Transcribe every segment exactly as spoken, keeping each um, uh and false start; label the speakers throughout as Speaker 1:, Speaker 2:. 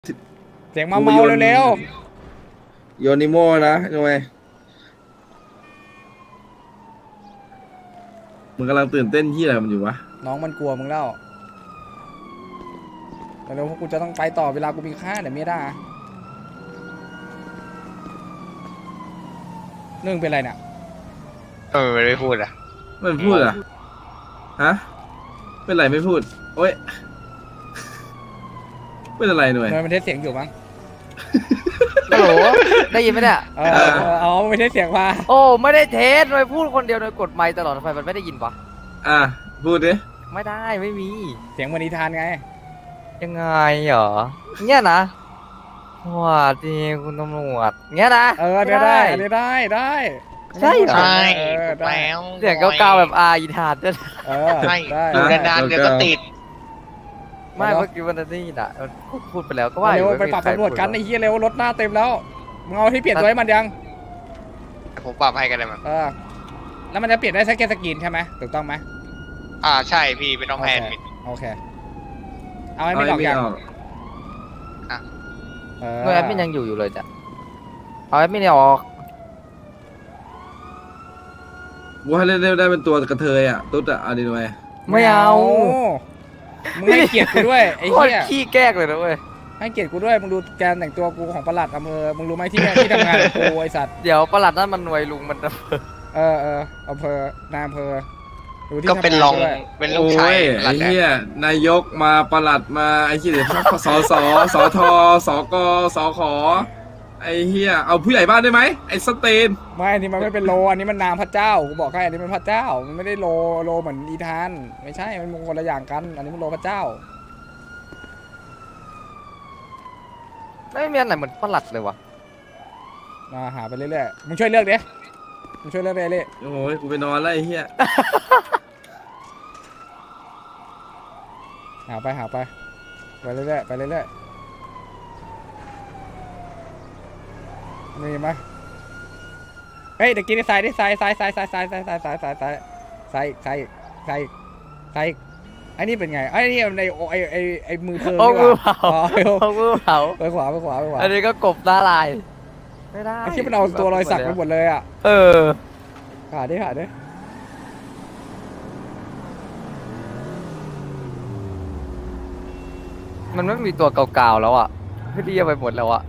Speaker 1: เสียงมาเมาเร็ว
Speaker 2: โยนิโมนะทำไมมึงกำลังตื่นเต้นที่อะไรมันอยู่วะ
Speaker 1: ๆน้องมันกลัวมึงแล้วเร็วๆพวกกูจะต้องไปต่อเวลากูมีค่าเดี๋ยวไม่ได้เรื่องเป็นไรเนี่ย
Speaker 3: เออไม่พูดอ่ะ
Speaker 2: ไม่พูดอ่ะฮะเป็นไรไม่พูดโอ๊ยเป็นอะไรหน่วย
Speaker 1: มันไม่ได้เสียงอยู่มั้ง
Speaker 4: ฮัลโหลได้ยินไหมเนี่ย
Speaker 1: เอออ๋อไม่ได้เสียงว่า
Speaker 4: โอ้ไม่ได้เทสหน่วยพูดคนเดียวหน่วยกดไมค์ตลอดทำไมมันไม่ได้ยินวะ
Speaker 2: อ่ะพูดดิ
Speaker 4: ไม่ได้ไม่มี
Speaker 1: เสียงวันนิทานไง
Speaker 4: ยังไงเหรอเงี้ยนะว่าดีคุณตำรวจเงี้ยนะ
Speaker 1: เออได้ได้ได้ได้
Speaker 4: ใช่
Speaker 3: ใช่
Speaker 1: ได้
Speaker 4: เสียงเก่าๆแบบอาอีทานด้วย
Speaker 1: เออได้
Speaker 3: อยู่นานๆเดี๋ยวก็ติด
Speaker 4: ไม่เมื่อกี้วันนี้น่ะพูดไปแล้วก็ว่า
Speaker 1: เร็วไปปรับตำรวจกันไอ้เหี้ยเร็วรถหน้าเต็มแล้วมึงเอาที่เปลี่ยนตัวให้มันยัง
Speaker 3: ผมปรับให้กันเลยมั้ง
Speaker 1: เออแล้วมันจะเปลี่ยนได้แค่สกินใช่ไหมถูกต้องไหม
Speaker 3: อ่าใช่พี่ไม่ต้องแพน
Speaker 1: โอเคเอาให้ไม่ออกอย่าง
Speaker 4: อ่ะเมื่อแอดมินยังอยู่อยู่เลยจ้ะเอาแอดมินออก
Speaker 2: ว่าเล่นได้เป็นตัวกระเทยอ่ะตุ๊ดอ่ะเอาดีหน่อย
Speaker 4: ไม่เอา
Speaker 1: มึงให้เกียรติกูด้วยไอ้เหี้ย
Speaker 4: ขี้แกล้งเลยนะเว้ย
Speaker 1: ให้เกียรติกูด้วยมึงดูแกนแต่งตัวกูของประหลัดอำเภอมึงรู้ไหมที่ที่ทำงานกูไอสัตว์
Speaker 4: เดี๋ยวประหลัดนั่นมันหน่วยลุงมัน
Speaker 1: เออเอออำเภอนายอำเภอ
Speaker 3: ก็เป็นรองเป็นลูกชาย
Speaker 2: ไอ้เหี้ยนายกมาประหลัดมาไอ้เหี้ยพักสอสอสอทอสกสอขอไอ้เหี้ยเอาผู้ใหญ่บ้านได้ไหมไอ้สเตน
Speaker 1: ไม่อันนี้มันไม่เป็นโลอันนี้มันนามพระเจ้ากูบอกให้อันนี้มันพระเจ้ามันไม่ได้โลโลเหมือนอีธานไม่ใช่มันมงคลละอย่างกันอันนี้มันโลพระเจ้า
Speaker 4: ไม่มีอันไหนเหมือนประหลัดเลยวะ
Speaker 1: มาหาไปเรื่อยๆมึงช่วยเลือกดิมึงช่วยเลือกเลย
Speaker 2: โอ้ยกูไปนอนแล้วไอ้เหี้ย
Speaker 1: หาไปหาไปไปเรื่อยๆไปเรื่อยๆมีไหมเฮ้ยเดี๋ยวกินได้ใส่ได้ใส่ใส่ใส่ใส่ใส่ใส่ใส่ใส่ใส่ใส่ใส่ใส่ใส่ใส่ไอ้นี่เป็นไงไอ้นี่ในไอ้ไอ้ไอ้มือเพิ่ม
Speaker 4: มือเผามือเผา
Speaker 1: ไปขวาไปขวาไปขวา
Speaker 4: อันนี้ก็กบตาลายไม่ได้
Speaker 1: ไอ้ที่มันเอาตัวรอยสักไปหมดเลยอ่ะ
Speaker 4: เออ
Speaker 1: หาดิหาดิ
Speaker 4: มันไม่มีตัวเก่าๆแล้วอ่ะพี่ดีไปหมดแล้วอ่ะ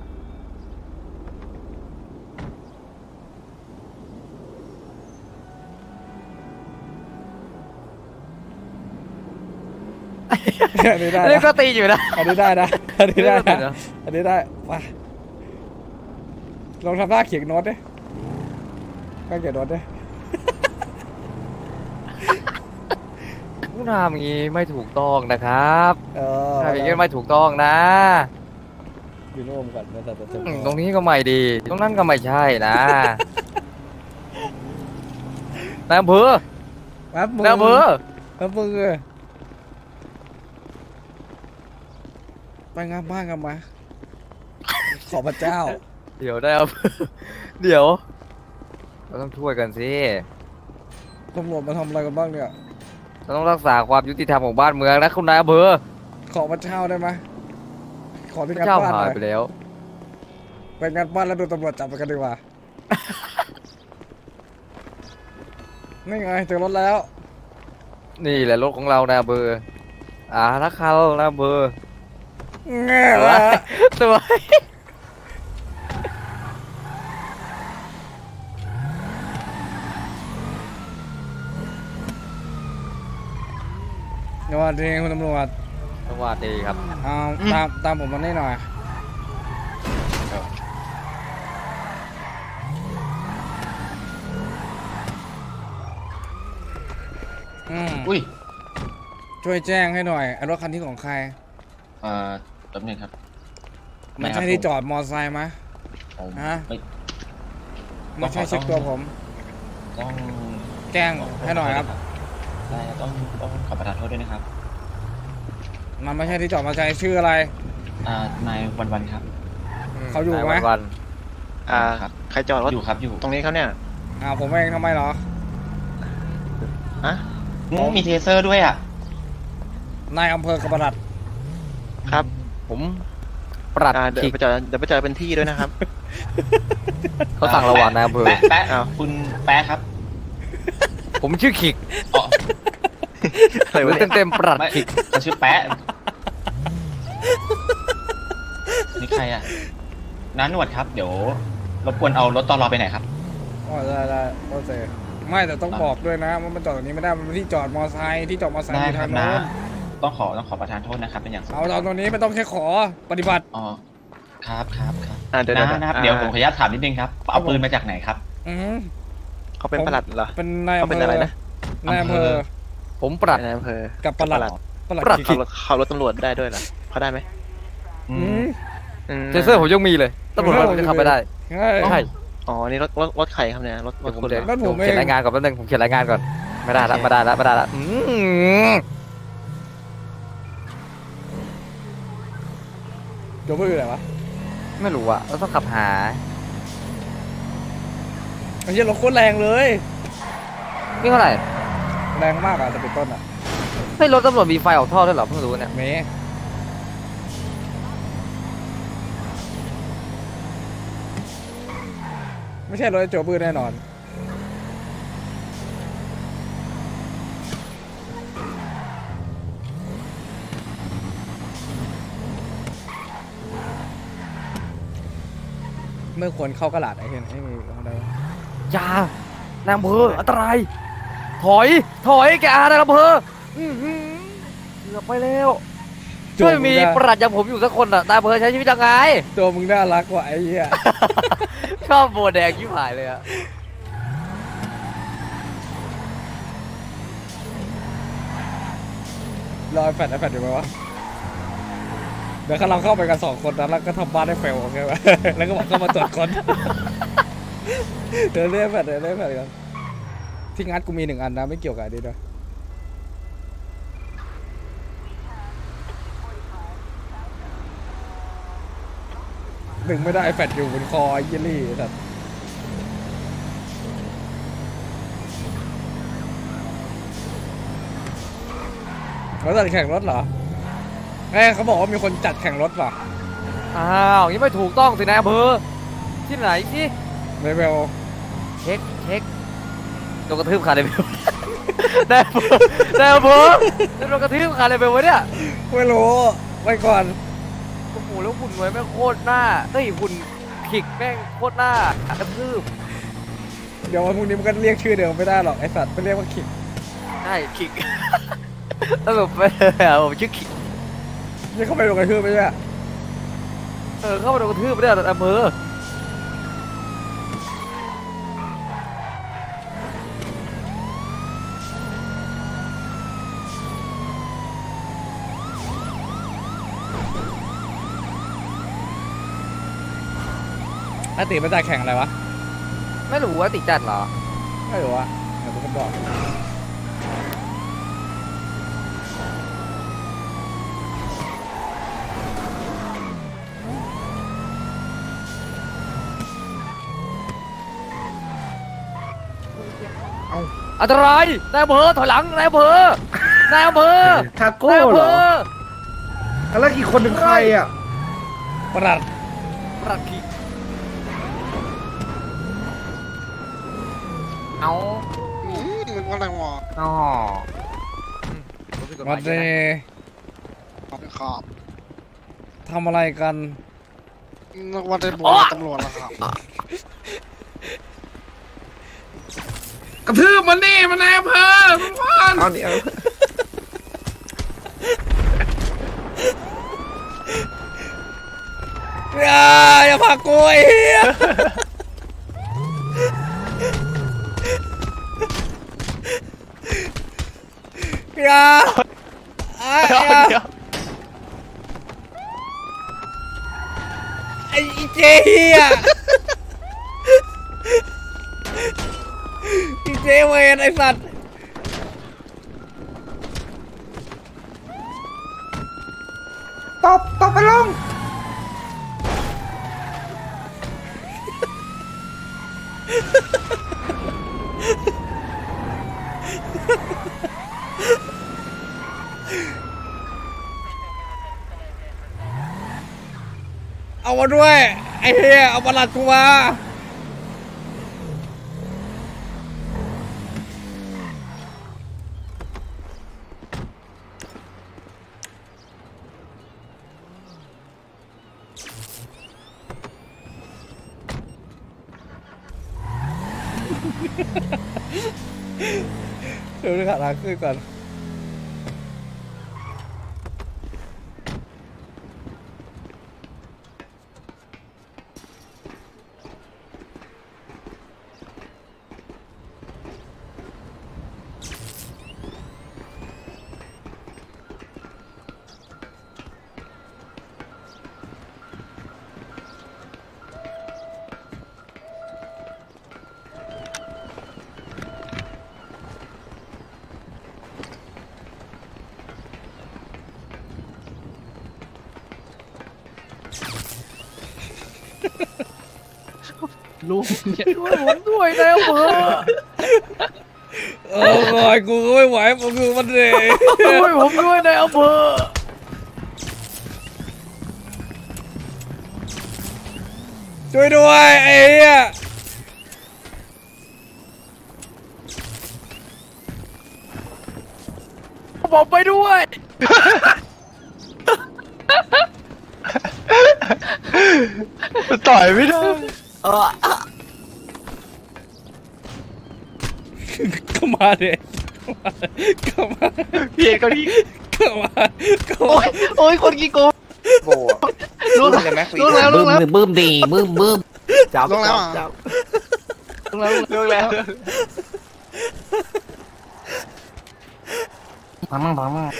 Speaker 1: อันนี้ได้
Speaker 4: อันนี้ก็ตีอยู่นะ
Speaker 1: อันนี้ได้นะอันนี้ได้นะอันนี้ได้มาลองทำหน้าเขียนโน้ตดิก็เขียนโน้ตดิ
Speaker 4: ผู้นำงี้ไม่ถูกต้องนะครับทำอย่างนี้ไม่ถูกต้องนะ
Speaker 1: อยู่ร่วมกันนะแต่
Speaker 4: ตรงนี้ก็ไม่ดีตรงนั้นก็ไม่ใช่นะนายอำเภอนายอำเภอนาย
Speaker 1: อำเภอไปงานบ้านกันมาขอพระเจ้า
Speaker 4: เดี๋ยวได้เอาเดี๋ยวเราต้องช่วยกันสิ
Speaker 1: ตำรวจมาทำอะไรกันบ้างเนี่ย
Speaker 4: เราต้องรักษาความยุติธรรมของบ้านเมืองนะคุณนายอำเภอ
Speaker 1: ขอพระเจ้าได้ไหมขอเป็น
Speaker 4: งานบ้านหายไปแล้ว
Speaker 1: เป็นงานบ้านแล้วโดนตำรวจจับไปกันดีกว่านี่ไงเจอรถแล้ว
Speaker 4: นี่แหละรถของเรานายอำเภออ่ารักเขานายอำเภอ
Speaker 1: เงี้ยวะ
Speaker 4: สวย
Speaker 1: สวัสดีคุณตำรวจ
Speaker 4: สวัสดีครับ
Speaker 1: เอาตามตามผมมานี่หน่อยอืมอุ้ยช่วยแจ้งให้หน่อยรถคันที่ของใคร
Speaker 5: อ่าแป๊บนึงครับ
Speaker 1: ไม่ใช่ที่จอดมอเตอร์ไซค์ไหมฮะไม่ใช่เช็คตัวผม
Speaker 5: ต้อง
Speaker 1: แจ้งให้หน่อยครับ
Speaker 5: ได้ต้องต้องขอประทานโทษด้วยนะครับ
Speaker 1: มันไม่ใช่ที่จอดมอเตอร์ไซค์ชื่ออะไร
Speaker 5: อ่านายวันวันครับ
Speaker 1: เขาอยู่ไหม
Speaker 4: วัน
Speaker 3: อ่าใครจอดรถ
Speaker 5: อยู่ครับอยู่
Speaker 3: ตรงนี้เขาเนี่ย
Speaker 1: อ่าผมเองทำไมเหรอ
Speaker 5: ฮะมีเทเซอร์ด้วยอ่ะ
Speaker 1: นายอำเภอกระบะดัด
Speaker 4: ครับผมปรัด
Speaker 5: อ่าเดี๋ยว
Speaker 4: ขิก
Speaker 5: ไปจอดเดี๋ยวไปจอดเป็นที่ด้วยนะครับ
Speaker 4: เขาสั่งระหว่างนายอำเภอ
Speaker 6: แปะแปะ
Speaker 5: อ้าว
Speaker 6: คุณแปะครับ
Speaker 4: ผมชื่อขิก
Speaker 6: อ๋อ
Speaker 5: อะไร
Speaker 4: หรื
Speaker 5: วะ
Speaker 4: อ
Speaker 5: เนี่ย
Speaker 4: เต็มๆปรัด
Speaker 6: ไม่
Speaker 4: ขิก
Speaker 6: เขาชื่อแปะนี่ใครอ่ะน้าหนวดครับ เดี๋ยวรบกวนเอารถตอรอไปไหนครับ
Speaker 1: อ๋อได้ได้โอเคไม่แต่ต้องบอกด้วยนะว่ามันจอดตรงนี้ไม่ได้มันที่จอดมอไซค์ที่จอดมอไซค์
Speaker 6: ได้
Speaker 1: อยู่
Speaker 6: ครั
Speaker 1: ทา
Speaker 6: บ
Speaker 1: ง
Speaker 6: นะ
Speaker 1: โน้น
Speaker 6: ต้องขอต้องขอประทานโทษนะครับเป็นอย่างสูง
Speaker 1: เอาตอนตรงนี้ไม่ต้องแค่ขอปฏิบัติ
Speaker 6: อ๋อครับครับครับ
Speaker 5: อ่าเดี๋ยว
Speaker 6: นะ
Speaker 5: เดี๋ยว
Speaker 6: นะครับ
Speaker 5: อ่า
Speaker 6: เดี๋ยวผมขออนุญาตถามนิดนึงครับเอาปืนมาจากไหนครับ
Speaker 1: อืม
Speaker 5: เขาเป็นประหลัดเหรอ
Speaker 1: เป็นนาย
Speaker 5: เขา
Speaker 1: อำ
Speaker 5: เป็
Speaker 1: เภ
Speaker 5: นอะไร
Speaker 1: อ
Speaker 5: นะ
Speaker 1: นายอำเภอ
Speaker 4: ผมปรัด
Speaker 5: นายอำเภอ
Speaker 1: กับปลัดปลัด
Speaker 4: ปลัด
Speaker 1: ขิ
Speaker 5: เขา
Speaker 1: ก
Speaker 5: รถเขารถตำรวจได้ด้วยเหรอเขาได้ไหม
Speaker 6: อื
Speaker 1: อื
Speaker 6: ม
Speaker 1: ม
Speaker 5: อืม
Speaker 4: เทเซอร์ผมยังมีเลยตำรวจผมจะขับไปได้
Speaker 1: ใช่
Speaker 4: ใช่
Speaker 5: อ๋อนี่รถรถรถใครครับเนี่ยรถร
Speaker 4: เดี๋ย
Speaker 5: ถ
Speaker 4: วผม
Speaker 5: คุณ
Speaker 4: เดี๋
Speaker 5: เหร
Speaker 4: ยว
Speaker 5: อ
Speaker 1: รถผมเอง
Speaker 4: เขียนรายงานก่อนแป๊บนึงผมเขียนรายงานก่อนไม่ได้ละไม่ได้ละไม่ได้ละอืม
Speaker 1: โจเพื่ออะไรวะ
Speaker 4: ไม่รู้อะเราต้องขับหา
Speaker 1: ไอ้เหี้ยรถโคตรแรงเลย
Speaker 4: นี่เท่าไหร่
Speaker 1: แรงมากอ่ะแต่เป็นต้นอ่ะ
Speaker 4: ไม่รถตำรวจมีไฟออกท่อด้วยเหรอเพิ่งรู้เนี่ย
Speaker 1: เมไม่ใช่รถไอ้โจเพื่อแน่นอนเมื่อควรเข้ากระดาษไอ้เห็นไอ้นี่อะไรวะ
Speaker 4: อย่านายอำเภออันตราย ถอย ถอยแกอานายอำเภออื้อหือเกือบไปแล้วช่วยมีปรัชญ์อย่างผมอยู่สักคนอ่ะนายอำเภอใช้ชีวิตยังไง
Speaker 1: ตัวมึงน่ารักกว่าไอ้เหี้ย
Speaker 4: ชอบโบแดงยิ่งหายเลยอะ
Speaker 1: รอไอ้แฟดไอ้แฟดอยู่ไหมวะเดี๋ยวเราเข้าไปกันสองคนนะแล้วก็ทำบ้านให้เฟลโอเคไหม แล้วก็บอกเข้ามาตรวจคน เดี๋ยวเรียกแฟดเดี๋ยวเรียกแฟดกันที่งัดกูมีหนึ่งอันนะไม่เกี่ยวกับอันนี้นะหนึ่งไม่ได้ไอ้แฟดอยู่บนคอไอ้เยลลี่สัตว์เขาจัดแข่งรถเหรอเอ้ยเขาบอกว่ามีคนจัดแข่งรถว่ะ
Speaker 4: อ้าวอย่างนี้ไม่ถูกต้องสินายอำเภอที่ไหนสิ
Speaker 1: เลเวล
Speaker 4: เช็คเช็คโดนกระทืบขาเลยเบล นายอำเภอนายอำเภอโดนกระทืบขาเลยเบลวะเนี่ย
Speaker 1: ไม่รู้ไว้ก่อน
Speaker 4: โอ้โหแล้วหุ่นไว้แม่งโคตรหน้าเฮ้ยหุ่นขิกแม่งโคตรหน้ากระทืบ
Speaker 1: เดี๋ยววันพรุ่งนี้มันก็เรียกชื่อเดิมไม่ได้หรอกไอสัตว์ไม่เรียกว่าขิก
Speaker 4: ใช่ขิก แล้วแบบไปเอาผมชื่อขิก
Speaker 1: นี่เข้าไปลงกระทืบไม่ใช่
Speaker 4: เออเข้ามาโดนกระทืบไม่ได้อำเภอ
Speaker 1: อาติมันจะแข่งอะไรวะ
Speaker 4: ไม่รู้ว่าติดจัดเหรอ
Speaker 1: ไม่รู้อะเดี๋ยวผมบอกเอา
Speaker 4: อันตรายนายอำเภอถอยหลังนายอำเภอนายอำเภอ
Speaker 1: ทาโก้
Speaker 4: นายอำ
Speaker 1: เห
Speaker 4: เภ
Speaker 1: รอ
Speaker 4: อ
Speaker 1: แล้วอีกคนหนึ่งใครอ่ะประหลัด
Speaker 4: ปรัดขิกเอา
Speaker 7: นึกว่าอะไรวะ
Speaker 4: อ๋อ
Speaker 1: มาเด
Speaker 7: ขอบ
Speaker 1: ทำอะไรกัน
Speaker 7: นึกว่าได้บวชตำรวจแล้วครับ
Speaker 2: กระทืบมันนี่มันนายอำเภอทุกคน
Speaker 5: เอาเดี๋ยว
Speaker 1: อย่าอย่าพากูไอ้เหี้ยอย่าอ่ะอย่าไอ้เจ๊เหี้ยไอ้เจ๊เวนไอ้สัตว์ตบตบไปลงเอามาด้วยไอ้เหี้ยเอาประหลัดกูมาเดี๋ยวขาล้างขึ้นก่อน
Speaker 4: ลูกช่วยผมด้วยนายอำเภอ
Speaker 1: โอ้ยกูก็ไม่ไหวผมคือมันเลย
Speaker 4: ช่วยผมด้วยนายอำเภอ
Speaker 1: ช่วยด้วยไอ้เหี้ย
Speaker 4: ผมไปด้วย
Speaker 3: ต่อยไม่ได้เออ
Speaker 1: ก็มาเลยก็มา
Speaker 3: พี่เอกก็ที่
Speaker 1: ก็มาก็
Speaker 3: โอ้ยโอ้ยคนกี่โกงโบรู้เลยไหมรู้แล้วรู้แล้ว
Speaker 4: บึ้มดีบึ้มบึ้มจับ
Speaker 7: ลงแล้ว
Speaker 4: จับ
Speaker 3: รู้แล้วรู้แล้ว
Speaker 4: มามั่งมามั่ง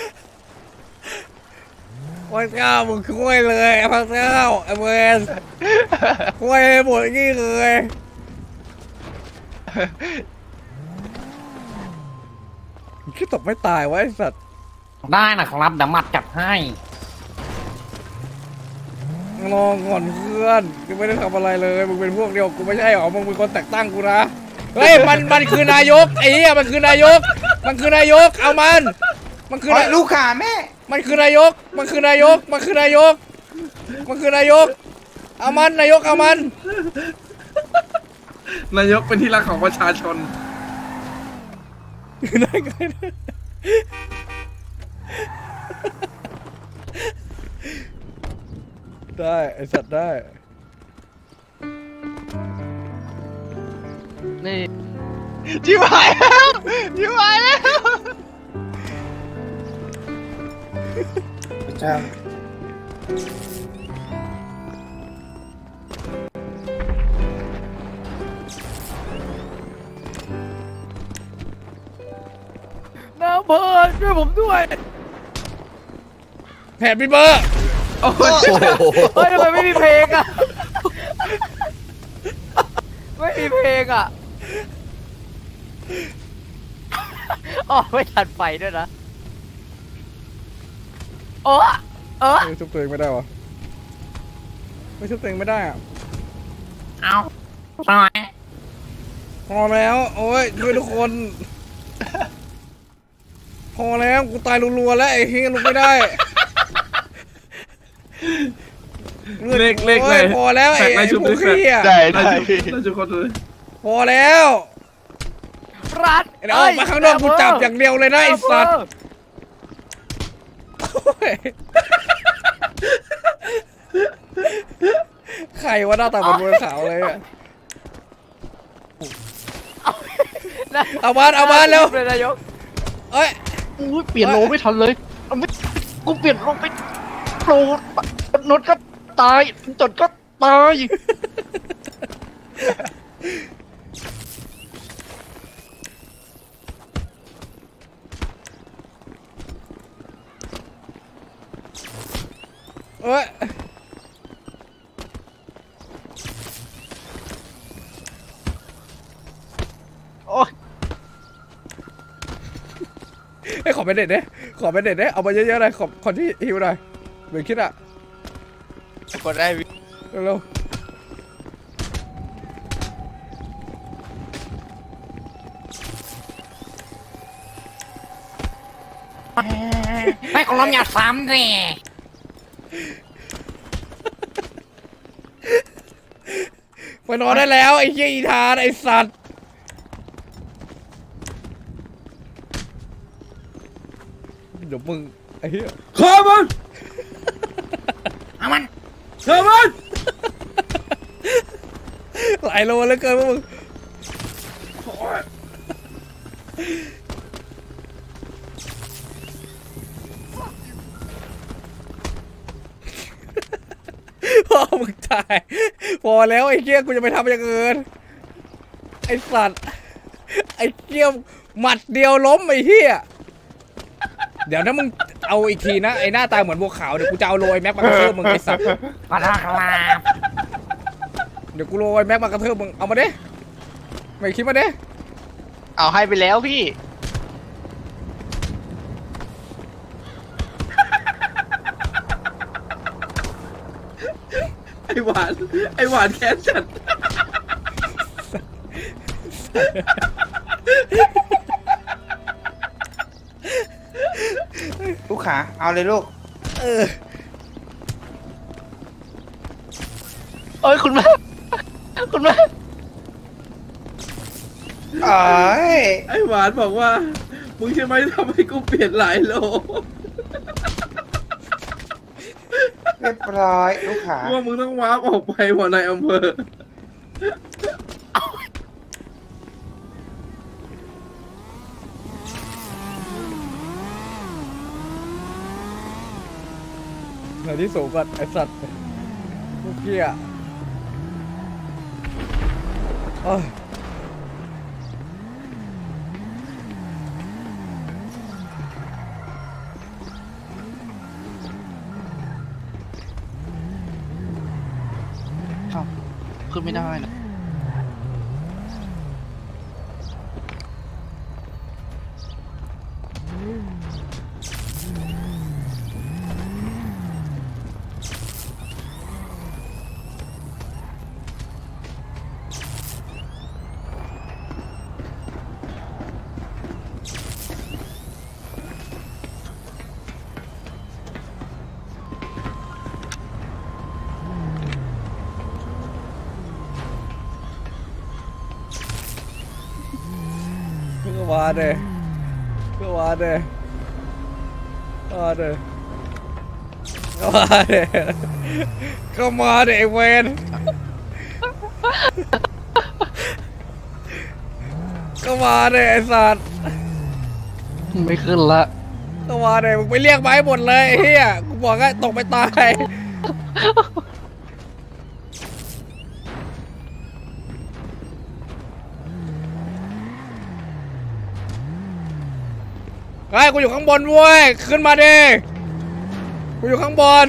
Speaker 1: พระเจ้ามึงช่วยเลยพระเจ้าไอ้เวนช่วยหมดนี่เลยคิดตกไม่ตายวะไอ้สัตว์
Speaker 4: ได้นะครับเดี๋ยวมัดจับให้
Speaker 1: รอก่อนเพื่อนกูไม่ได้ทำอะไรเลยมึงเป็นพวกเดียวกูไม่ใช่หรอมึงเป็นคนแต่งตั้งกูนะเฮ้ยมันมันคือนายกไอ้เหี้ยมันคือนายกมันคือนายกเอามันมันคือลูกขาแม่มันคือนายกมันคือนายกมันคือนายกมันคือนายกเอามันนายกเอามัน
Speaker 2: นายกเป็นที่รักของประชาชน
Speaker 1: ได้ไอสัตว์ได้
Speaker 3: นี่ชิบหายแล้วชิบหายแล้ว
Speaker 7: จ้า
Speaker 4: น้ำเพอช่วยผมด้วย
Speaker 1: แฮปปี้เบิร์ด
Speaker 2: โอ้ย
Speaker 4: เฮ้ยทำไมไม่มีเพลงอ่ะไม่มีเพลงอ่ะอ๋อไม่ทันไฟด้วยนะโอ้เออ
Speaker 1: ไม่ชุบตัวเองไม่ได้วะไม่ชุบตัวเองไม่ได้อะ
Speaker 4: เอาทำไม
Speaker 1: พอแล้วโอ้ยช่วยทุกคนพอแล้วกูตายรัวๆแล้วไอ้เฮียลุกไม่ได้
Speaker 2: เล็กเล็กเลย
Speaker 1: พอแล้วไอ้ไอ้พวกเฮีย
Speaker 3: ได้ได้
Speaker 2: นายกคนเลย
Speaker 1: พอแล้ว
Speaker 4: รัด
Speaker 1: เดี๋ยวออกมาข้างนอกกูจับอย่างเดียวเลยนะไอ้สัตว์ใครว่าหน้าตาเหมือนบัวขาวเลยอะเอาบ้านเอาบ้านแล้ว
Speaker 4: นายก
Speaker 1: เอ้ย
Speaker 3: อุ้ยเปลี่ยนโลไม่ทันเลยไม่กูเปลี่ยนโลไปโลนดก็ตายจดก็ตาย
Speaker 1: เอ้ย
Speaker 3: โอ้ย
Speaker 1: ไอ้ขอเป็นเด็ดเนี่ยขอเป็นเด็ดเนี่ยเอามาเยอะๆเลยขอคนที่ฮิวหน่อยเหมือนคิดอะ
Speaker 3: กดได้
Speaker 1: เร็ว
Speaker 4: ไม่ของเราอย่าซ้ำสิ
Speaker 1: ไปนอนได้แล้วไอ้เหี้ยอีธานไอ้สัตว์เดี๋ยวมึงไอ้เหี้ย
Speaker 2: ขอมันเอามันขอมัน
Speaker 1: หลายโลแล้วเกินพวกมึงพ่อมึงตายพอแล้วไอ้เกี้ยกูจะไปทำอย่างอื่นไอ้สัตว์ไอ้เกี้ยหมัดเดียวล้มไอ้เหี้ยเดี๋ยวนะมึงเอาอีกทีนะไอ้หน้าตาเหมือนบัวขาวเดี๋ยวกูจะเอาโรยแม็กมากระเทืบมึงไอ้สัตว์
Speaker 4: มาทางลา
Speaker 1: เดี๋ยวกูโรยแม็กมากระเทืบมึงเอามาดิไม่คิดมาดิ
Speaker 3: เอาให้ไปแล้วพี่
Speaker 2: ไอหวานไอหวานแค้นจัด
Speaker 5: ลูกขาเอาเลยลูก
Speaker 1: เออ
Speaker 3: เอ้ยคุณแม่คุณแม่
Speaker 5: เอ้ย
Speaker 2: ไอหวานบอกว่ามึงใช่ไหมทำให้กูเปลี่ยนหลายโล
Speaker 5: เรียบร้อยลูกขา
Speaker 2: ว่ามึงต้องวาร์ปออกไปว่ะนายอำเภอ
Speaker 1: เหนือที่สูงก่อนไอ้สัตว์พวกเกี้ยโอ้ย
Speaker 3: ขึ้นไม่ได้นะ
Speaker 1: ก็มาเด้ก็มาเด้ก็มาเด้ก็มาเด้ก็มาเด้ไอ้เวนก็มาเด้ไอ้สัตว์
Speaker 3: ไม่ขึ้นละ
Speaker 1: ก็มาเด้มึงไปเรียกไม้หมดเลยไอ้เหี้ยกูบอกให้ตกไปตายไอ้กูอยู่ข้างบนเว้ยขึ้นมาดิกูอยู่ข้างบน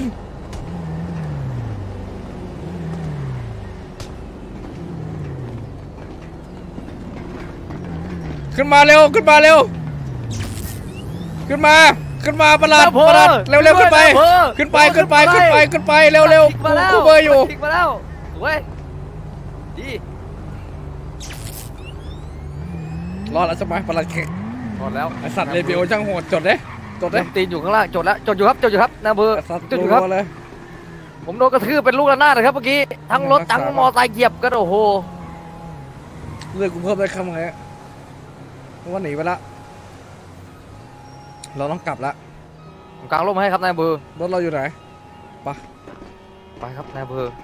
Speaker 1: ขึ้นมาเร็วขึ้นมาเร็วขึ้นมาขึ้นมาประหลัดประหลัดเร็วเร็วขึ้นไปขึ้นไปขึ้นไปขึ้นไปขึ้นไปเร็วเร็วกูกูเบอร์อยู่
Speaker 4: ทิ้งมาแล้วเว้ยดี
Speaker 1: รอดแล้วใช่ไหมประหลัดเก่ง
Speaker 4: หมดแล้ว
Speaker 1: ไอสัตว์เรเบลช่างโหดจดเด้จดเด้
Speaker 4: ตีนอยู่ข้างล่างจดแล้วจดอยู่ครับจดอยู่ครับนายอำเภอ
Speaker 1: ไอสัตว์
Speaker 4: จดอยู่ครับ
Speaker 1: รัวๆเลย
Speaker 4: ผมโดนกระทืบเป็นลูกระนาดเลยครับเมื่อกี้ทั้งรถทั้งมอไซค์เหยียบกันโอ้โห
Speaker 1: เลือดกูเพิ่มได้คำไงเพราะว่าหนีไปละเราต้องกลับละ
Speaker 4: ผมกางร่มให้ครับนายอำเภอ
Speaker 1: รถเราอยู่ไหนปะ
Speaker 4: ไปครับนายอำเภอ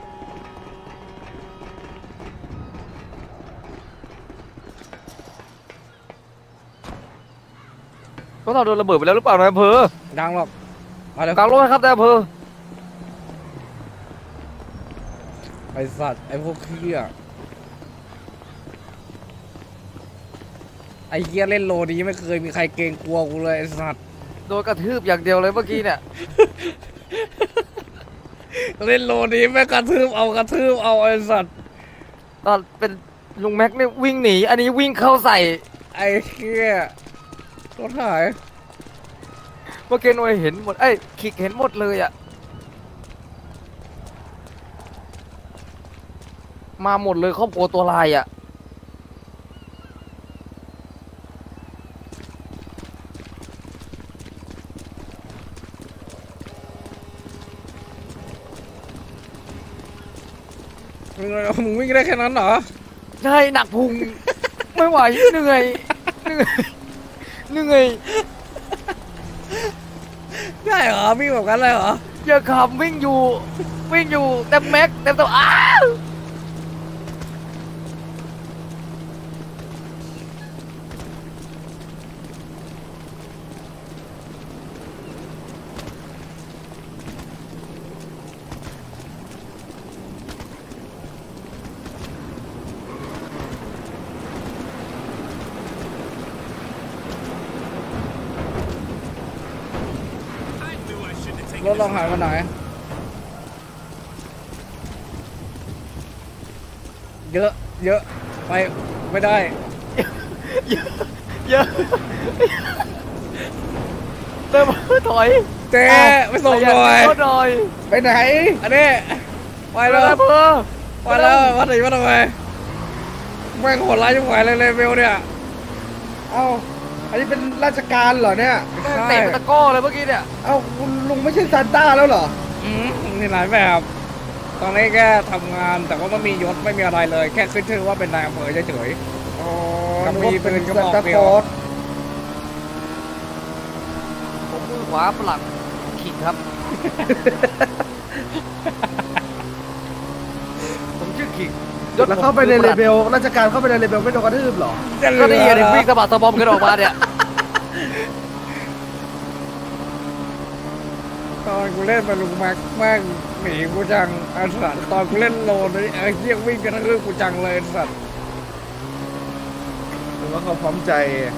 Speaker 4: ก็เราโดนระเบิดไปแล้วหรือเปล่านายอำเภอ
Speaker 1: ดังหรอกมาเร็ว
Speaker 4: กางร่มให้ครับนายอำเภอ
Speaker 1: ไอสัตว์ไอพวกเหี้ยไอเหี้ยเล่นโลนี้ไม่เคยมีใครเกรงกลัวกูเลยไอสัตว์
Speaker 4: โดนกระทืบอย่างเดียวเลยเมื่อกี้เนี่ย
Speaker 1: เล่นโลนี้ไม่กระทืบเอากระทืบเอาไอสัตว์
Speaker 4: ตอนเป็นลุงแม็กนี่วิ่งหนีอันนี้วิ่งเข้าใส่
Speaker 1: ไอเหี้ยรถหาย
Speaker 4: เมื่อกี้หน่วยเห็นหมดเอ้ยขิกเห็นหมดเลยอะมาหมดเลยครอบครัวตัวลายอะ
Speaker 1: มึงมึงวิ่งได้แค่นั้นเหรอ
Speaker 4: ใช่หนักพุงไม่ไหวเหนื่อยเหนื่อยเหนื่อย
Speaker 1: ได้เหรอวิ่งแบบนั้นเลยเหรอ
Speaker 4: อย่าขำวิ่งอยู่วิ่งอยู่เต็มแม็กเต็มตัวอ้าว
Speaker 1: รถลองหายมาไหนเยอะเยอะไปไม่ได้
Speaker 4: เยอะเติมถอย
Speaker 1: เจ๊ไปส่งหน่อย
Speaker 4: รถหน่อย
Speaker 1: ไปไหนอันนี้ไป
Speaker 4: ไป
Speaker 1: แล้
Speaker 4: แล้ว วเพื่อ
Speaker 1: ไปแล้ววัดไหนวัดทำไมแม่งโหดร้ายจังหวะเลยเลเวลเนี่ยเอ้าอันนี้เป็นราชการเหรอเนี่ย
Speaker 4: เตะตะก้อเลยเมื่อกี้เนี่ย
Speaker 1: เอ้าคุณลุงไม่ใช่ซานต้าแล้วเหรออืมมีหลายแบบตอนนี้แค่ทำงานแต่ว่าไม่มียศไม่มีอะไรเลย แค่ขึ้นชื่อว่าเป็นนายอำเภอเฉยๆอ๋อกับมีปืนกระบอกเดียว
Speaker 4: ผมมือขวาปลักขิงครับ ผมชื่อขิง
Speaker 3: แล้วเข้าไปในเลเวลราชการเข้าไปในเลเวลไม่โดนกระทืบเหรอ
Speaker 4: ก็นี่ไงวิ่งกระบะตะบอมกันออกมาเนี่ย
Speaker 1: ตอนกูเล่นไปลุงแม็กแม่งหนีกูจังไอ้สัตว์ตอนกูเล่นโลนไอ้เหี้ยวิ่งกันทั้งเรื่องกูจังเลยไอ้สัตว์
Speaker 3: หรือว่าเขาพร้อมใจ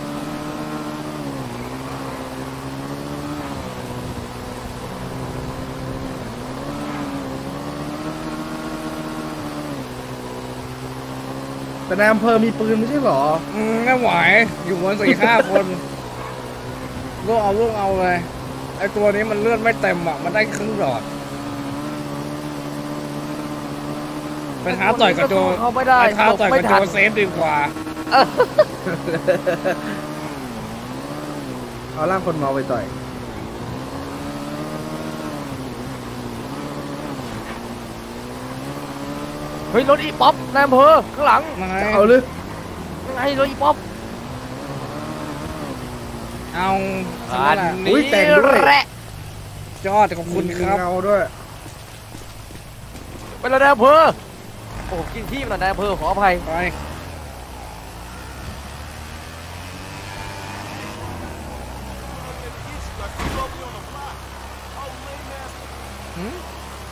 Speaker 3: แต่นายอำเภอมีปืนไม่ใช่เหรอ
Speaker 1: อืมไม่ไหวอยู่กันสี่ห้าคนลูกเอาลูกเอาเลยไอ้ตัวนี้มันเลือดไม่เต็มอ่ะมันได้ครึ่งหลอดไปท้าต่อยกับโจ
Speaker 4: เขาไม่ได้
Speaker 1: ไปท้าต่อยกับโจ
Speaker 4: ไม่ทัน
Speaker 1: เซฟดีกว่า
Speaker 3: เอาร่างคนเมาไปต่อย
Speaker 4: เฮ้ยรถอีป๊อปนายอำเภอข้างหลัง
Speaker 1: ไง
Speaker 3: จะเอาหรือ
Speaker 4: ไงรถอีป๊อป
Speaker 1: เอาคันนั้นแหละ
Speaker 3: อุ้ยแต่งด้วย
Speaker 4: แหละ
Speaker 1: ยอดขอบคุณครับ
Speaker 3: เงาด้วย
Speaker 4: ไปแล้วนายอำเภอโอ้กินที่มันนายอำเภอขออภัย
Speaker 1: ไปหืม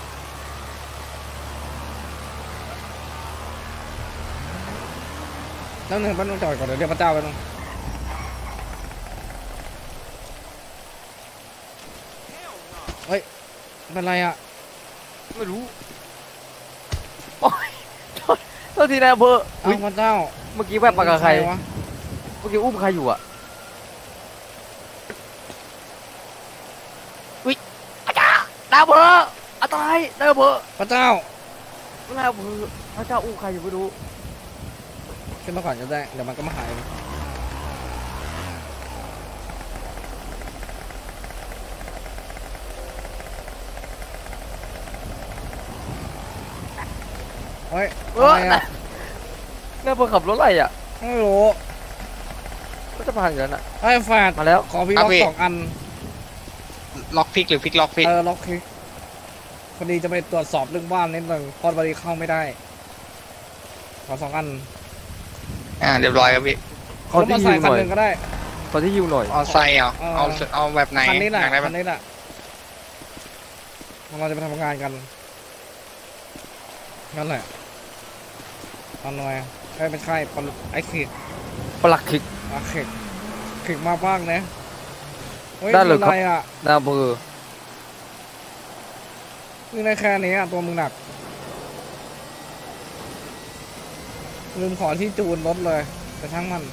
Speaker 1: แล้วหนึ่งปั้นต้องจอดก่อนเดี๋ยวเรียกพระเจ้าไปนึงเฮ้ยเป็นไรอ่ะ
Speaker 4: ไม่รู้โอ้ยโทษโทษทีนายอำเภอ
Speaker 1: เอาพระเจ้า
Speaker 4: เมื่อกี้แวบมากับใคร
Speaker 1: วะ
Speaker 4: เมื่อกี้อุ้มใครอยู่อ่ะวิอาจารย์นายอำเภออันตรายนายอำเภอ
Speaker 1: พระเจ้าน
Speaker 4: ายอำเภอพระเจ้าอุ้มใครอยู่ไม่รู้
Speaker 1: ขึ้นมาก่อนก็ได้เดี๋ยวมันก็มาหายเฮ้ย
Speaker 4: เอ
Speaker 1: อะ
Speaker 4: อ
Speaker 1: ไรอ่ะ
Speaker 4: นายอำเภอขับรถอะไรอ่ะ
Speaker 1: ไม่รู้
Speaker 4: ก็จะผ่านอยู่แล้วน่ะ
Speaker 1: ไอ้แฟด
Speaker 4: มาแล้ว
Speaker 1: ขอพี่ล็อกสองอัน
Speaker 5: ล็อกพิกหรือพิกล็อกพิก
Speaker 1: เออล็อกคลิกพอดีจะไปตรวจสอบเรื่องบ้านนิดนึงเพอพอดีเข้าไม่ได้ขอสองอัน
Speaker 5: อ่าเรียบร้อยครับพี่
Speaker 4: ขอที่
Speaker 1: มา
Speaker 4: ยิ
Speaker 1: ใส่
Speaker 4: วห
Speaker 1: คัน
Speaker 4: น่อย
Speaker 1: หนึ่งก็ได้
Speaker 4: ขอที่ยิวหน่อย
Speaker 5: เอาไซเหรอ
Speaker 1: เออ
Speaker 5: เอาเอาแบบไหน
Speaker 1: คันนี้แหละ
Speaker 5: อยากได้
Speaker 1: คั
Speaker 5: ปะ
Speaker 1: นนี้แหละเราจะไปทำงานกันนั่นแหละตอนหน่อยไอ้ยไม่ใช่ปลไอ้คลิก
Speaker 4: ปลักคลิก
Speaker 1: อ่ะคลิกคลิกมาบ้างนะฮ้
Speaker 4: ได้เลยครับ
Speaker 1: มึงอะไรอ่ะ
Speaker 4: นายอำเภอ
Speaker 1: มึงได้แค่นี้อ่ะตัวมึงหนักลืมขอที่จูนรถเลยแต่ทั้งมัน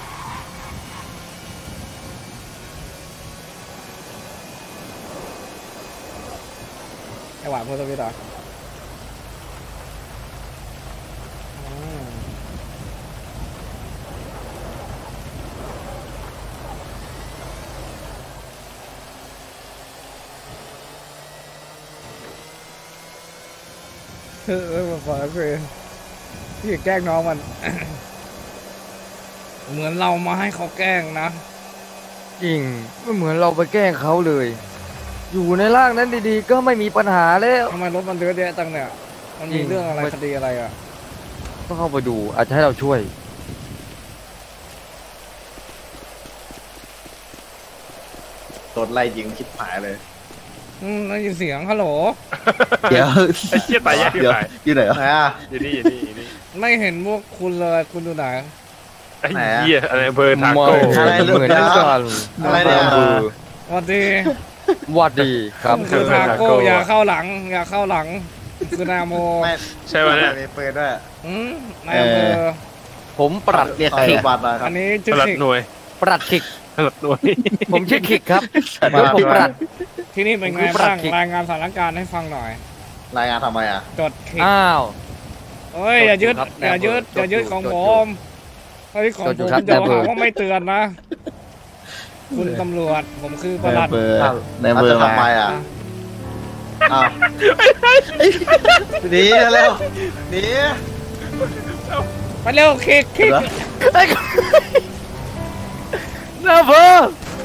Speaker 1: ไอหวานพูดตัวพี่ต่ออืมเออมาคุยพี่แกล้งน้องมัน เหมือนเรามาให้เขาแกล้งนะ
Speaker 4: จริงไม่เหมือนเราไปแกล้งเขาเลย อยู่ในร่างนั้นดีๆก็ไม่มีปัญหาแล้ว
Speaker 1: ทำไมรถมันเยอะแยะจังเนี่ยมันมีเรื่องอะไรคดีอะไรอ่ะ
Speaker 4: ต้องเข้าไปดูอาจจะให้เราช่วย
Speaker 3: โดนไล่ยิงคิดหายเลย
Speaker 1: อืมได้ยินเสียงฮัลโหล
Speaker 3: เดี๋ยว
Speaker 8: ไอ้เชี่ยตายยากอยู่ไหน
Speaker 3: อยู่ไหนไหนอ่ะ
Speaker 8: อยู่นี่อยู่นี่อยู่นี่
Speaker 1: ไม่เห็นพวกคุณเลยคุณดูไหน
Speaker 8: ไอ้เหี้ยอะไรอำเภอทาโก้
Speaker 3: อะไร
Speaker 4: เหมือนกัน
Speaker 3: อะไรเนี่ย
Speaker 1: สวัสดี
Speaker 4: วัดดีครับ
Speaker 1: คือทาโก้อย่าเข้าหลัง อย่าเข้าหลัง คือนาโม
Speaker 8: ใช่ไหมเนี่ย
Speaker 3: มีปืนด้วย
Speaker 1: อืมนายอำเภอ
Speaker 4: ผมปรัด
Speaker 3: เรียกใครบัตรมาครั
Speaker 1: อั
Speaker 3: บ
Speaker 1: นนี้
Speaker 8: ส
Speaker 1: ชื่อ
Speaker 8: ลัด
Speaker 1: สิ
Speaker 8: หน่วย
Speaker 4: ปรัดขิก
Speaker 8: สลัดหน่วย
Speaker 4: ผมชื่อขิกครับเดี๋ยวผมปรัด
Speaker 1: ที่นี่เป็นไง
Speaker 4: ผมคือปรั
Speaker 1: บ้า
Speaker 4: ด
Speaker 1: ง
Speaker 4: ขิก
Speaker 1: รายงานสถานการณ์ให้ฟังหน่อย
Speaker 3: รายงานทำไมอ่ะ
Speaker 1: จดขิก
Speaker 4: อ้าว
Speaker 1: เอ้ยอย่ายึด
Speaker 4: จดอยู่ครับ
Speaker 1: อย่ายึด
Speaker 4: จดอยู่
Speaker 1: อย่ายึดของ
Speaker 4: จด
Speaker 1: ผ
Speaker 4: อยู่
Speaker 1: มเฮ้ยของ
Speaker 4: จดอยู่
Speaker 1: ผม
Speaker 4: ครับ
Speaker 1: เดี๋ยว
Speaker 4: นายอำเภ
Speaker 1: หา
Speaker 4: อ
Speaker 1: ว่าไม่เตือนนะ คุณตำรวจผมคือประหลัด
Speaker 3: ในเบอร์ทำไมอ่ะอ้าวหนีเร็วหนี
Speaker 1: ไปเร็วคิกคิก
Speaker 4: นายอำเภอก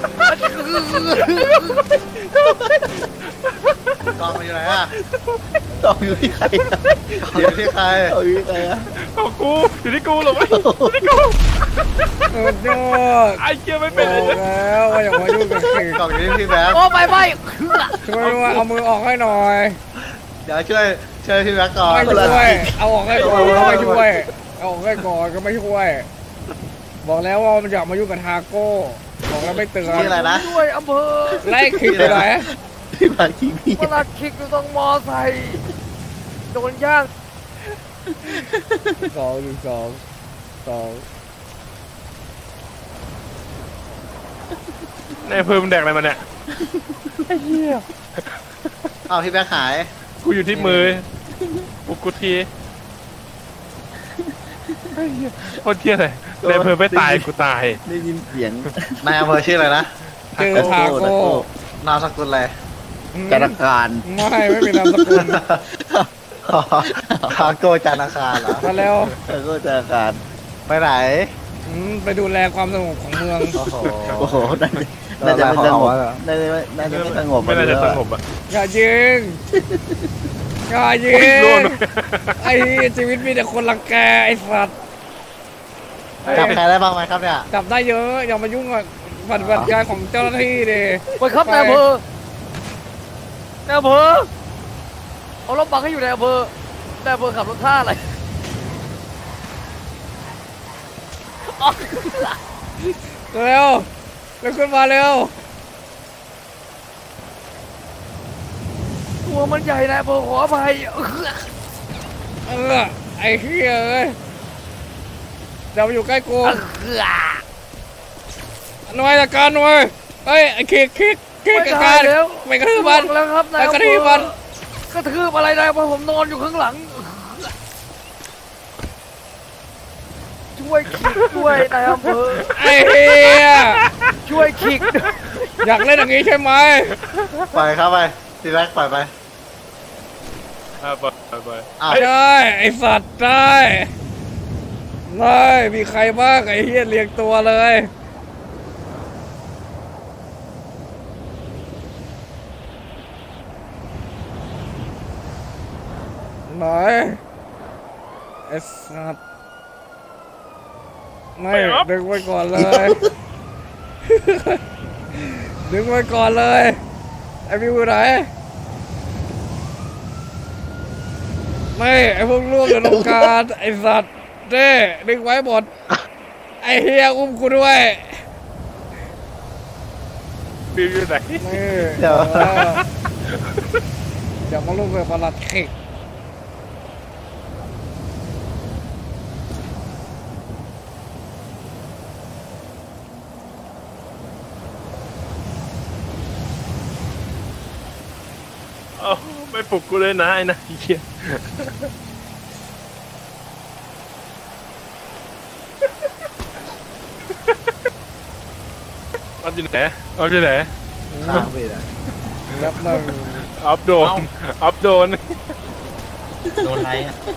Speaker 3: องอยู่ไหนอ่ะกองอยู่ที่ใครอยู่ที่ใครอยู่ที่ใครอ่ะ
Speaker 8: ของกูอยู่ที่กูเหรอวะอยู่ที่กู
Speaker 1: สุดยอด
Speaker 8: ไอ้เหี้ยไม่
Speaker 1: บ
Speaker 8: เป็น
Speaker 1: อ
Speaker 8: เลย
Speaker 1: กแล้วว่าอย่ามายุ่งกับคิก
Speaker 3: กองอยู่ที่พี่แบ๊ก
Speaker 4: โอ้ไปไป
Speaker 1: ช่วยว่าเอามือออกให้หน่อย
Speaker 3: เดี๋ยวช่วยช่วยพี่แบ๊กก่อน
Speaker 1: ไม่ช่วยเอาออกให้ก่อนก็ไม่ช่วยเอาออกให้ก่อนก็ไม่ช่วย บอกแล้วว่ามันอย่ามายุ่งกับทาโก้บอกแล้วไม่เตือน
Speaker 3: ชื่ออะไรนะ
Speaker 4: ด้วยอำเภอ
Speaker 1: ไล่คิกไปไหน
Speaker 3: พี่แบ๊กคิงพี่
Speaker 4: ปรัดขิกอยู่ตรงมอไซค์โดนย่าง
Speaker 1: สองหนึ่งสองสอง
Speaker 8: ในอำเภอมันแดกอะไรมาเนี่ย
Speaker 3: เอาพี่แบ๊กหาย
Speaker 8: กูอยู่ที่มือกูกูทีคนเที่ยอะไรในอำเภอไม่ตายกูตาย
Speaker 3: ได้ยินเสียงนายอำเภอชื่ออะไรนะ
Speaker 1: ชื่อทาโก้
Speaker 3: นามสกุลอะไร
Speaker 1: จั
Speaker 3: จันทการ
Speaker 1: ไม่ไม่มีนามสกุล
Speaker 3: คาโกจันทคารเหรอ
Speaker 1: มาแล้ว
Speaker 3: คาโกจันทการไปไหน
Speaker 1: อืมไปดูแลความสงบของเมือง
Speaker 3: โอ้โหโอ้โหน่าจะไม่สงบน่าจะไม่น่าจะไม่สงบ
Speaker 8: ไม่น่าจะสงบอ่ะ
Speaker 1: อย่ายิงอย่ายิ
Speaker 8: โดน
Speaker 1: งไอ้ชีวิตมีแต่คนรังแกไอ้สัตว์
Speaker 3: จับใครได้บ้างไหมครับเนี่ย
Speaker 1: จับได้เยอะอย่ามายุ่งกับปฏิบัติการของเจ้าหน้าที่ดิ
Speaker 4: ไปครับนายอำเภอ นายอำเภอเอารถบังให้อยู่ในอำเภอนายอำเภอขับรถท่าอะไรอ๋อ
Speaker 1: เร็วเร็วขึ้นมาเร็ว
Speaker 4: ตัวมันใหญ่นายอำเภอขออภัย
Speaker 1: เออไอ้เหี้ยเอ้ยอย่ามาอยู่ใกล้กูหน่วยจัดการหน่วยเฮ้ยไอ้คิกคิกคิก
Speaker 4: ไม่
Speaker 1: จัด
Speaker 4: ได้
Speaker 1: การ
Speaker 4: แล้ว
Speaker 1: ไม่กระทืบมัน
Speaker 4: แล้วครับนาย
Speaker 1: ไม่
Speaker 4: อำ
Speaker 1: กระ
Speaker 4: เภ
Speaker 1: ทืบ
Speaker 4: อ
Speaker 1: มัน
Speaker 4: กระทืบอะไรนายอำเภอผมนอนอยู่ข้างหลัง ช่วยขิกด้วยนายอำเภอ
Speaker 1: ไอ้เหี้ย
Speaker 4: ช่วยขิก
Speaker 1: อยากเล่นอย่างนี้ใช่ไหม
Speaker 3: ปล่อยเข้าไปทีแรกปล่อยไป
Speaker 8: อ่ะไปไปไป
Speaker 3: อ้าว
Speaker 1: ได้ไอ้สัตว์ได้ได้มีใครบ้างไอ้เหี้ยเรียงตัวเลยไหนไอ้สัตว์ไม่ดึงไว้ก่อนเลย ดึงไว้ก่อนเลยไอ้วิวไหนไม่ไอ้พวกลูกอยู่ตรงกลางไอ้สัตว์เด้ดึงไว้หมดไอ้เฮียอุ้มกูด้วย
Speaker 8: บิวอยู่ไหน
Speaker 1: นี่
Speaker 3: เดี๋ยว
Speaker 1: เดี๋ยวมาลูกเลยประหลัดเข่ง
Speaker 8: เอ้าไม่ปลุกกูเลยนะไอ้นายเหี้ยอัพอยู่ไหนอัพอยู่ไหน
Speaker 3: ข้างไปนะ
Speaker 1: นับหนึ่ง
Speaker 8: อัพโดนอัพโดน
Speaker 6: โดนอะไรอ่ะ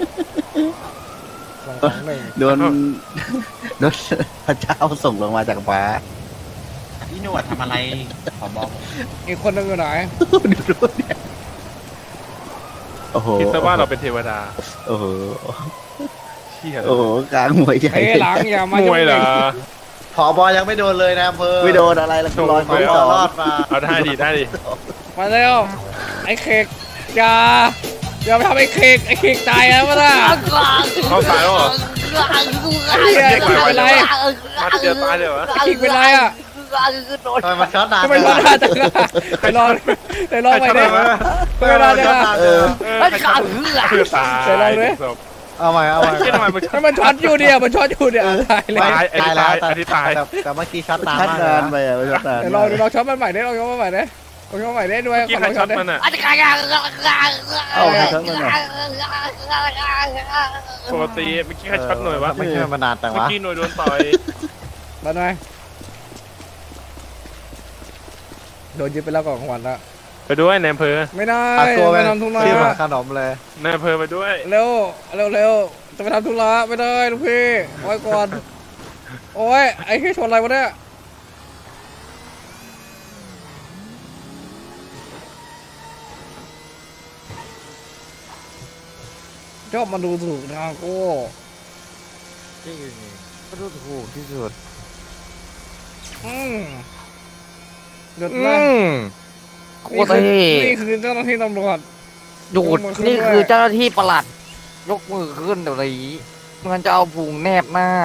Speaker 1: สองสองหนึ่ง
Speaker 5: โดนโดนพระเจ้าส่งลงมาจากฟ้า
Speaker 6: พี่หนวดทำอะไรขอบอก
Speaker 1: อีกคนนึงอยู่ไหน
Speaker 5: ดูดูเนี่ยโอ้โห
Speaker 8: คิดซะว่าเราเป็นเทวดา
Speaker 5: โอ้โห
Speaker 8: เชี่ย
Speaker 5: โอ้โหกลางมวยใหญ่
Speaker 1: เฮ้ยหลังอย่าม
Speaker 8: มวยเหรอ
Speaker 3: ผอบอยังไม่โดนเลยนะอำเภอ
Speaker 5: ไม่โดนอะไรละลอย
Speaker 3: ผอบอรอดมา
Speaker 8: เอาได้ดิได้ดิ
Speaker 1: มาเร็วไอ้เค้กอย่าอย่าไปทำไอ้เค้กไอ้เค้กตายแล้วมั้งล่ะ
Speaker 8: เขาตายแล้วเหรอ
Speaker 1: เฮียเป็นไร
Speaker 8: มัดเดียวตายเลยเหรอ
Speaker 1: ไอ้เค้กเป็นไรอ่ะ
Speaker 3: ทำไมมาช็อตนาน
Speaker 1: ทำไมรอดนานจังอะไปรอไปรอไปดิไปรอดจังอะ
Speaker 5: เออ
Speaker 8: เออใครช็อตคือตาย
Speaker 1: เสร็จแล้วเลย
Speaker 8: ศพ
Speaker 3: เอาใหม่เอาใหม่
Speaker 8: เชี่ยทำไมมึง
Speaker 1: ให้มันช็อตอยู่เนี่ยมันช็อตอยู่เนี่ยตายเลย
Speaker 8: ตายไอ้ตายไอ้ที่ตาย
Speaker 3: แต่แต่เมื่อกี้ช็อตนาน
Speaker 5: ชัด
Speaker 3: มาก
Speaker 5: นาน
Speaker 3: นะ
Speaker 5: ไปอ่ะชัดนาน
Speaker 1: เดี๋ยวลองดูลองช็อตมันใหม่ดิลองช็อตมันใหม่ดิลองช็อตมันใหม่ดิด้วย
Speaker 8: เมื่อกี้ใครช็อตมันอ่ะ
Speaker 5: เอาไปชัดมันหน่อย
Speaker 8: ปกติเมื่อกี้ใครช็อตหน่วยวะ
Speaker 3: ไม่ใช่มานานจัง
Speaker 8: เมื่อ
Speaker 3: วะ
Speaker 8: กี้หน่วยโดนต่อย
Speaker 1: มาหน่อยโดนยึดไปแล้วก่อนของวันละ
Speaker 8: ไปด้วยในอำเภอ
Speaker 1: ไม่ได้
Speaker 3: เอาตัวไป
Speaker 1: ไปทำธุระ
Speaker 3: ชื่อเหมือนขนมเลย
Speaker 8: ในอำเภอไปด้วย
Speaker 1: เร็วเร็วเร็วจะไปทำธุระไม่ได้ลูกพี่โอ้ยก่อนโอ้ยไอ้ที่ชนอะไรวะเนี่ยชอบมาดูถูกทางกู
Speaker 4: ก็ดูถูกที่สุด
Speaker 1: อืมเดือด
Speaker 4: อื
Speaker 1: ร้อน
Speaker 4: มโค
Speaker 1: นี่
Speaker 4: ตร
Speaker 1: คือ
Speaker 4: เท่
Speaker 1: นี่คือเจ้าหน้าที่ตำรวจ
Speaker 4: หยุด
Speaker 1: ยกมือขึ้น
Speaker 4: นี่
Speaker 1: ด้วย
Speaker 4: คือเจ้าหน้าที่ประหลัด ยกมือขึ้นเดี๋ยวนี้มันจะเอาพุงแนบหน้า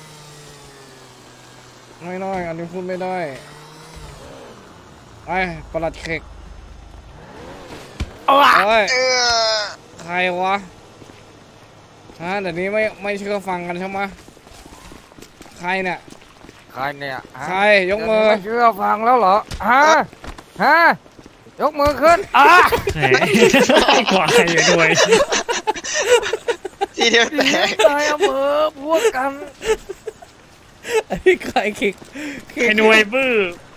Speaker 1: ไม่น้อยอันนี้พูดไม่ได้ไอ้ประหลัดเค้กโอ้ยใครวะฮะเดี๋ยวนี้ไม่ไม่เชื่อฟังกันใช่ไหมใครเนี่ย
Speaker 4: ใครเนี่ยฮะ
Speaker 1: ใครยกมือ
Speaker 4: เดี๋ยวนี้ไเชื่อฟังแล้วเหรอฮะฮะยกมือขึ้นอ่ะ
Speaker 9: ขวาอยู่ด้วย
Speaker 7: ทีเดียวแตก
Speaker 4: นายอำเภอพวกกัน
Speaker 1: ไอ้ใครเค้กเค้ก
Speaker 9: ไอ้หน่วยบื้อ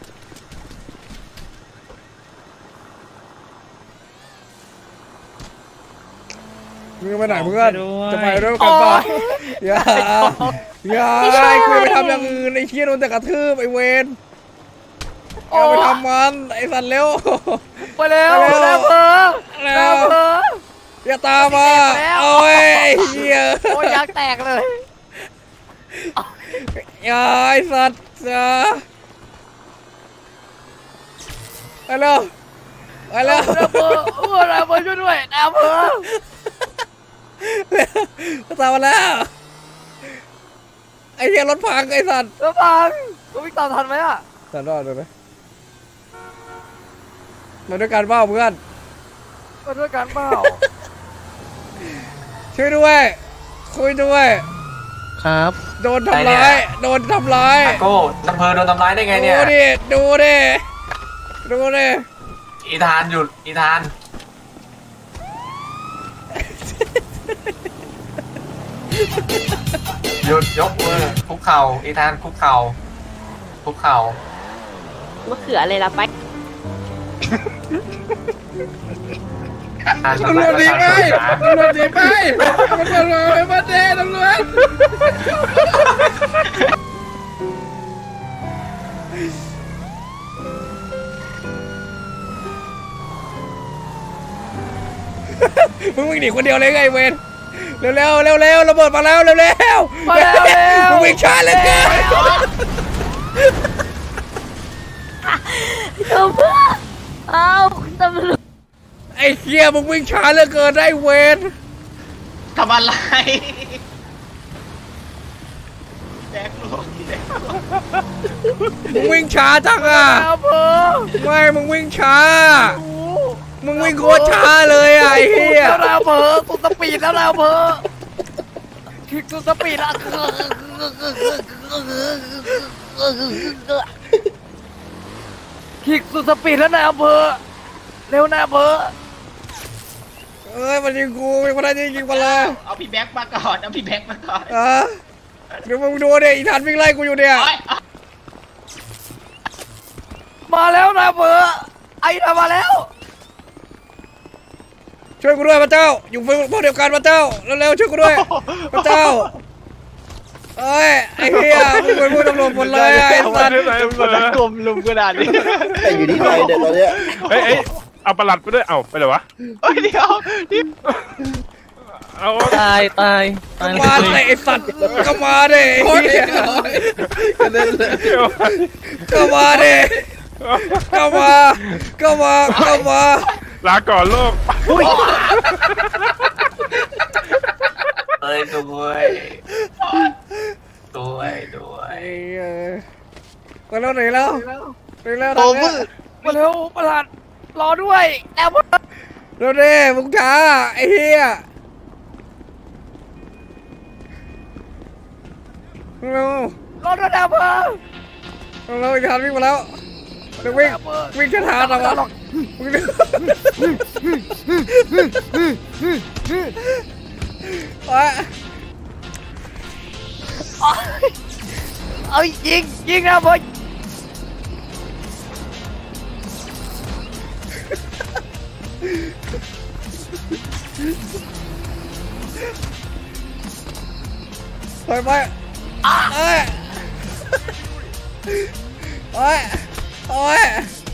Speaker 1: มึงไปไหนเพื่อนจะไปด้วยกันปะอย่าอย่าไอ้คุยไปทำอย่างอื่นไอ้เชี่ยโดนแต่กระทืบไอ้เวนอย่าไปทำมันไอ้สันเร็ว
Speaker 4: ไปเร็ว
Speaker 1: ไปเร็ว
Speaker 4: นายอำเภอ
Speaker 1: เร็
Speaker 4: นายว อำเภอ
Speaker 1: อย่าตามมาโอ้ยไอ้เหี้ย
Speaker 4: โอ้ยยางแตกเลย
Speaker 1: อย่าไอ้สัตว์อย่าไปเร็วไปเร็วน
Speaker 4: ายอำเภอเออนายอำเภอช่วยด้วยนายอำเภอ
Speaker 1: เร็วตามมาแล้วไอ้เหี้ยรถพังไอ้สัตว์
Speaker 4: ระวังกูวิ่งตามทันไหมอ่ะ
Speaker 1: สัตว์รอดเลยไหมมาด้วยกันเปล่าเพื่อน
Speaker 4: มาด้วยกันเปล่า
Speaker 1: ช่วยด้วยคุยด้วย
Speaker 5: ครับ
Speaker 1: โดนทำร้ายโดนทำร้าย
Speaker 10: โก้อำเภอโดนทำร้ายได้ไงเนี่ย
Speaker 1: ดูดิดูดิดูดิ
Speaker 10: อีธานหยุดอีธานหยุดยกมือคุกเข่าอีธานคุกเข่าคุกเข่าม
Speaker 11: ะเขืออะไรล่ะไป
Speaker 2: ตำรวจดีไปตำรวจดีไปตำรวจมาไม่มาเด้ตำรวจ
Speaker 1: มึงวิ่งหนีคนเดียวเลยไงเวนเร็วเร็วเร็วเร็วระเบิดมาแล้วเร็วเร็ว
Speaker 4: มาแล้วเร็ว
Speaker 1: มึงวิ่งช้าเลยเกิน
Speaker 11: ตำรวจเอาตำรวจ
Speaker 1: ไอ้เหี้ยมึงวิ่งช้าเหลือเกินได้เวน
Speaker 6: ทำอะไร
Speaker 1: มึงวิ่งช้าจังอ่ะ
Speaker 4: นายอำเภอ
Speaker 1: ไม่มึงวิ่งช้ามึงวิ่งโคตรช้าเลยอ่ะไอ้เหี้ย
Speaker 4: แล้วนายอำเภอสุดสปีดแล้วนายอำเภอคิกสุดสปีดแล้วคิกสุดสปีดแล้วนายอำเภอเร็วนายอำเภอ
Speaker 1: เอ้ยมันยิงกูไม่ได้ยิงมาเลย
Speaker 6: เอาพี่แบ็คมาก่อนเอาพี่แบ็คมาก่อน
Speaker 1: อ่ะเดี๋ยวมึงดูดิอีทันวิ่งไล่กูอยู่เนี่ย
Speaker 4: มาแล้วนายอำเภอไอ้ทำมาแล้ว
Speaker 1: ช่วยกูด้วยพระเจ้าอยู่พวกเดียวกันพระเจ้าเร็วๆช่วยกูด้วยพระเจ้าเอ้ยไอ้เหี้ยมึงเป็นผู้ตำรวจหมดเลยไอ้สัตว์
Speaker 3: กดกลมลุมกระดาษนี่
Speaker 12: แต่อยู่ที่ไหนเด็กตอนเนี้ย
Speaker 8: เฮ้ยเอ้ยเอาประหลัดไปด้วยเอ้าไปเลยวะ
Speaker 3: เฮ้ยเดี๋ยวนี่
Speaker 8: เอา
Speaker 5: ตายตายตาย
Speaker 1: มาเลยไอ้สัตว์ก็มาดิไอ้เหี้ยก็มาดิก็มาก็มาก็มา
Speaker 8: ลาก่อนโลก
Speaker 10: เอ้ยด้วยด้วยด้วย
Speaker 1: ไอ้เอ้ยมาแล้วหนีแล้วหนีแล้ว
Speaker 3: โอ้มือ
Speaker 4: มาเร็วประหลาดรอด้วยแล้ว
Speaker 1: เร็วดิมึงช้าไอ้เหี้ยเร็ว
Speaker 4: รอด้วยนะเพื่อน
Speaker 1: เร็วอีกทันวิ่งมาแล้วเร็ววิ่งวิ่งช้าๆนะวะวิ่งเร็วไป
Speaker 4: เอายิงยิงนะเพื่อน
Speaker 1: ไปไปเอ้ยโอ้ยโอ้ย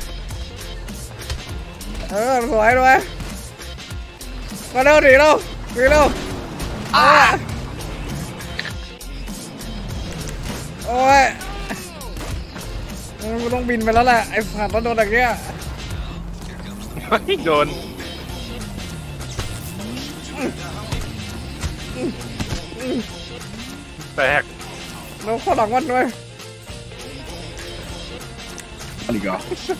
Speaker 1: เออสวยด้วยมาเร็วหนีเร็วหนีเร็วโอ้ยโอ้ยมึงต้องบินไปแล้วแหละไอ้ผ่านรถโดนอย่างเงี้ย
Speaker 8: โดนแตก
Speaker 1: เราเข้าหลังมันด้วย
Speaker 12: อันนี้ก็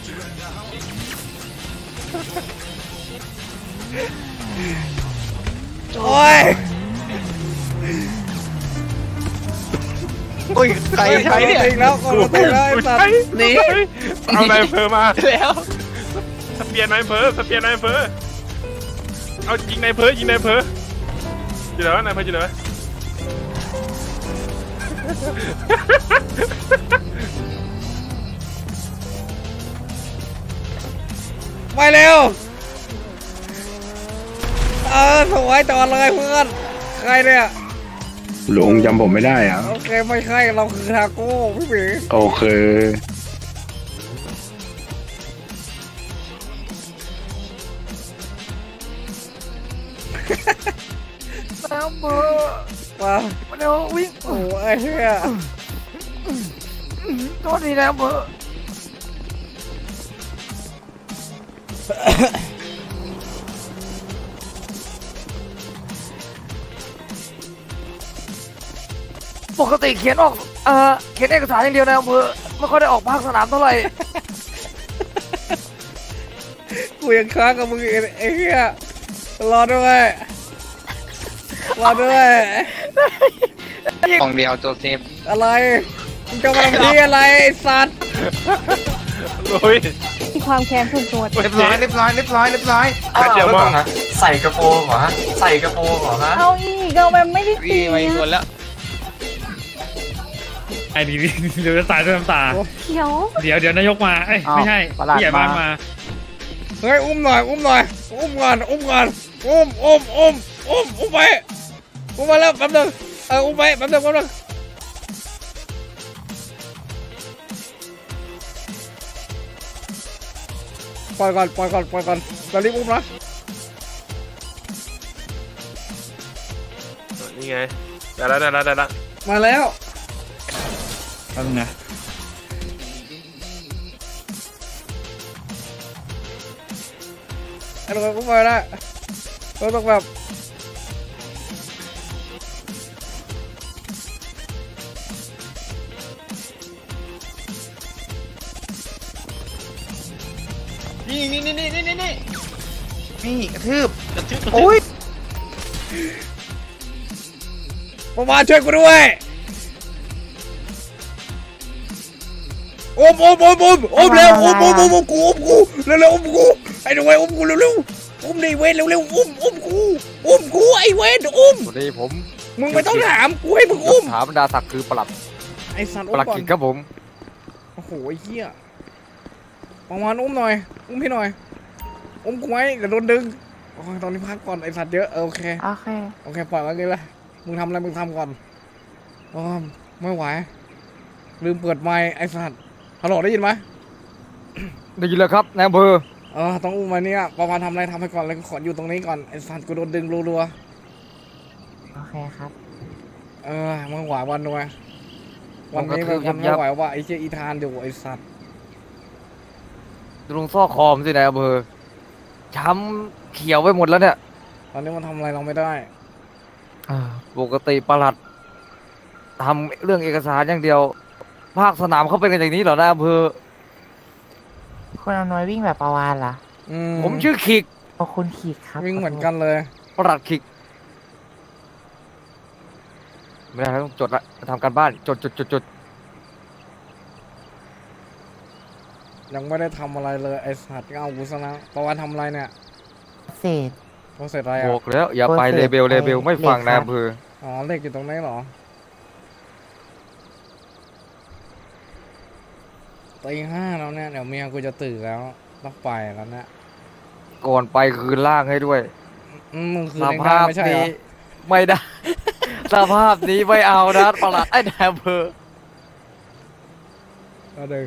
Speaker 1: โอ้ย
Speaker 3: โอ้ยใครใครเนี่ย
Speaker 1: อีกแล้วก็ตีแล้วไอ้สัตว์
Speaker 8: หนีเอานายอำเภอมา
Speaker 3: แล้ว
Speaker 8: สเปียร์นายอำเภอสเปียร์นายอำเภอเอายิงนายอำเภอยิงนายอำเภออยู่ไหนวะนายอำเภออยู่ไหนวะ
Speaker 1: ไปเร็วเออสวยจอดเลยเพื่อนใครเนี่ย
Speaker 12: ลุงจำผมไม่ได้อ่ะ
Speaker 1: โอเคไม่ใช่เราคือทาโก้พี่หมี
Speaker 12: โอเค
Speaker 4: น้ำเพื่อ
Speaker 1: มา
Speaker 4: มาเร็ววิ่ง
Speaker 1: โอ้ไอ้เหี้ย
Speaker 4: โทษทีนะเพื่อปกติเขียนออกเอ่อเขียนเอกสารอย่างเดียวนะเพื่อไม่ค่อยได้ออกภาคสนามเท่าไหร่
Speaker 1: กูยังค้างกับมึงอีกไอ้เหี้ยรอด้วยรอด้วย
Speaker 3: กล่องเดียวโจเซฟ
Speaker 1: อะไรมึงจะมาทำที่อะไรไอ้สัตว์
Speaker 8: โอ้ย
Speaker 11: มีความแค้นส่วนตัว
Speaker 10: เรียบร้อยเรียบร้อยเรียบร้อยเรียบร้อย
Speaker 8: เดี๋ยวมา
Speaker 10: นะใส่กระโปรงเหรอฮะใส่กระโปรงเหรอฮะ
Speaker 11: เอาอีกเอาแบบไม่ได้ตี
Speaker 3: วิ่งมาอีกคนแล้ว
Speaker 9: ไอ้นี่เดี๋ยวจะตายด้วยน้ำตา
Speaker 11: เดี๋ยว
Speaker 9: เดี๋ยวเดี๋ยวนายกมาเอ้ยไม่ใช่ผู้ใหญ่บ้านมา
Speaker 1: เฮ้ยอุ้มหน่อยอุ้มหน่อยอุ้มก่อนอุ้มก่อนอุ้มอุ้มอุ้มอุ้มอุ้มไปอุ้มมาแล้วแป๊บนึงเอออุ้มไปแป๊บนึงแป๊บนึงปล่อยก่อนปล่อยก่อนปล่อยก่อนเรารีบอุ้มนะ
Speaker 8: นี่ไงได้แล้วได้แล้วได้แล้ว
Speaker 1: มาแล้ว
Speaker 9: แป๊บนึงนะ
Speaker 1: ไอ้เราอุ้มไปได้เราต้องแบบ
Speaker 3: นี่นี่นี่นี่นี่นี่นี่กระทืบ
Speaker 6: กระทืบ
Speaker 3: โอ้ย
Speaker 1: มามาช่วยกูด้วยอุ้มอุ้มอุ้มอุ้มอุ้มเร็วอุ้มอุ้มอุ้มอุ้มกูอุ้มกูเร็วเร็วอุ้มกูไอ้หนุ่ยอุ้มกูเร็วเร็วอุ้มดิเวนเร็วเร็วอุ้มอุ้มกูอุ้มกูไอ้เวนอุ้ม
Speaker 4: สวัสดีผม
Speaker 1: มึงไม่ต้องถามกูให้มึงอุ้ม
Speaker 4: ถามบรรดาศักดิ์คือประหลัด
Speaker 1: ไอ้สัตว์
Speaker 4: ป
Speaker 1: อุ้
Speaker 4: ระหลั
Speaker 1: ม
Speaker 4: ด
Speaker 1: ก่อน
Speaker 4: กิจครับผม
Speaker 1: โอ้โหไอ้เหี้ยประมาณอุ้มหน่อยอุ้มพี่หน่อยอุ้มกูไว้เดี๋ยวโดนดึงโอ้ยตอนนี้พักก่อนไอ้สัตว์เยอะโอเคโอเคโอเคปล่อยไว้เลยมึงทำอะไรมึงทำก่อนโอ้ไม่ไหวลืมเปิดไมค์ไอ้สัตว์ฮัลโหลได้ยินไหม
Speaker 4: ได้ยินแล้วครับนายอำเภอ
Speaker 1: เออต้องอุ้มมาเนี่ยประมาณทำอะไรทำให้ก่อนเลยขออยู่ตรงนี้ก่อนไอ้สัตว์กูโดนดึงรัวๆโอเคครับเออมึงไหววันด้วยวันนี้มันไม่ไหวว่าไอ้เชี่ยอีธานเดี๋ยวไอ้สัตว์
Speaker 4: ดูลงซอกคอมสินายอำเภอช้ำเขียวไปหมดแล้วเนี่ย
Speaker 1: ตอนนี้มันทำอะไรเราไม่ได้
Speaker 4: ปกติปลัดทำเรื่องเอกสารอย่างเดียวภาคสนามเขาเป็นกันอย่างนี้เหรอนายอำเภอ
Speaker 13: คุณอำนวยวิ่งแบบประวานเหรอ
Speaker 4: ผมชื่อขิก
Speaker 13: ขอบคุณขิกครับ
Speaker 1: วิ่งเหมือนกันเลย
Speaker 4: ปลัดขิกไม่ได้ต้องจดละทำการบ้านจดจดจดจด
Speaker 1: ยังไม่ได้ทำอะไรเลยไอ้สัตว์เอากูซะนะประวันทำอะไรเนี่ย
Speaker 13: เสร็จ
Speaker 1: เขาเสร็จอะไรอ่ะ
Speaker 4: บอกแล้วอย่าไปเลเบลเลเบลไม่ฟังนายอำเภอ
Speaker 1: อ๋อเลขอยู่ตรงนี้เหรอตีห้าแล้วเนี่ยเดี๋ยวเมียกูจะตื่นแล้วต้องไปแล้วเนี่ย
Speaker 4: ก่อนไปคืนล่างให้ด้วย
Speaker 1: สภาพนี้
Speaker 4: ไม่ได้สภาพนี้ไม่เอานะปลัดไอ้นายอำเภอ
Speaker 1: เอาเดี๋ยว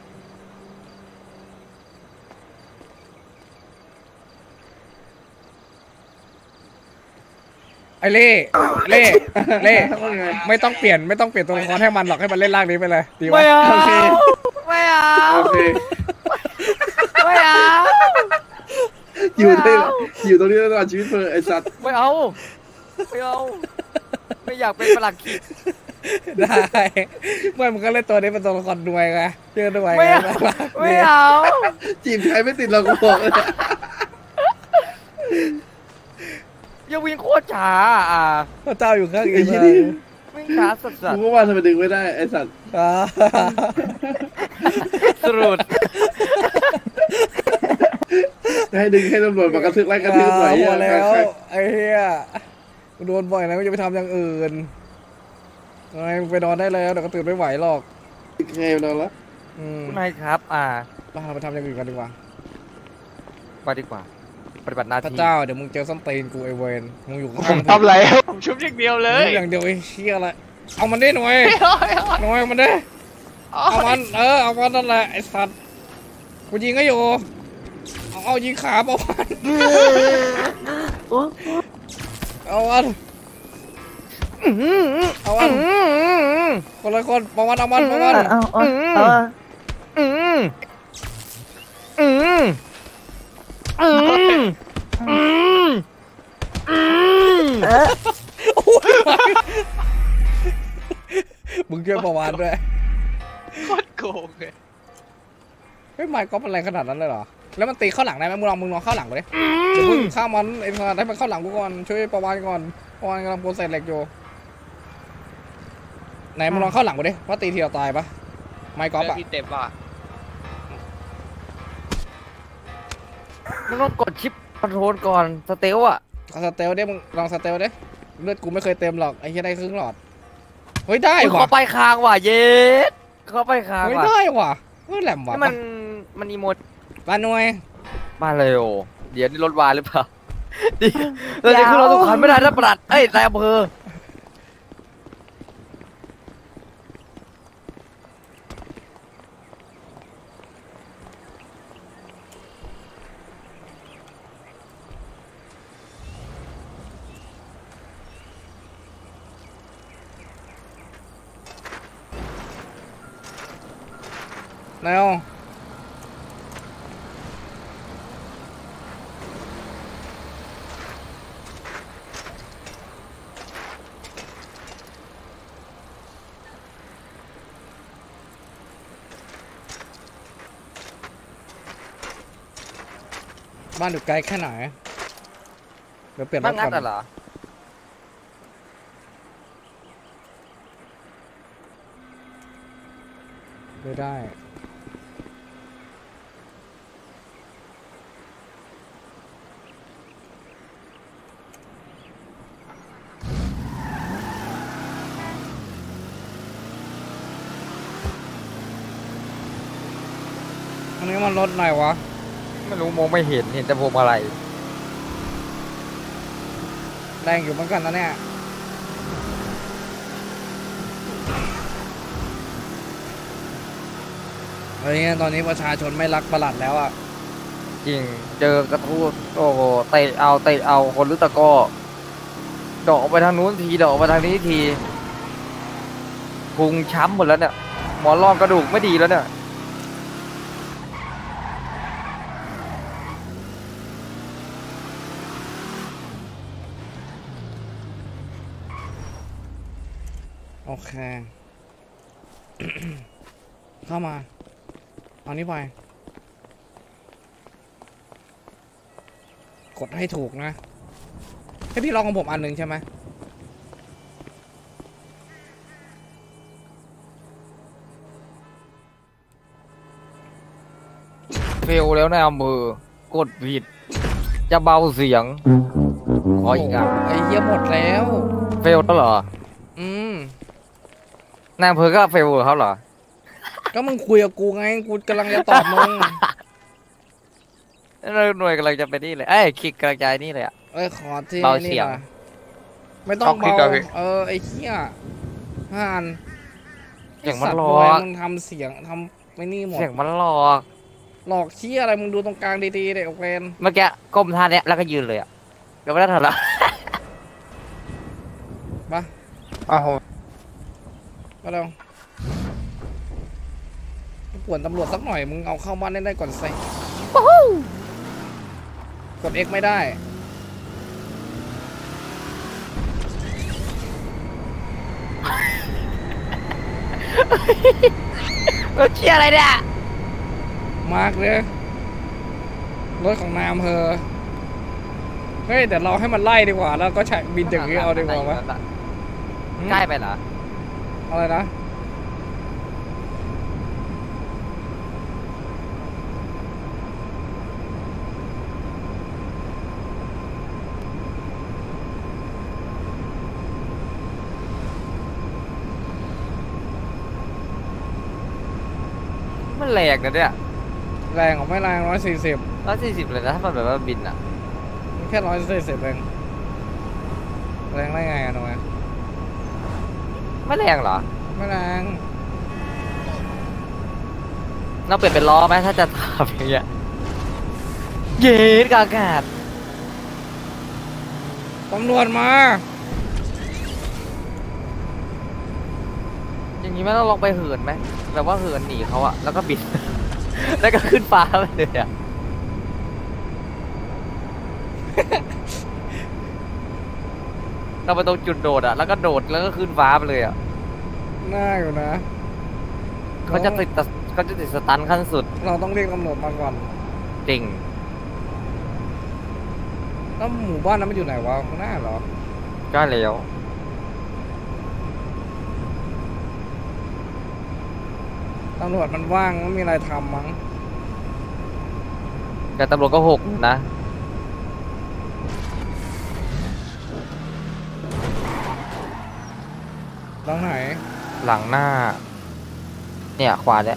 Speaker 1: ไอ้เล่เล่เล่ไม่ต้องเปลี่ยนไม่ต้องเปลี่ยนตัวละครให้มันหรอกให้มันเล่นร่างนี้ไปเลยดีวะ
Speaker 4: ไม่เอาไม่เอาไม่เอา
Speaker 2: อยู่ได้อยู่ตรงนี้ตลอดชีวิตเพื่อไอ้สัตว์
Speaker 4: ไม่เอาไม่เอาไม่อยากเป็นปลัดขิก
Speaker 1: ได้เมื่อมันก็เล่นตัวนี้เป็นตัวละครด้วยไงเชื่อด้วย
Speaker 4: ไม่เอาไม่เอา
Speaker 2: จีบใครไม่ติดเราก็บอกเลย
Speaker 4: ยังวิ่งโคตรช้าอ่ะ
Speaker 1: พระเจ้าอยู่ข้างอีก
Speaker 4: วิ่งช้าสัสๆ
Speaker 2: กูว่าทำไมดึงไม่ได้ไอ้สัตว์
Speaker 4: สรุป
Speaker 2: ให้ดึงให้ตำรวจมากระทึกไล่กระทึกหน่อย
Speaker 1: แล้วไอ้เหี้ยโดนบ่อยนะก็จะไปทำอย่างอื่นไงไปนอนได้แล้วเดี๋ยวก็ตื่นไม่ไหวหรอก
Speaker 2: ไงนอนละ
Speaker 4: คุณนายครับอ่า
Speaker 1: เราไปทำอย่างอื่นกันดีกว่า
Speaker 4: ไปดีกว่าปฏิบัติหน้าที่
Speaker 1: พระเจ้าเดี๋ยวมึงเจอส้นตีนกูไอเวนมึงอยู่
Speaker 3: ผมทำไรผมชุบอย่างเดียวเลย
Speaker 1: อย่างเดียวไอ้เชี่ยอะไรเอามันได้หน่อยหน่อยมันได้เอามันเออเอามันนั่นแหละไอ้สัตว์กูยิงก็อยู่เอาเอายิงขาเอามันเอามันเอามันคนละคนประวันเอามันประวัน
Speaker 13: เอาเอาเอา
Speaker 4: อืมอืมอืมอืมอืม
Speaker 1: มึงช่วยประวันด้วย
Speaker 3: โคตรโกงเลย
Speaker 1: เฮ้ยไมค์ก็เป็นอะไรขนาดนั้นเลยเหรอแล้วมันตีเข้าหลังได้ไหมมึงลองมึงลองเข้าหลังไปดิเดี๋ยวมึงข้ามันไอ้สัตว์ให้มันเข้าหลังกูก่อนช่วยประวันก่อนประวันกำลังโปรเซสเหล็กอยู่ไหนมึงลองเข้าหลังไปดิว่าตีทีเราตายปะไมค์ก๊อปอะ
Speaker 3: เต็มว่ะ
Speaker 4: มึงต้องกดชิปคอนโทรลก่อนสเตลอ่ะ
Speaker 1: สเตลดิมึงลองสเตลดิเลือดกูไม่เคยเต็มหรอกไอ้แค่ได้ครึ่งหลอดเฮ้ยได้ว่ะ
Speaker 4: เขาไปคางว่ะเย็ดเขาไปคางว่ะ
Speaker 1: ไม่ได้ว่ะเฮ้ยแหลมว่ะ
Speaker 4: มันมันอีโมด
Speaker 1: มาหน่วย
Speaker 4: มาเลยโอเดี๋ยวนี่รถวานหรือเปล่าดิเราจะขึ้นรถทุกคันไม่ได้นะปลัดเอ้ยนายอำเภ
Speaker 1: อแนวบ้านอยู่ไกลแค่ไหนเดี๋ยวเปลี่ยนรถก่อน
Speaker 4: เหรอ
Speaker 1: ไม่ได้อันนี้มันรถไหนวะ
Speaker 4: ไม่รู้มองไม่เห็นเห็นแต่พวงมาลัย
Speaker 1: แรงอยู่เหมือนกันนะเนี่ยเฮ้ยตอนนี้ประชาชนไม่รักประหลัดแล้วอ่ะ
Speaker 4: จริงเจอกระทู้โอ้โหเตะเอาเตะเอาคนรู้ตะกอดอกไปทางนู้นทีดอกไปทางนี้ทีพุงช้ำหมดแล้วเนี่ยหมอนรองกระดูกไม่ดีแล้วเนี่ย
Speaker 1: โอเค เข้ามาเอานี้ไปกดให้ถูกนะให้พี่ลองของผมอันหนึ่งใช่ไหม
Speaker 4: เฟลแล้วนะอำเภอกดผิดจะเบาเสียงขออีกอ่ะ
Speaker 1: ไอ้เหี้ยหมดแล้ว
Speaker 4: เฟลแล้วเหรอ
Speaker 1: อืม
Speaker 4: นายอำเภอก็เฟลเขาเหรอ
Speaker 1: ก็มึงคุยกับกูไงกูกำลังจะตอบมึง
Speaker 4: หน่วยกำลังจะไปนี่เลยเอ้ยคลิกกำลังใจนี่เลยอ่ะ
Speaker 1: เอ้ยขอที่
Speaker 4: เบา
Speaker 1: นี่
Speaker 4: เสียง
Speaker 1: หน่อยไม่ต้อง
Speaker 4: เอาคลิก
Speaker 1: เบา
Speaker 4: เอาพี่
Speaker 1: เออไอ้เหี้ยห่าน
Speaker 4: เสียงมัน
Speaker 1: ไสัตว์
Speaker 4: หล
Speaker 1: บ
Speaker 4: อ
Speaker 1: อย
Speaker 4: ก
Speaker 1: มึงทำเสียงทำไม่นี่หมด
Speaker 4: เสียงมันหลอก
Speaker 1: หลอกเชี่ยอะไรมึงดูตรงกลางดีๆเด็กเวน
Speaker 4: เมื่อกี้ก้มท่าเนี้ยแล้วก็ยืนเลยอ่ะเดี๋ยวไม่ได้ทันละ
Speaker 1: มา
Speaker 3: อ้าว
Speaker 1: มาเร็วป่วนตำรวจสักหน่อยมึงเอาเข้าบ้านได้ได้ก่อนสิกด X ไม่ได้
Speaker 4: รถเชี่ยอะไรเนี่ย
Speaker 1: มาร์กเลยรถของนายอำเภอเฮ้ยเดี๋ยวเราให้มันไล่ดีกว่าแล้วก็ใช้บินอย่างนี้เอาดีกว่าไหม
Speaker 4: ใกล้ไปเหรอ
Speaker 1: อะไรนะ
Speaker 4: มันแรงนะเนี่ย
Speaker 1: แรงของไม่แรงร้อยสี่สิบ
Speaker 4: ร้อยสี่สิบเลยนะถ้ามันแบบว่าบินอ่ะ
Speaker 1: แค่ร้อยสี่สิบเองแรงได้ไงอะน้อย
Speaker 4: ไม่แรงเหรอ
Speaker 1: ไม่แรง
Speaker 4: เราเปลี่ยนเป็นล้อไหมถ้าจะทำอย่างเงี้ยเย็ดกบอากาศ
Speaker 1: ตำรวจมา
Speaker 4: อย่างนี้ไม่ต้องลองไปเหินไหมแบบว่าเหินหนีเขาอะแล้วก็บิน แล้วก็ขึ้นฟ้าไปเลยอะ เราไปตรงจุดโดดอะแล้วก็โดดแล้วก็ขึ้นฟ้าไปเลยอะ
Speaker 1: น่าอยู่นะ
Speaker 4: เขาจะติดเขาจะติดสตันขั้นสุด
Speaker 1: เราต้องเรียกตำรวจมาก่อน
Speaker 4: จริง
Speaker 1: แล้วหมู่บ้านนั้นมันอยู่ไหนวะข้างหน้าเหรอ
Speaker 4: ก็แล้ว
Speaker 1: ตำรวจมันว่างไม่มีอะไรทำมั้ง
Speaker 4: แต่ตำรวจก็หกนะ
Speaker 1: ตรงไหน
Speaker 4: หลังหน้า เนี่ยขวาเนี่ย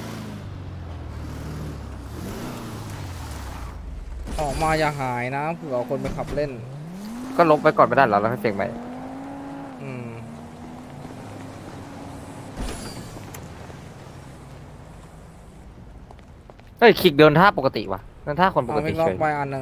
Speaker 1: ออกมาอย่าหายนะเผื่อคนไปขับเล่น
Speaker 4: ก็ลบไปก่อนไม่ได้เหรอแล้วก็เสียงใหม่
Speaker 1: อืม
Speaker 4: เฮ้ยคลิกเดินท่าปกติวะเดินท่าคนปก
Speaker 1: เอาไป
Speaker 4: ติ
Speaker 1: ล็อ
Speaker 4: เฉ
Speaker 1: ก
Speaker 4: ย
Speaker 1: ไปอันหนึ่ง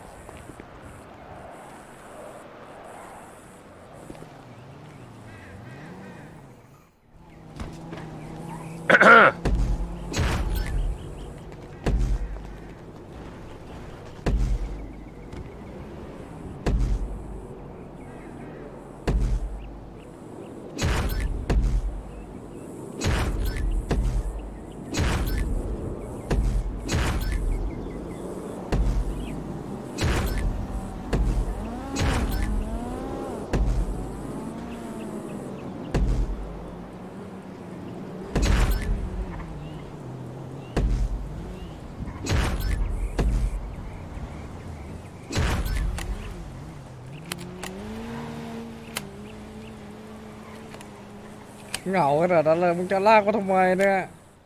Speaker 1: เหงาขนาดนั้นเลยมึงจะลากมาทำไมเนี่ย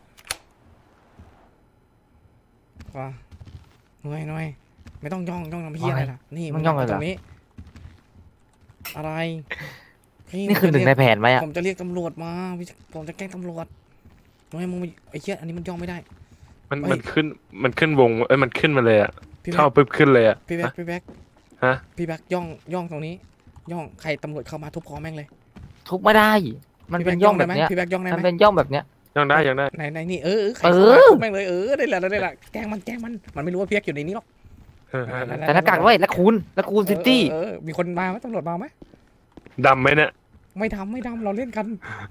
Speaker 1: ว้าหน่วยหน่วยไม่ต้องย่องย่องทำพี่อะไรล่ะนี่
Speaker 4: มึงย่องเลย
Speaker 1: ต
Speaker 4: เหร
Speaker 1: ร
Speaker 4: อง
Speaker 1: นี้อะไรพี่
Speaker 4: นี่คือหนึ่งในแผนไหมอะ
Speaker 1: ผมจะเรียกตำรวจมาพี่ผมจะแกล้งตำรวจทำไมมึงไม่ไอ้เหี้ยอันนี้มันย่องไม่ได้
Speaker 8: มัน
Speaker 1: เฮ้ย
Speaker 8: มันขึ้นมันขึ้นวงเอ้ยมันขึ้นมาเลยอะ
Speaker 1: พี่แบ๊ก
Speaker 8: เข้าปุ๊บขึ้นเลยอะ
Speaker 1: พี่แบ๊กพี่แบ๊ก
Speaker 8: ฮะ
Speaker 1: พี่แบ๊กย่องย่องตรงนี้ ย่องใครตำรวจเข้ามาทุบคอแม่งเลย
Speaker 4: ทุบไม่ได้ มันเป็นย่องแบบเนี้ย
Speaker 1: พี่แบ๊กย่องได้ไหม
Speaker 4: มันเป็นย่องแบบเนี้ย
Speaker 8: ยังได้ยังได้
Speaker 1: ไหนไหนนี่เออเออใคร
Speaker 4: เอ
Speaker 1: เข้ามา
Speaker 4: อ
Speaker 1: ทุบแม่งเลยเออได้แหละได้แหละแกล้งมันแกล้งมันมันไม่รู้ว่าพี่แบ๊กอยู่ในนี้หรอก
Speaker 4: แต่หน้ากากด้วยและคูณและคูณซิตี้
Speaker 1: เออเออมีคนมาไหมตำรวจมาไหม
Speaker 8: ดำไหมเนี่ย
Speaker 1: ไม่ทำไม่ทำเราเล่นกัน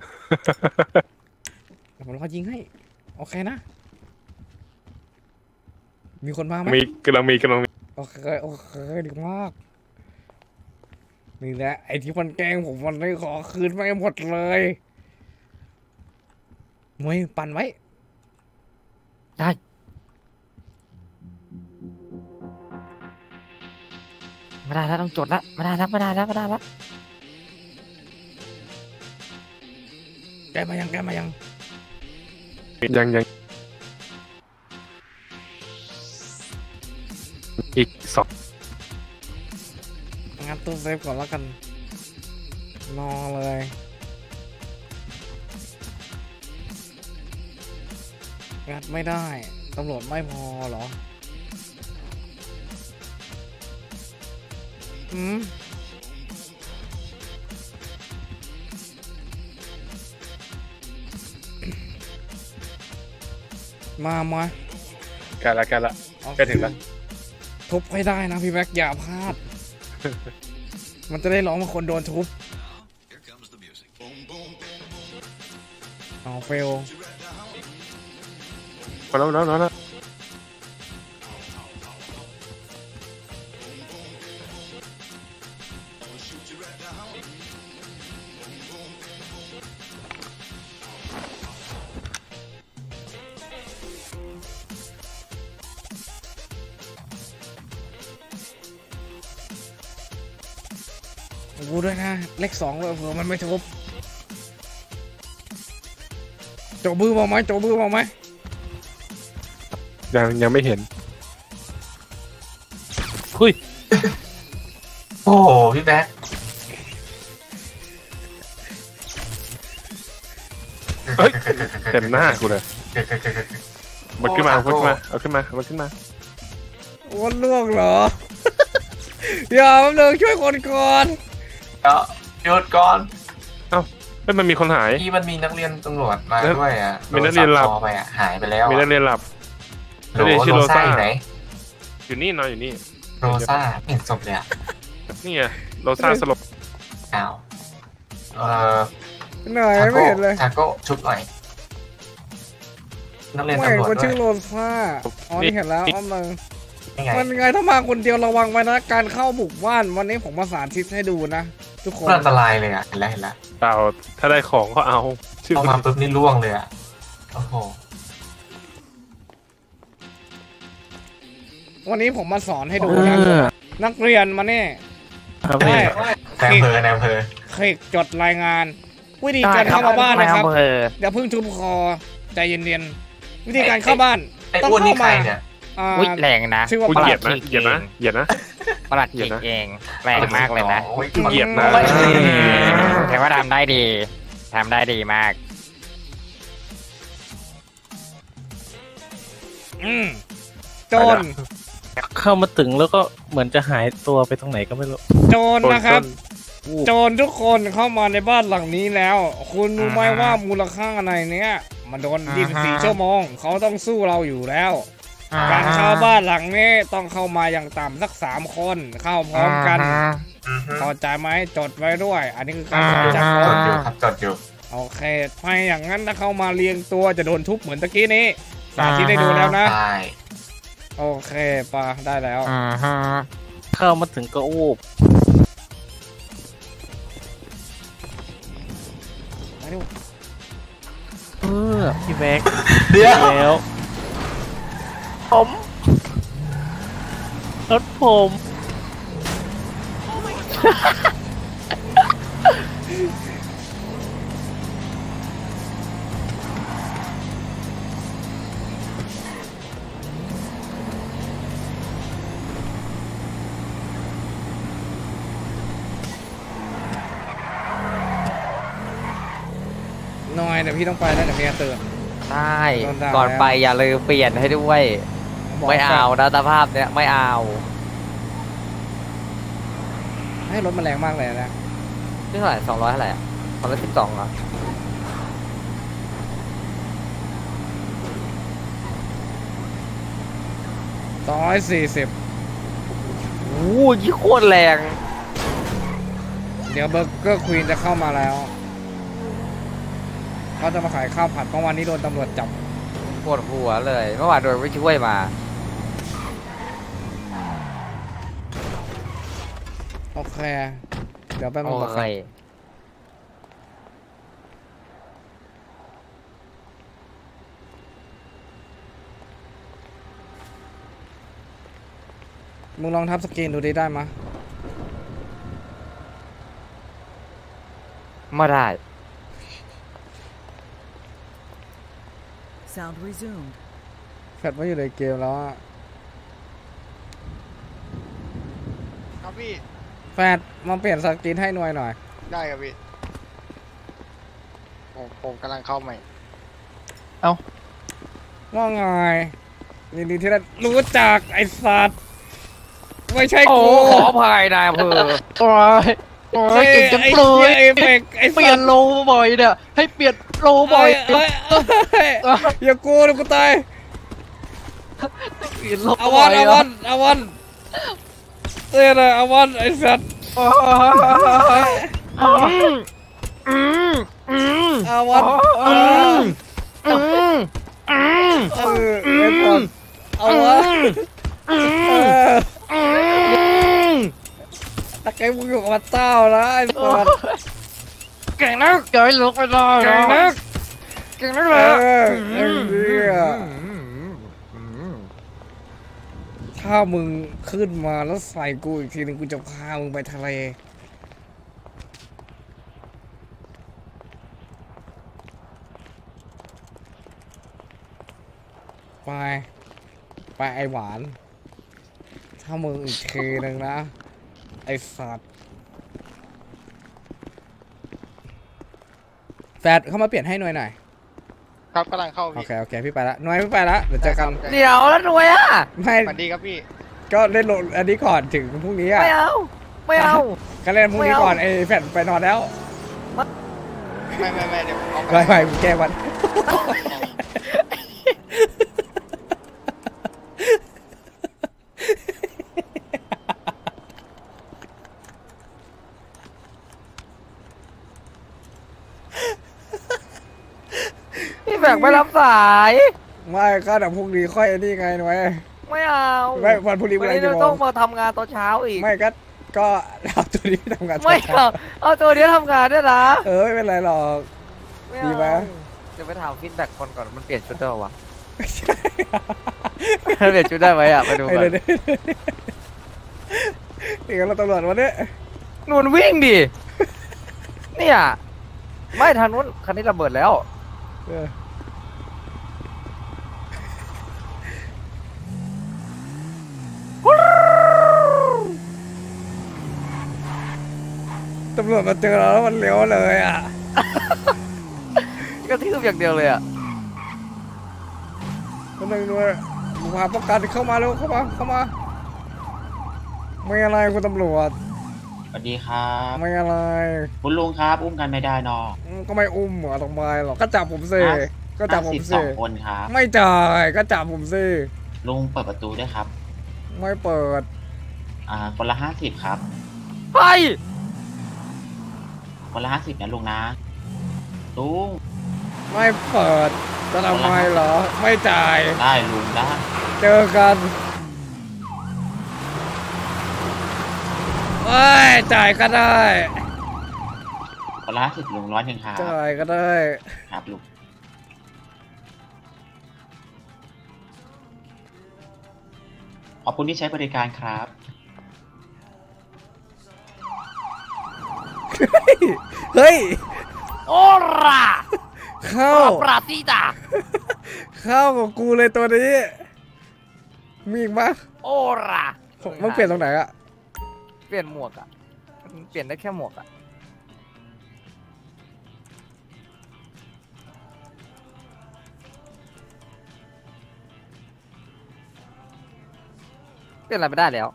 Speaker 1: เดี๋ยวผมรอยิงให้โอเคนะ มีคนมาไหม
Speaker 8: มีกำลังมีกำลังมี
Speaker 1: โอเคโอเคดีมากนี่แหละไอ้ที่มันแกล้งผมมันไม่ขอคืนไม่หมดเลยมวยปั่นไว้
Speaker 4: ได้ไม่ได้แล้วต้องจดละไม่ได้แล้วไม่ได้แล้วไม่ได้แล้ว
Speaker 1: แกมายังแกมายัง
Speaker 8: ยังยังอีกสอง
Speaker 1: งั้นตู้เซฟก่อนแล้วกันรอเลยงัดไม่ได้ตำรวจไม่พอเหรออืมมามา
Speaker 8: ใกล้ละใกล้ละใกล้ถึงละ
Speaker 1: ทุบให้ได้นะพี่แม็กอย่าพลาด มันจะได้ร้องว่าคนโดนทุบเอาเฟล
Speaker 8: พอแล้วแล้วแล้วแล้ว
Speaker 1: กูด้วยนะเลขสองเลยเผื่อมันไม่ทุบโจบื้อมาไหมโจบื้อมาไหม
Speaker 8: ยังยังไม่เห็น
Speaker 10: คุยโอ้โหพี่แบ๊ก
Speaker 8: เฮ้ยเต็มหน้ากูเลยมันขึ้นมามันขึ้นมาเอาขึ้นมามันขึ้นมา
Speaker 1: วันล่วงเหรอ อย่าแป๊บนึงช่วยคนก่อน
Speaker 10: เดี๋ยวหยุดก่อน
Speaker 8: เอ้าเฮ้ยมันมีคนหาย
Speaker 10: ที่มันมีนักเรียนตำรวจมาด้วยอ่ะ
Speaker 8: มีนักเรียนหลับ
Speaker 10: โดนสับคอไปอ่ะหายไปแล้ว
Speaker 8: มีนักเรียนหลับ
Speaker 10: โรโรซ่าอยู่ไหน
Speaker 8: อยู่นี่นอนอยู่นี่
Speaker 10: โรซ่าไม่เห็นศพเลยอ่ะ
Speaker 8: นี่ไงโรซ่าสลบ
Speaker 10: อ้าวเออ
Speaker 1: ไหนไม่เห็นเลย
Speaker 10: ทาโก้ชุบหน่อยนักเรียน
Speaker 1: ไม่
Speaker 10: ตำรวจ
Speaker 1: คน
Speaker 10: ด้ว
Speaker 1: ชื่
Speaker 10: ย
Speaker 1: อโรซ่าอ๋อนี่เห็นแล้วอ้อมเลย
Speaker 10: นี่ไง
Speaker 1: มันไงถ้ามาคนเดียวระวังไว้นะการเข้าบุกบ้านวันนี้ผมมาสาธิตให้ดูนะทุกคน
Speaker 10: อันตรายเลยอ่ะเห็นแล้วเห็นแล้ว
Speaker 8: เปล่าถ้าได้ของก็เอาชื่อ
Speaker 10: เข้ามาปุ๊บนี่ล่วงเลยอ่ะโอ้โห
Speaker 1: วันนี้ผมมาสอนให้ดูนะนักเรียนมาเนี่ย
Speaker 10: แนมเพอแนมเพอ
Speaker 1: คลิกจดรายงาน วิธีการเข้ามาบ้านนะครับ
Speaker 4: เออ
Speaker 1: เดี๋ยวพึ่งทุบคอใจเย็นๆวิธีการเข้าบ้าน
Speaker 10: ไอ้
Speaker 1: ต้อง
Speaker 10: อ้วนนี่
Speaker 1: เข้า
Speaker 10: ใคร
Speaker 1: มา
Speaker 10: เนี่ย
Speaker 1: อ่า
Speaker 4: อุ้ยแรงนะ
Speaker 1: ชื่อว่า
Speaker 8: กู
Speaker 1: ประห
Speaker 8: เหยี
Speaker 1: ลั
Speaker 8: ย
Speaker 1: ด
Speaker 8: บนะเหยียบนะเหยียบนะ
Speaker 4: ประหลัดขีดเองแรงมากเลยนะ
Speaker 10: โอ้ย
Speaker 8: เหยียบนะ
Speaker 4: แต่ว่าทำได้ดีทำได้ดีมาก
Speaker 1: อืมโจร
Speaker 9: เข้ามาถึงแล้วก็เหมือนจะหายตัวไปตรงไหนก็ไม่รู้
Speaker 1: โจรนะครับ โจรทุกคนเข้ามาในบ้านหลังนี้แล้ว คุณรู้ไหมว่ามูลค่าในเนี้ยมันโดนยี่สิบสี่ชั่วโมงเขาต้องสู้เราอยู่แล้ว การเข้าบ้านหลังนี้ต้องเข้ามาอย่างต่ำสักสามคนเข้าพร้อมกันเข้าใจไหมจดไว้ด้วย อันนี้คือการสอนจาก
Speaker 10: จ
Speaker 1: ผม
Speaker 10: ดอยู่ครับจดอยู่
Speaker 1: โอเคไม่อย่างนั้นถ้าเข้ามาเรียงตัวจะโดนทุบเหมือนตะกี้นี้สาธิตได้ดูแล้วนะ
Speaker 10: ใช่
Speaker 1: โอเคปะได้แล้ว
Speaker 9: เข้ามาถึงก็อูบ
Speaker 1: ไปดู
Speaker 9: เออพี่แบ๊ก
Speaker 10: เดี๋ยว
Speaker 9: แล้วผมรถผม
Speaker 1: เดี๋ยวพี่ต้องไปแล้วเดี๋ยวพี่จะตื่น
Speaker 4: ใช่
Speaker 1: โดนด่า
Speaker 4: ก่อน
Speaker 1: แล้ว
Speaker 4: ไปอย่าลืมเปลี่ยนให้ด้วย
Speaker 1: บอก
Speaker 4: ไม่เอานะสภาพเนี้ยไม่เอา
Speaker 1: ให้รถมันแรงมากเลยนะ
Speaker 4: นี่เท่าไหร่สองร้อยเท่าไหร่อ่ะสองร้อยสิบสองเหรอ
Speaker 1: สองร้อยสี่สิบ
Speaker 4: โอ้ยยี่โคตรแรง
Speaker 1: เดี๋ยวเบอร์เกอร์ควีนจะเข้ามาแล้วเขาจะมาขายข้าวผัดเมื่อวานนี้โดนตำรวจจับ
Speaker 4: ปวดหัวเลยเมื่อวานโดนไปช่วยมา
Speaker 1: โอเค เดี๋ยวแป๊บนึ
Speaker 4: โอง
Speaker 1: ก่อน
Speaker 4: เค
Speaker 1: มึงลองทับสกรีนดูดิได้มะ
Speaker 4: ไม่ได้
Speaker 14: Sound resumed.
Speaker 1: แฟดไม่อยู่ในเกมแล้วอะ
Speaker 7: ครับพี่
Speaker 1: แฟดมาเปลี่ยนสกรีนให้หน่วยหน่อย
Speaker 7: ได้ครับพี่ผมผมกำลังเข้าใหม่
Speaker 1: ว่าไงยินดีที่ได้รู้จักไอ้สัตว์ไม่ใช่
Speaker 4: โอ้
Speaker 1: กู
Speaker 4: ขออภัยนายอำเภอ
Speaker 3: โอ้ยโอ้ยเก่งจัง
Speaker 1: ไอ้
Speaker 3: เล
Speaker 1: เหี้
Speaker 3: ย
Speaker 1: ยไอ้เฟกไอ้
Speaker 3: เปลี่ยนโลบ่อยเนี่ยให้เปลี่ยนโลบ่อย
Speaker 1: เอ้ยเอ้ยเอ้ยอย่ากูเดี๋ยวกูตาย
Speaker 3: เปลี่ยนโล
Speaker 1: อา
Speaker 3: บ่
Speaker 1: วั
Speaker 3: อน ย
Speaker 1: อาวันอาวันเต้เลยอาวันไอ้สัตว์
Speaker 3: อืมอืมอืม
Speaker 1: อาวันเออ
Speaker 3: อืมอืม
Speaker 1: เออไอ้สัตว์เอาวะเออตะไคร้มึงอยู่กับมันเต้านะไอ้สัตว์
Speaker 3: เก่งนักเก่งลุกไม่ได้เก่งนักเก่งนัก
Speaker 1: เอ
Speaker 3: เลย
Speaker 1: อไอ้เหี้ยถ้ามึงขึ้นมาแล้วใส่กูอีกทีนึงกูจะพามึงไปทะเลไปไปไอหวานถ้ามึงอีกทีนึงนะไอสัตว์แฟดเข้ามาเปลี่ยนให้หน่อยหน่อย
Speaker 7: ครับกำลังเข้า
Speaker 1: โอ
Speaker 7: พี่
Speaker 1: เคโอเคพี่ไปละหน่วยพี่ไปละเดี๋ยวเจอกัน
Speaker 4: เดี๋ยวแล้วรวยอ่ะ
Speaker 1: ไม่
Speaker 7: สวัสดีครับพี่
Speaker 1: ก็เล่นโหลดอันนี้ก่อนถึงพรุ่งนี้อ่ะ
Speaker 4: ไม่เอาไม่เอา
Speaker 1: ก็เล่นพรุ่งนี้ก่อนไอแฟดไปนอนแล้ว
Speaker 7: ไม่ไม่ไม่เดี๋ยวผมเอา
Speaker 1: ไปไปมึงแก้วัน
Speaker 4: พี่แบกไม่รับสาย
Speaker 1: ไม่ก็เดี๋ยวพรุ่งนี้ค่อยไอ้นี่ไงหน่วย
Speaker 4: ไม่เอา
Speaker 1: ไม่วันพรุ่งนี้
Speaker 4: วั
Speaker 1: เว
Speaker 4: น
Speaker 1: ลา
Speaker 4: นี้
Speaker 1: กี่
Speaker 4: เรา
Speaker 1: โม
Speaker 4: ต้อง งมาทำงานตอนเช้าอีก
Speaker 1: ไม่ก็ก็เอาตัวนี้ไปทำงาน
Speaker 4: ไม่เอาเอาตัวนี้ทำงานด้วยนะ
Speaker 1: เออไม่เป็นไรหรอก
Speaker 4: ไม่เอา
Speaker 1: ดีไหม
Speaker 4: จะไปถามฟีดแบ็กคนก่อนมันเปลี่ยนชุดได้ปะวะเปลี่ยนชุดได้ไหมอ่ะไปดู
Speaker 1: ไอ้
Speaker 4: กัน
Speaker 1: เดี๋ยวนี่ก็เราตำรวจวันนี้
Speaker 4: นูนวิ่งดิเนี่ยไม่ทางนู้นคันนี้ระเบิดแล้ว
Speaker 1: เออตำรวจมาเจอเราแล้วมันเลี้ยวเลยอ่ะ
Speaker 4: กระทืบอย่างเดียวเลยอ่ะ
Speaker 1: คนหนึ่งด้วยมึงพาป้องกันเข้ามาเร็วเข้ามาเข้ามาไม่อะไรคุณตำรวจ
Speaker 6: สวัสดีครับ
Speaker 1: ไม่อะไร
Speaker 6: คุณลุงครับ อุ้มกันไม่ได้นอ
Speaker 1: อืมก็ไม่อุ้มเหรอทำไมหรอกก็จับผมสิก็จับผม
Speaker 6: สิบส
Speaker 1: สิ
Speaker 6: องคนครับ
Speaker 1: ไม่จ่ายก็จับผมสิ
Speaker 6: ลุงเปิดประตูด้วยครับ
Speaker 1: ไม่เปิด
Speaker 6: อ่า คนละห้าสิบครับ
Speaker 4: ไป
Speaker 6: คนละห้าสิบนะลุงนะ ลุง
Speaker 1: ไม่เปิดจะทำไมเหรอไม่จ่าย
Speaker 6: ได้ลุงได้
Speaker 1: เจอกันเอ้ยจ่ายก็ได้
Speaker 6: คนละห้าสิบลุงร้อยหนึ่งครับ
Speaker 1: จ่ายก็ได้
Speaker 6: ครับลุง ขอบคุณที่ใช้บริการครับ
Speaker 1: เฮ้ย
Speaker 4: โอรา
Speaker 1: เข้า
Speaker 4: ปราตีตา
Speaker 1: เข้ากับกูเลยตัวนี้มีอีกปะ
Speaker 4: โอรา
Speaker 1: มันเปลี่ยนตรงไหนอะ
Speaker 4: เปลี่ยนหมวกอ่ะมันเปลี่ยนได้แค่หมวกอ่ะเป็นอะไรไม่ได้แล้ว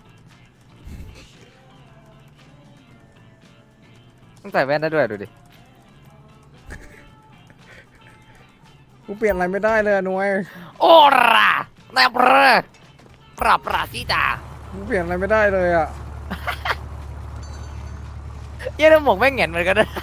Speaker 4: ต้องใส่แว่นได้ด้วยดูดิ
Speaker 1: กูเปลี่ยนอะไรไม่ได้เลยอะหน่วย
Speaker 4: โอ้ล่ะนายอำเภอปรับปราซีดา
Speaker 1: กูเปลี่ยนอะไรไม่ได้เลยอ่ะ
Speaker 4: เยี่ยมหมกแม่งเหงียนเหมือนกันนะ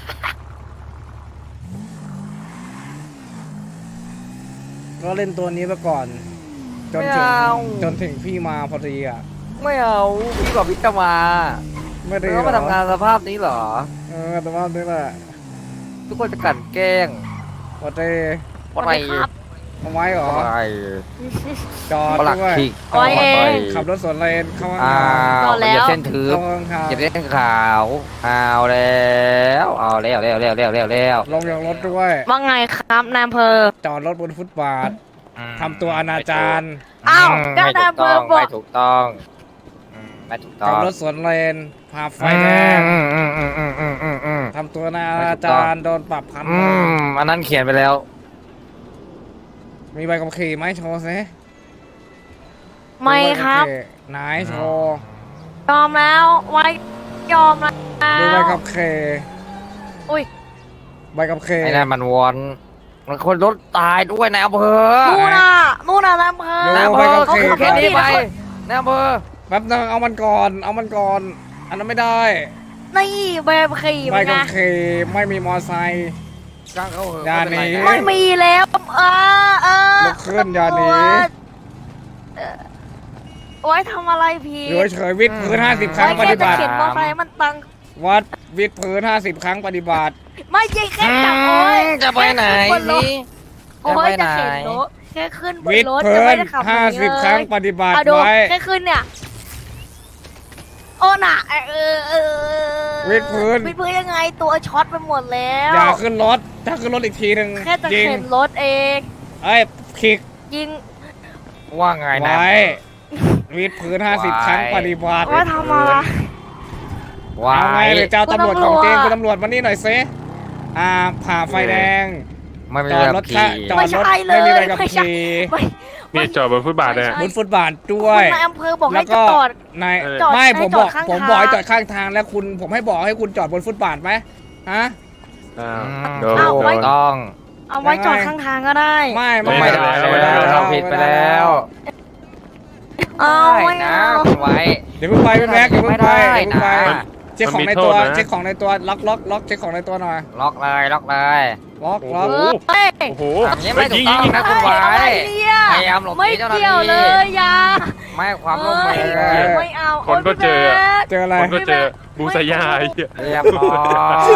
Speaker 1: ก็เล่นตัวนี้ไปก่อน จนถึงจนถึงพี่มาพอดีอ่ะ
Speaker 4: ไม่เอาพี่บอกพี่จะมา
Speaker 1: ไม่ได้
Speaker 4: แล้วมาทำงานสภาพนี้เหรอ
Speaker 1: เออแต่ว่านี่แหละ
Speaker 4: ทุกคนจะกลั่นแกล้ง
Speaker 1: พอดี
Speaker 4: ทำไม
Speaker 1: ทำไมเหรอ
Speaker 4: ทำไม
Speaker 1: จอด
Speaker 4: หลัก
Speaker 1: ด้วย
Speaker 4: ขีก
Speaker 11: โอ้ยเอง
Speaker 1: ขับรถสวนเลนเข้ามา
Speaker 4: อ้าว
Speaker 11: ก่อนแล้ว
Speaker 4: อย่าเส้นถือ
Speaker 1: เข้าข้าง
Speaker 4: อย่าเส้นขาวเอาแล้วเอาแล้วแล้วแล้วแล้วแล้วแล้ว
Speaker 1: ลงจากรถด้วย
Speaker 11: ว่าไงครับนายอำเภอ
Speaker 1: จอดรถบนฟุตบาททำตัวอนาจาร
Speaker 11: อ้าวก็นายอำเภอบอก
Speaker 4: ไม่ถูกต้องไม่ถูกต้อ
Speaker 1: ขั
Speaker 4: ง
Speaker 1: บรถสวนเลนพาไฟแดง
Speaker 4: อืมอืมอืมอืมอืมอืมอืม
Speaker 1: ทำตัวอนาจารโดนปรับพัน
Speaker 4: อืมอันนั้นเขียนไปแล้ว
Speaker 1: มีใบขับขี่ไหมโชว์สิ
Speaker 11: ไม่ครับ
Speaker 1: ไหนโชว์
Speaker 11: ยอมแล้วไว้ยอมแล้ว
Speaker 1: ดูใบขับขี่
Speaker 11: อุ้ย
Speaker 1: ใบขับขี่
Speaker 4: ไอ้นั่นมันวอนมันคนรถตายด้วยนายอำเภอ
Speaker 11: นู่นน่ะนู่นน่ะนายอำเภอน
Speaker 4: ายอำเภอ
Speaker 11: เขา
Speaker 4: คือ
Speaker 11: ขับ
Speaker 4: แค่
Speaker 11: รถ
Speaker 4: นี้
Speaker 11: ผิด
Speaker 4: ไป
Speaker 11: นะ
Speaker 4: นายอำเภอ
Speaker 1: แป๊บนึงเอามันก่อน เอามันก่อน อันนั้นไม่ได้
Speaker 11: นี่ใบขับขี่
Speaker 1: ใบ
Speaker 11: เป็นไง
Speaker 1: ขับขี่ไม่มีมอไซค์
Speaker 4: จ้างเขาเหอะ
Speaker 1: อย่าหนี
Speaker 11: ไม่มีแล้วเออเออ
Speaker 1: ลุกขึ้นอย่าหนี
Speaker 11: เอ่อไว้ทำอะไรผิด
Speaker 1: อยู่เฉยๆวิดพื้นห้าสิบครั้ง
Speaker 11: ไว้
Speaker 1: ป
Speaker 11: แค่
Speaker 1: ฏิ
Speaker 11: จะ
Speaker 1: บัติ
Speaker 11: เข็นมอเตอร์ไซค์มันตัง
Speaker 1: วัดวิดพื้นห้าสิบครั้งปฏิบัติ
Speaker 11: ไม่ใช่แค่จับโอ้ย
Speaker 4: จะไปไหน
Speaker 11: แค่ขึ้บรถ
Speaker 4: นี่
Speaker 11: โอ้
Speaker 4: จะไป
Speaker 11: ย
Speaker 4: ไหน
Speaker 11: จะเข็นรถแค่ขึ้นบน
Speaker 1: วิด
Speaker 11: รถจะ
Speaker 1: พื้
Speaker 11: ไม่
Speaker 1: น
Speaker 11: ได้ขับ
Speaker 1: ห้าสิบครั้งปฏิบัติ
Speaker 11: อ่ะดู
Speaker 1: ไว้
Speaker 11: แค่ขึ้นเนี่ยโอ้น่ะเออเออ
Speaker 1: วิดพื้น
Speaker 11: วิดพื้นยังไงตัวช็อตไปหมดแล้ว
Speaker 1: อย่าขึ้นรถถ้าขึ้นรถอีกทีหนึ่ง
Speaker 11: แค่จะ
Speaker 1: ยิง
Speaker 11: เข็นรถเอง
Speaker 1: เอ้ยคลิก
Speaker 11: ยิง
Speaker 4: ว่าไงนะ
Speaker 1: ไว้วิดพื้นห้าสิบ
Speaker 4: ไว้
Speaker 1: ครั้งปฏิบัติ
Speaker 11: ว่าทำอะไร
Speaker 4: ว่า
Speaker 1: เอาไงหรือเจ้า
Speaker 11: คุณ
Speaker 1: ตำรวจ
Speaker 11: ตำรวจ
Speaker 1: ของจริงคุณตำรวจมานี่หน่อยซิอ่าผ่าไฟแดง
Speaker 4: ไม่มี
Speaker 1: จอด
Speaker 4: แบบ
Speaker 1: รถ
Speaker 4: ขี่
Speaker 1: ค่ะจอด
Speaker 11: ไม่
Speaker 1: รถ
Speaker 11: ใช่เล
Speaker 1: ไม่
Speaker 11: ย
Speaker 1: มีใบขับ
Speaker 11: ไม่ใช่
Speaker 1: ขี่
Speaker 11: ไม่
Speaker 8: มีจอดบนฟุตบาทเนี่ย
Speaker 1: บนฟุตบาทด้วย
Speaker 11: คุณนายอำเภอบอก
Speaker 1: แล้
Speaker 11: ให้
Speaker 1: วก็
Speaker 11: จอด
Speaker 1: นาย
Speaker 8: เออ
Speaker 11: จอด
Speaker 1: ไม่
Speaker 11: ให้
Speaker 1: ผมบอก
Speaker 11: จอดข้าง
Speaker 1: ผม
Speaker 11: ทาง
Speaker 1: บอกให้จอดข้างทางแล้วคุณผมให้บอกให้คุณจอดบนฟุตบาทไหมฮะ
Speaker 8: อ้าว
Speaker 4: อืม
Speaker 8: โดน
Speaker 11: อ้าวไว้
Speaker 8: โดน
Speaker 4: ต้อง
Speaker 11: เอาไว้จอดข้างทางก็ได้
Speaker 1: ไม่
Speaker 8: ไม่
Speaker 1: ไม่
Speaker 8: ได้
Speaker 4: ไม่ได้เราผิดไปแล้ว
Speaker 11: เอาไม่
Speaker 4: นะ
Speaker 11: เอา
Speaker 4: คุณไว้
Speaker 1: เดี๋ยวเพิ่งไปพี่แม็กเดี๋ยวเพิ่งไป
Speaker 4: ไม่
Speaker 1: เดี๋ยวเพิ่งไป
Speaker 4: ได้นะ
Speaker 1: เช็คของในตัวเช็คของในตัวล็อกล็อกล็อกเช็คของในตัวหน่อย
Speaker 4: ล็อกเลยล็อกเลย
Speaker 1: ล็อก
Speaker 8: โอ้
Speaker 1: ล็อก
Speaker 8: โห
Speaker 11: เฮ้ย
Speaker 8: โอ้โห
Speaker 4: อย่างนี้ไม่ถูก
Speaker 8: ยิง
Speaker 4: ต้อง
Speaker 8: ยิง
Speaker 4: นะคุณไว้
Speaker 11: อะไรเนี่ย
Speaker 4: พยายามหลบหนี
Speaker 11: ไม่
Speaker 4: เจ้าหน้าที่
Speaker 11: เกี่ยวเลยอยา
Speaker 4: ไม่ให้ความร่วมมือ
Speaker 11: เอ้ยไม่เอา
Speaker 8: คนก็เจอ
Speaker 1: เจออะไร
Speaker 8: คนก็เจอบูซายาไอ้เหี้ย
Speaker 4: เรียบร้อย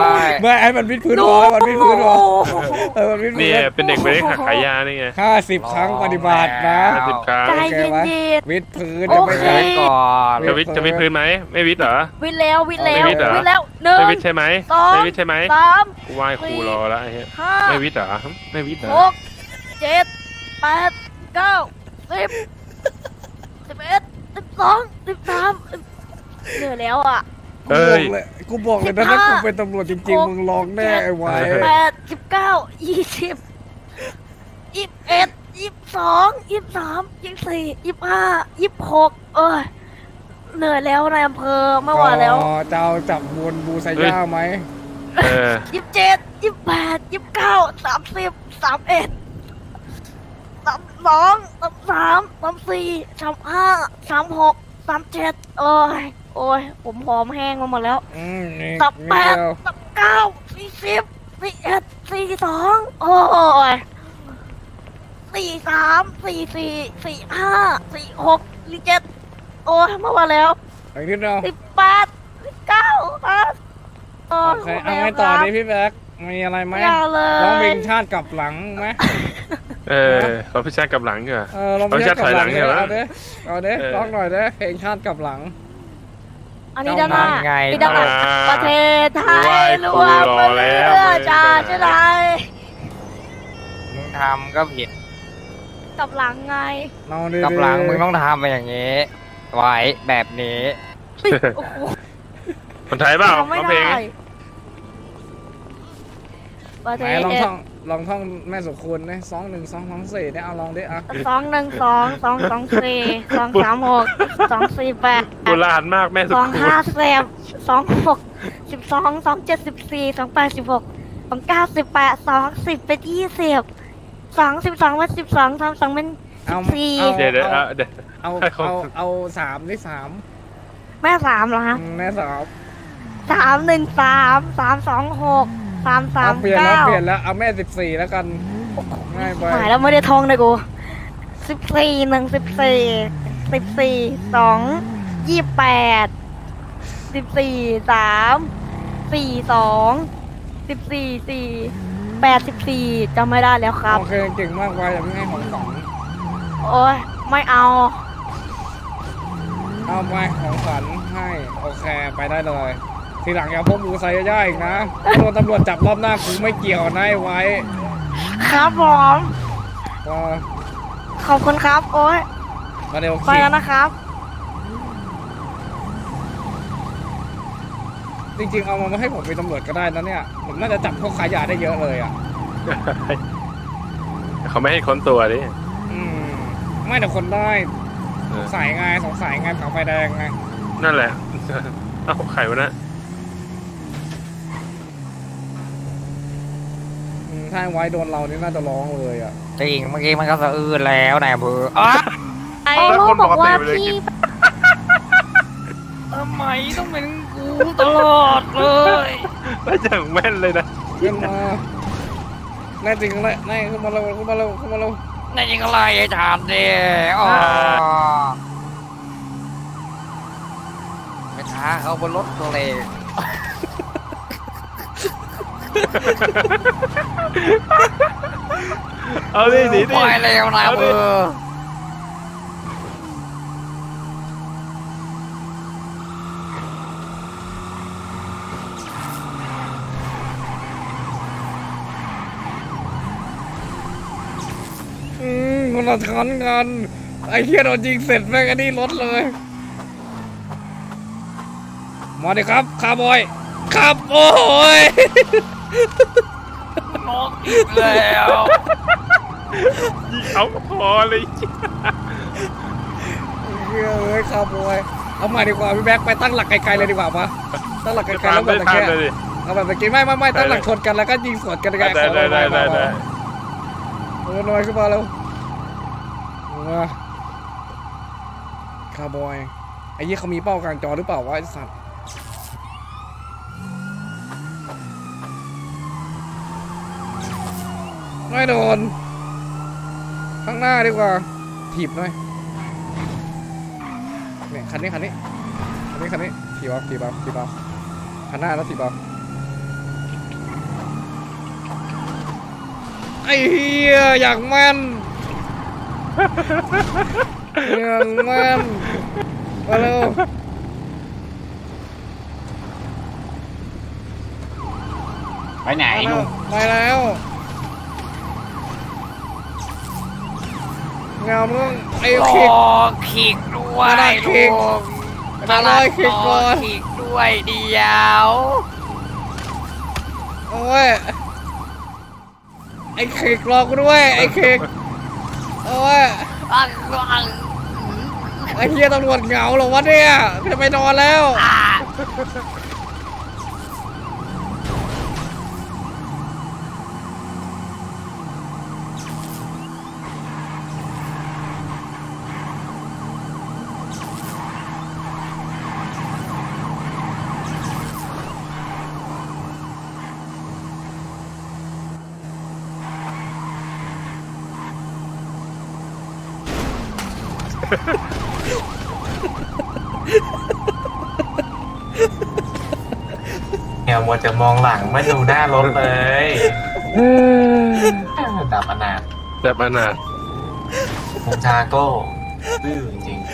Speaker 1: เมื่อไอ้มันวิดพื้น
Speaker 11: ดู
Speaker 1: หัวมันวิดพื้นหัวเออมันวิดพื้
Speaker 8: เนี่ย
Speaker 1: น
Speaker 8: เป็นเด็กไม่ได้ขัดขายยานี่ไง
Speaker 1: ห้าสิบครั้งปฏิบัตินะ
Speaker 8: ห้าสิบครั้ง
Speaker 11: ใจ
Speaker 1: โอเคไหม
Speaker 11: เย็น
Speaker 1: วิดพื้น
Speaker 11: โอ
Speaker 1: จะไม่
Speaker 11: เค
Speaker 1: ใช่
Speaker 4: ก่อน
Speaker 8: จะวิทย์จะวิทย์พื้นไหมไม่วิทย์เหรอ
Speaker 11: ๆวินแล้ววินแล้ว
Speaker 8: ไม่วิทย์เหรอ
Speaker 11: วินแล้วหนึ่ง
Speaker 8: ไม่วิทย์ใช่ไหม
Speaker 11: สอง
Speaker 8: ไม่วิทย์ใช่ไหม
Speaker 11: สาม
Speaker 8: กูไหว้ครูรอแล้วไอ้เหี้ย
Speaker 11: ห้า
Speaker 8: ไม่วิทย์เหรอไม่วิทย์เหรอ
Speaker 11: หกเจ็ดแปดเก้าสิบสิบเอ็ดสิบสองสิบสามเหนื่อยแล้วอ่ะ
Speaker 1: กูบอกเลยกูบอกเลยนะถ้ากูเป็นตำรวจจริงๆมึงลองแน่ไอ้ไว้
Speaker 11: แปดสิบเก้ายี่สิบยี่สิบเอ็ดยี่สิบสองยี่สิบสามยี่สิบสี่ยี่สิบห้ายี่สิบหกเอ้ยเหนื่อยแล้วนายอำเภอไม่ไหวแล้ว
Speaker 1: อ๋อจะเอาจับบนบูไซย่าไหม
Speaker 8: เออ
Speaker 11: ยี่สิบเจ็ดยี่สิบแปดยี่สิบเก้าสามสิบสามเอ็ดสามสองสามสามสามสี่สามห้าสามหกสามเจ็ดโอ้ยโอ้ยผมผอมแห้งมาหมดแล้ว
Speaker 1: อืมนี่
Speaker 11: สามแป
Speaker 1: นี่
Speaker 11: ด
Speaker 1: เดียว
Speaker 11: สามเก้าสี่สิบสี่เอ็ดสี่สองโอ้ยสี่สามสี่สี่สี่ห้าสี่หกสี่เจ็ดโอ้ยมาหมดแล้ว
Speaker 1: อีกนิดเดียว
Speaker 11: สิบแปดสิบเก้าครับ
Speaker 1: โอเคเอาไงต่อดีพี่แบ๊กมีอะไรไหม
Speaker 11: อย่าเล
Speaker 1: ร้องเพล
Speaker 11: ย
Speaker 1: งชาติกลับหลังไหม
Speaker 8: เออเราพิชาติกับหลังเหรอ
Speaker 1: เออร้องเพลงชาติกลับหลัง
Speaker 8: เอาชาติถอยหลังเหรอ
Speaker 1: เอาเด้เอาเด้
Speaker 8: เออ
Speaker 1: ร้องหน่อยเด้เพลงชาติกลับหลัง
Speaker 11: อันนี้ด้านหน้า
Speaker 4: ไง
Speaker 11: นี่ด้านหลัง
Speaker 8: อ่า
Speaker 11: ประเทศไทยร
Speaker 8: ไหว้
Speaker 11: วม
Speaker 8: ครูรอแล้
Speaker 11: เพื่
Speaker 8: ว
Speaker 11: อชาติไทย
Speaker 4: มึงทำก็ผิด
Speaker 11: กับหลังไง
Speaker 1: เอาดี
Speaker 4: กับหลังมึงต้องทำไปอย่างนี้ ไว้แบบนี้
Speaker 11: โอ้โห
Speaker 8: คนไทยเปล่า
Speaker 11: ทำไม่
Speaker 8: ร้องเพล
Speaker 11: ได้
Speaker 8: ง
Speaker 11: ประเท
Speaker 1: ไหน
Speaker 11: ศ
Speaker 1: ลองท่องลองท่องแม่สุคุณนะสองหนึ่งสองสองสี่เนี่ยเอาลองดิอ่ะ
Speaker 11: สองหนึ่งสองสองสองสี่สองสามหกสองสี่แปด
Speaker 8: โบราณมากแม่สุ
Speaker 11: ส
Speaker 8: ด
Speaker 11: อง
Speaker 8: คู
Speaker 11: ห้าสิบสองหกสิบสองสองเจ็ดสิบสี่สองแปดสิบหกสองเก้าสิบแปดสองสิบเป็นยี่สิบสองสิบสองเป็นสิบสองสองสองเป็นสิบสี่
Speaker 8: เดี๋ยวเดี๋ยวเดี๋ยว
Speaker 1: เอาเอาเอาสามได้สาม
Speaker 11: แม่สามเหรอฮะ
Speaker 1: แม่สาม
Speaker 11: สามหนึ่งสามสามสองหกสามสาม
Speaker 1: เปลี่ยนแล้
Speaker 11: เก้าว
Speaker 1: เปลี่ยนแล้วเอาแม่สิบสี่แล้วกันง่ายไป
Speaker 11: หมายแล้วไม่ได้ทองเลยกูสิบสี่หนึ่งสิบสี่สิบสี่สองยี่แปดสิบสี่สามสี่สองสิบสี่สี่แปดสิบสี่จำไม่ได้แล้วครับ
Speaker 1: โอเคเก่งมากไว้แต่ไม่ให้ของสอง
Speaker 11: โอ้ยไม่เอา
Speaker 1: เอาไปของขวัญให้โอเคไปได้เลยทีหลังอย่าพกมูไซย่าอีกนะโดนตำรวจจับรอบหน้ากูไม่เกี่ยวนะไอ้ไว้
Speaker 11: ครับผม
Speaker 1: ก็
Speaker 11: ขอบคุณครับ โอ้ย
Speaker 1: มาเร็ว
Speaker 11: ไปแล้วนะครับ
Speaker 1: จริงๆเอามาให้ผมเป็นตำรวจก็ได้นะเนี่ยผมน่าจะจับพวกขายยาได้เยอะเลยอ่ะ
Speaker 8: เขาไม่ให้ค้นตัวดิ
Speaker 1: อืมไม่แต่คนได้สงสัยไงสงสัยไงขาวไฟแดงไง
Speaker 8: นั่นแหละ เอ้าไข่วะนะ
Speaker 1: อืมถ้าไว้โดนเรานี่น่าจะร้องเลยอ่ะ
Speaker 4: จริงเมื่อกี้มันก็สะอื้นแล้วนายอำเภออ๋อ
Speaker 11: ไอ้ลูกบอกว่าพี่
Speaker 4: ทำไมต้องเป็นกูตลอดเลย
Speaker 8: แล้วอย่างแม่นเลยนะ
Speaker 1: ขึ้นมาแน่จริงเลยแน่ขึ้นมาเร็วขึ้นมาเร็วขึ้นมาเร็ว
Speaker 4: นายยิงอะไรไอ้ถามดิอ๋อไปท้าเขาบนรถเลย
Speaker 8: เอาดิหนีดิ
Speaker 4: ปล่อยเร็วนะเบอร์
Speaker 1: อืมคนละชั้นกันไอ้เหี้ยโดนยิงเสร็จแม่งอันนี้รถเลยมาดิครับคาร์บอยครับโอ้ย
Speaker 4: นกอีกแล้ว
Speaker 8: ยิงเอาพอเลย
Speaker 1: เฮ้ยเอ้ยคาร์บอยเอาใหม่ดีกว่าพี่แบ็คไปตั้งหลักไกลๆเลยดีกว่าปะตั้งหลักไกลๆแล้วแบบตะเกียบเอาแบบตะเกียบไม่ไม่ไม่ตั้งหลักชนกันแล้วก็ยิงสวนกันไกลๆ
Speaker 8: ได้ได้ได้ได้ได้
Speaker 1: เออน้อยขึ้นมาแล้วมาคาร์บอยไอ้ยี่เขามีเป้ากลางจอหรือเปล่าวะไอ้สัตว์ไม่โดนข้างหน้าดีกว่าถีบหน่อยเนี่ยคันนี้คันนี้คันนี้คันนี้ถีบเอาถีบเอาถีบเอาคันหน้าแล้วถีบเอาไอ้เหี้ยอยากแม่นอย่างแม่นมาเร็ว
Speaker 6: ไปไหนลุง
Speaker 1: ไปแล้วเงาเมื่อไอ้
Speaker 4: ร
Speaker 1: คิก
Speaker 4: อขีกด้วย
Speaker 1: มาได้ขีก
Speaker 4: ลุง
Speaker 1: มาได้ขีกก่อน
Speaker 4: ขีกด้วยเดียว
Speaker 1: โอ้ยไอ้คิกรอกูด้วยไอ้คิกโอ้ยไอ้เหี้ยตำรวจเหงาเหรอวะเนี่ยจะไปนอนแล้ว
Speaker 10: เนี่ยมัวจะมองหลังไม่ดูหน้ารถเลยดับอนาถ
Speaker 8: แบบอนาถ
Speaker 10: มุงชาโก้ดื้อจริง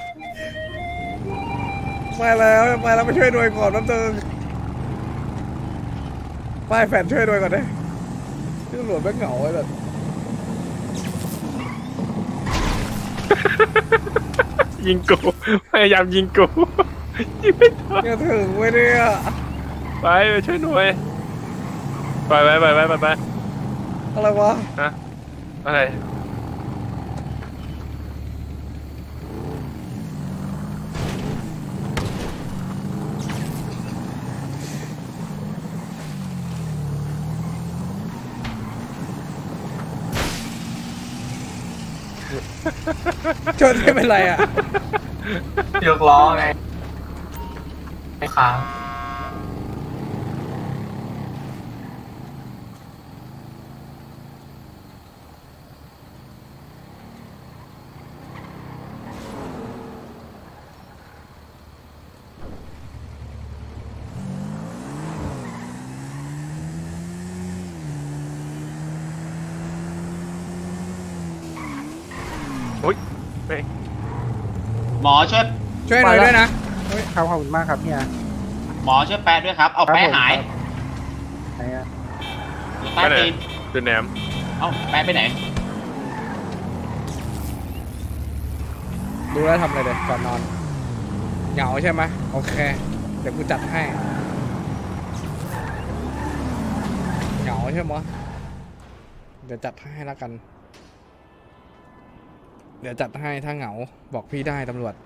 Speaker 1: ไปแล้วไปแล้วไปช่วยด้วยก่อนน้ำตึงไปแฟนช่วยด้วยก่อนดิที่ตำรวจไม่เหงาไว้แบบ
Speaker 8: ยิงกูพยายามยิงกูยิงไม่ทัน
Speaker 1: จะถึงไว้เนี่ย
Speaker 8: ไปไปช่วยหน่วยไปไปไปไปไปไป
Speaker 1: อะไรวะ
Speaker 8: ฮะอะไร
Speaker 1: ชนไม่เป็นไรอ่ะ
Speaker 10: ยกล้อไงไม่ค้าง
Speaker 8: โอ้ยไม่
Speaker 6: หมอช่วย
Speaker 1: ช่วยหน่อยด้วยนะ
Speaker 14: ครับขอบคุณมากครับเฮีย
Speaker 6: หมอช่วยแปะด้วยครับ เอาแปะหาย
Speaker 14: ไหนอะ
Speaker 6: อยู่ใต้ตีน
Speaker 8: คือแหนม
Speaker 6: เอ้าแปะไปไหน
Speaker 1: ดูแล้วทำอะไรเดี๋ยวก่อนนอนเหงาใช่ไหมโอเคเดี๋ยวกูจัดให้เหงาใช่ไหมเดี๋ยวจัดให้แล้วกันเดี๋ยวจัดให้ถ้าเหงาบอกพี่ได้ตำรวจ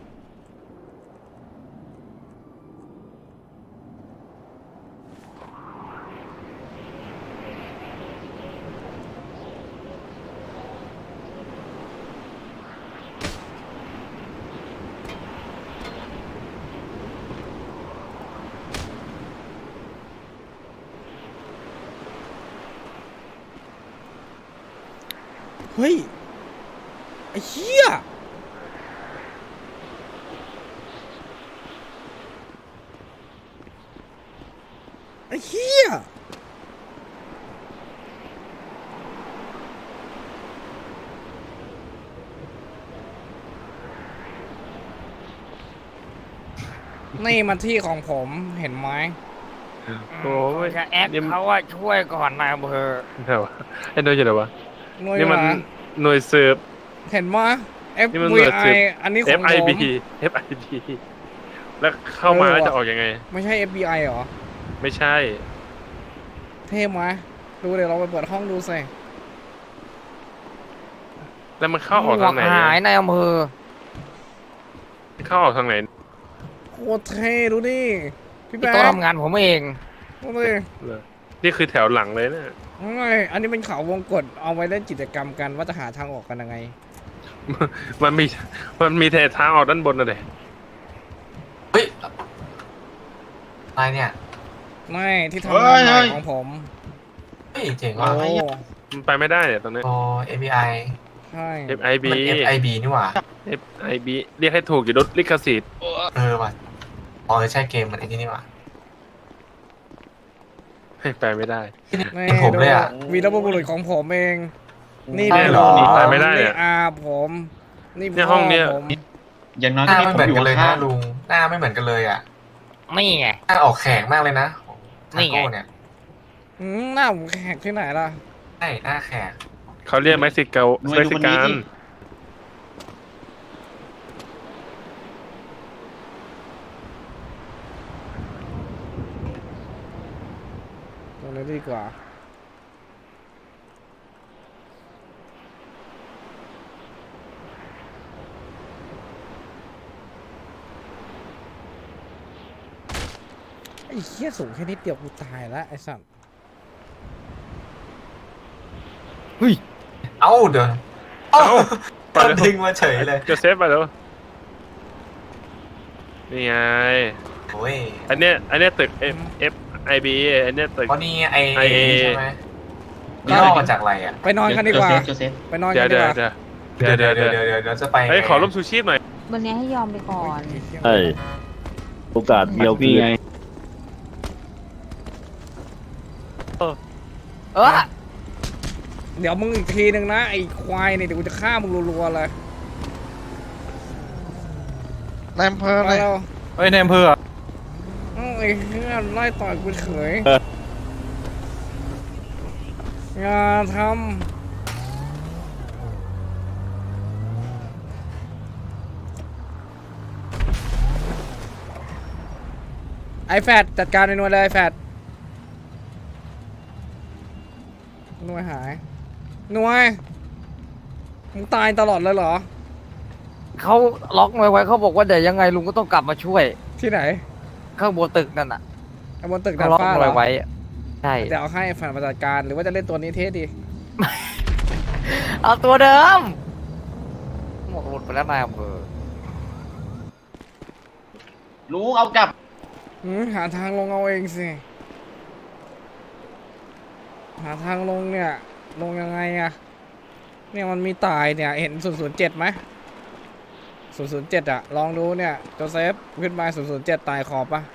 Speaker 1: เฮ้ยไอ้เหี้ยไอ้เหี้ยนี่มันที่ของผมเห็นไหม
Speaker 8: โอ้ย
Speaker 4: จะแอคเขาว่าช่วยก่อนนายอำเภอ
Speaker 8: เดี๋ยวไอ้หน่วยอยู่ไหนวะ
Speaker 1: หน่วย
Speaker 8: นี่มัน
Speaker 1: หา
Speaker 8: หน่วยสืบ
Speaker 1: เห็นไหม F
Speaker 8: นี่มัน
Speaker 1: V
Speaker 8: หน่วยสื
Speaker 1: I
Speaker 8: บ
Speaker 1: อันนี้ของ
Speaker 8: F I
Speaker 1: ผ
Speaker 8: B
Speaker 1: ม
Speaker 8: F I B แล้วเข้ามาแล้วจะออกยังไง
Speaker 1: ไม่ใช่ F B I เหรอ
Speaker 8: ไม่ใช่
Speaker 1: เท่ไหมดูเดี๋ยวเราไปเปิดห้องดูสิ
Speaker 8: แล้วมันเข้าออกทางไหน
Speaker 4: หายนายอำเภอ
Speaker 8: เข้าออกทางไหน
Speaker 1: โคตรเท่ดูดิพี่
Speaker 4: ที่
Speaker 1: แบ๊
Speaker 4: โต๊ะ
Speaker 1: ก
Speaker 4: ทำงานผมเอง
Speaker 1: ดูดิ
Speaker 8: นี่คือแถวหลังเลยนะ
Speaker 1: ไม่อันนี้เป็นเขาวงกฏเอาไว้เล่นกิจกรรมกันว่าจะหาทางออกกันยังไง
Speaker 8: มันมีมันมีแต่ทางออกด้านบนนะเด็
Speaker 10: เฮ้ยอะไรเนี่ย
Speaker 1: ไม่ที่ทำงานใหม่ของผม
Speaker 10: เฮ้ยเจ๋ง
Speaker 1: โอ้
Speaker 10: ว่ะ
Speaker 8: มันไปไม่ได้เนี่ยตรงนี้
Speaker 10: โอ้ เอ พี ไอ
Speaker 1: ใช่
Speaker 8: F I B
Speaker 10: มัน F I B นี่หว่า
Speaker 8: F I B เรียกให้ถูกอยู่ลดลิขสิทธิ์
Speaker 10: เออว่ะอ๋อใช่เกมมันไอ้นี่นี่หว่า
Speaker 8: ให้ไปไม่ได้
Speaker 1: นี่
Speaker 10: ผมเลยอะ
Speaker 1: วีรบุรุษของผมเอง นี่
Speaker 10: ใช่เหรอ
Speaker 1: ผม
Speaker 8: ไปไม่ได้อะ
Speaker 1: นี่อาผม นี่
Speaker 8: เนี่ย
Speaker 1: พ่
Speaker 8: ห้องเนี้ย
Speaker 1: ผม
Speaker 6: อย่างน้อย
Speaker 10: ห
Speaker 6: ก็
Speaker 10: น้า
Speaker 6: มี
Speaker 10: ไม่
Speaker 6: ผ
Speaker 10: เหมื
Speaker 6: ม
Speaker 10: อน
Speaker 6: อยู่
Speaker 10: กันเลยนะ
Speaker 6: ข้าง
Speaker 10: ลุงหน้าไม่เหมือนกันเลยอ่ะ
Speaker 4: นี่ไง
Speaker 10: หน้าออกแข็งมากเลยนะ
Speaker 4: นี่ไง
Speaker 10: ทาโก้เนี่ย
Speaker 1: อืมหน้าผมแขกที่ไหนล่ะ
Speaker 10: ใช่หน้าแข็ง
Speaker 8: เขาเรียกเม็กซิโก
Speaker 6: หน่วย
Speaker 8: เม็ก
Speaker 6: ดู
Speaker 8: ซิ
Speaker 6: คน
Speaker 8: กั
Speaker 6: นี้
Speaker 8: น
Speaker 6: ที่
Speaker 1: ตรงนี้ดีกว่าไอ้เหี้ยสูงแค่นิดเดียวกูตายแล้วไอ้สัส
Speaker 10: เอ้าเดี๋ยวเอ้าตอนดึงมาเฉยเลย
Speaker 8: โจเซฟไปแล้วนี่ไง
Speaker 10: โอ้ย
Speaker 8: อันเนี้ยอันเนี้ยตึก F F I B อันเนี้ยตึก
Speaker 10: เพราะนี่ไอ
Speaker 8: ไอเอ
Speaker 10: ใช่ไหมนี่ออกมาจากอะไรอ่ะ
Speaker 1: ไปนอนกันดีกว่า
Speaker 6: โจเซฟ
Speaker 1: ไปนอน
Speaker 8: เดี๋
Speaker 1: กั
Speaker 8: ยวน
Speaker 1: ดี
Speaker 8: เดี๋ยว
Speaker 1: กว่า
Speaker 8: เดี๋ยว
Speaker 10: เดี๋
Speaker 8: เดี๋
Speaker 10: ย
Speaker 8: ยว ว
Speaker 10: เดี๋
Speaker 8: เดี๋
Speaker 10: ย
Speaker 8: ยว ว
Speaker 10: เดี๋ยวเดี๋ยวจะไป
Speaker 8: เฮ้ยขอร่มชูชีพหน่อย
Speaker 13: วันนี้ให้ยอมไปก่อน
Speaker 12: ใช่โอกาสเดียวคือไง
Speaker 4: เออ
Speaker 1: เดี๋ยวมึงอีกทีหนึ่งนะ ไอ้ควายเนี่ยเดี๋ยวกูจะฆ่ามึงรัวๆเลย
Speaker 7: นายอำเภอเล
Speaker 1: มาย แล้ว
Speaker 9: เฮ้ยในอำเภอ
Speaker 1: เอ้าไอ้เหี้ยไล่ต่อยกูเฉยอย่าทำไอแฟดจัดการในนวลเลยไอแฟดหน่วยหายหน่วยมึงตายตลอดเลยเหรอ
Speaker 4: เขาล็อกไว้ไว้เขาบอกว่าเดี๋ยวยังไงลุงก็ต้องกลับมาช่วย
Speaker 1: ที่ไหน
Speaker 4: ข้างบนตึกนั่นน่ะ
Speaker 1: ข้างบนตึก
Speaker 4: เขา
Speaker 1: ดาด
Speaker 4: ล็อก
Speaker 1: ฟ้าเหร
Speaker 4: ไว้
Speaker 1: อ
Speaker 4: ไว้ใช่
Speaker 1: เดี๋ยวเอาให้ฝ่ายปฏิบัติการหรือว่าจะเล่นตัวนี้เทสดี
Speaker 4: เอาตัวเดิมหมดหมดไปแล้วนายอำเภอ
Speaker 6: ลุงเอากลับ
Speaker 1: อืมหาทางลงเอาเองสิหาทางลงเนี่ยลงยังไงอะเนี่ยมันมีตายเนี่ยเห็นศูนย์ศูนย์เจ็ดไหมศูนย์ศูนย์เจ็ดอะลองดูเนี่ยโจเซฟขึ้นมาศูนย์ศูนย์เจ็ดตายขอบปะ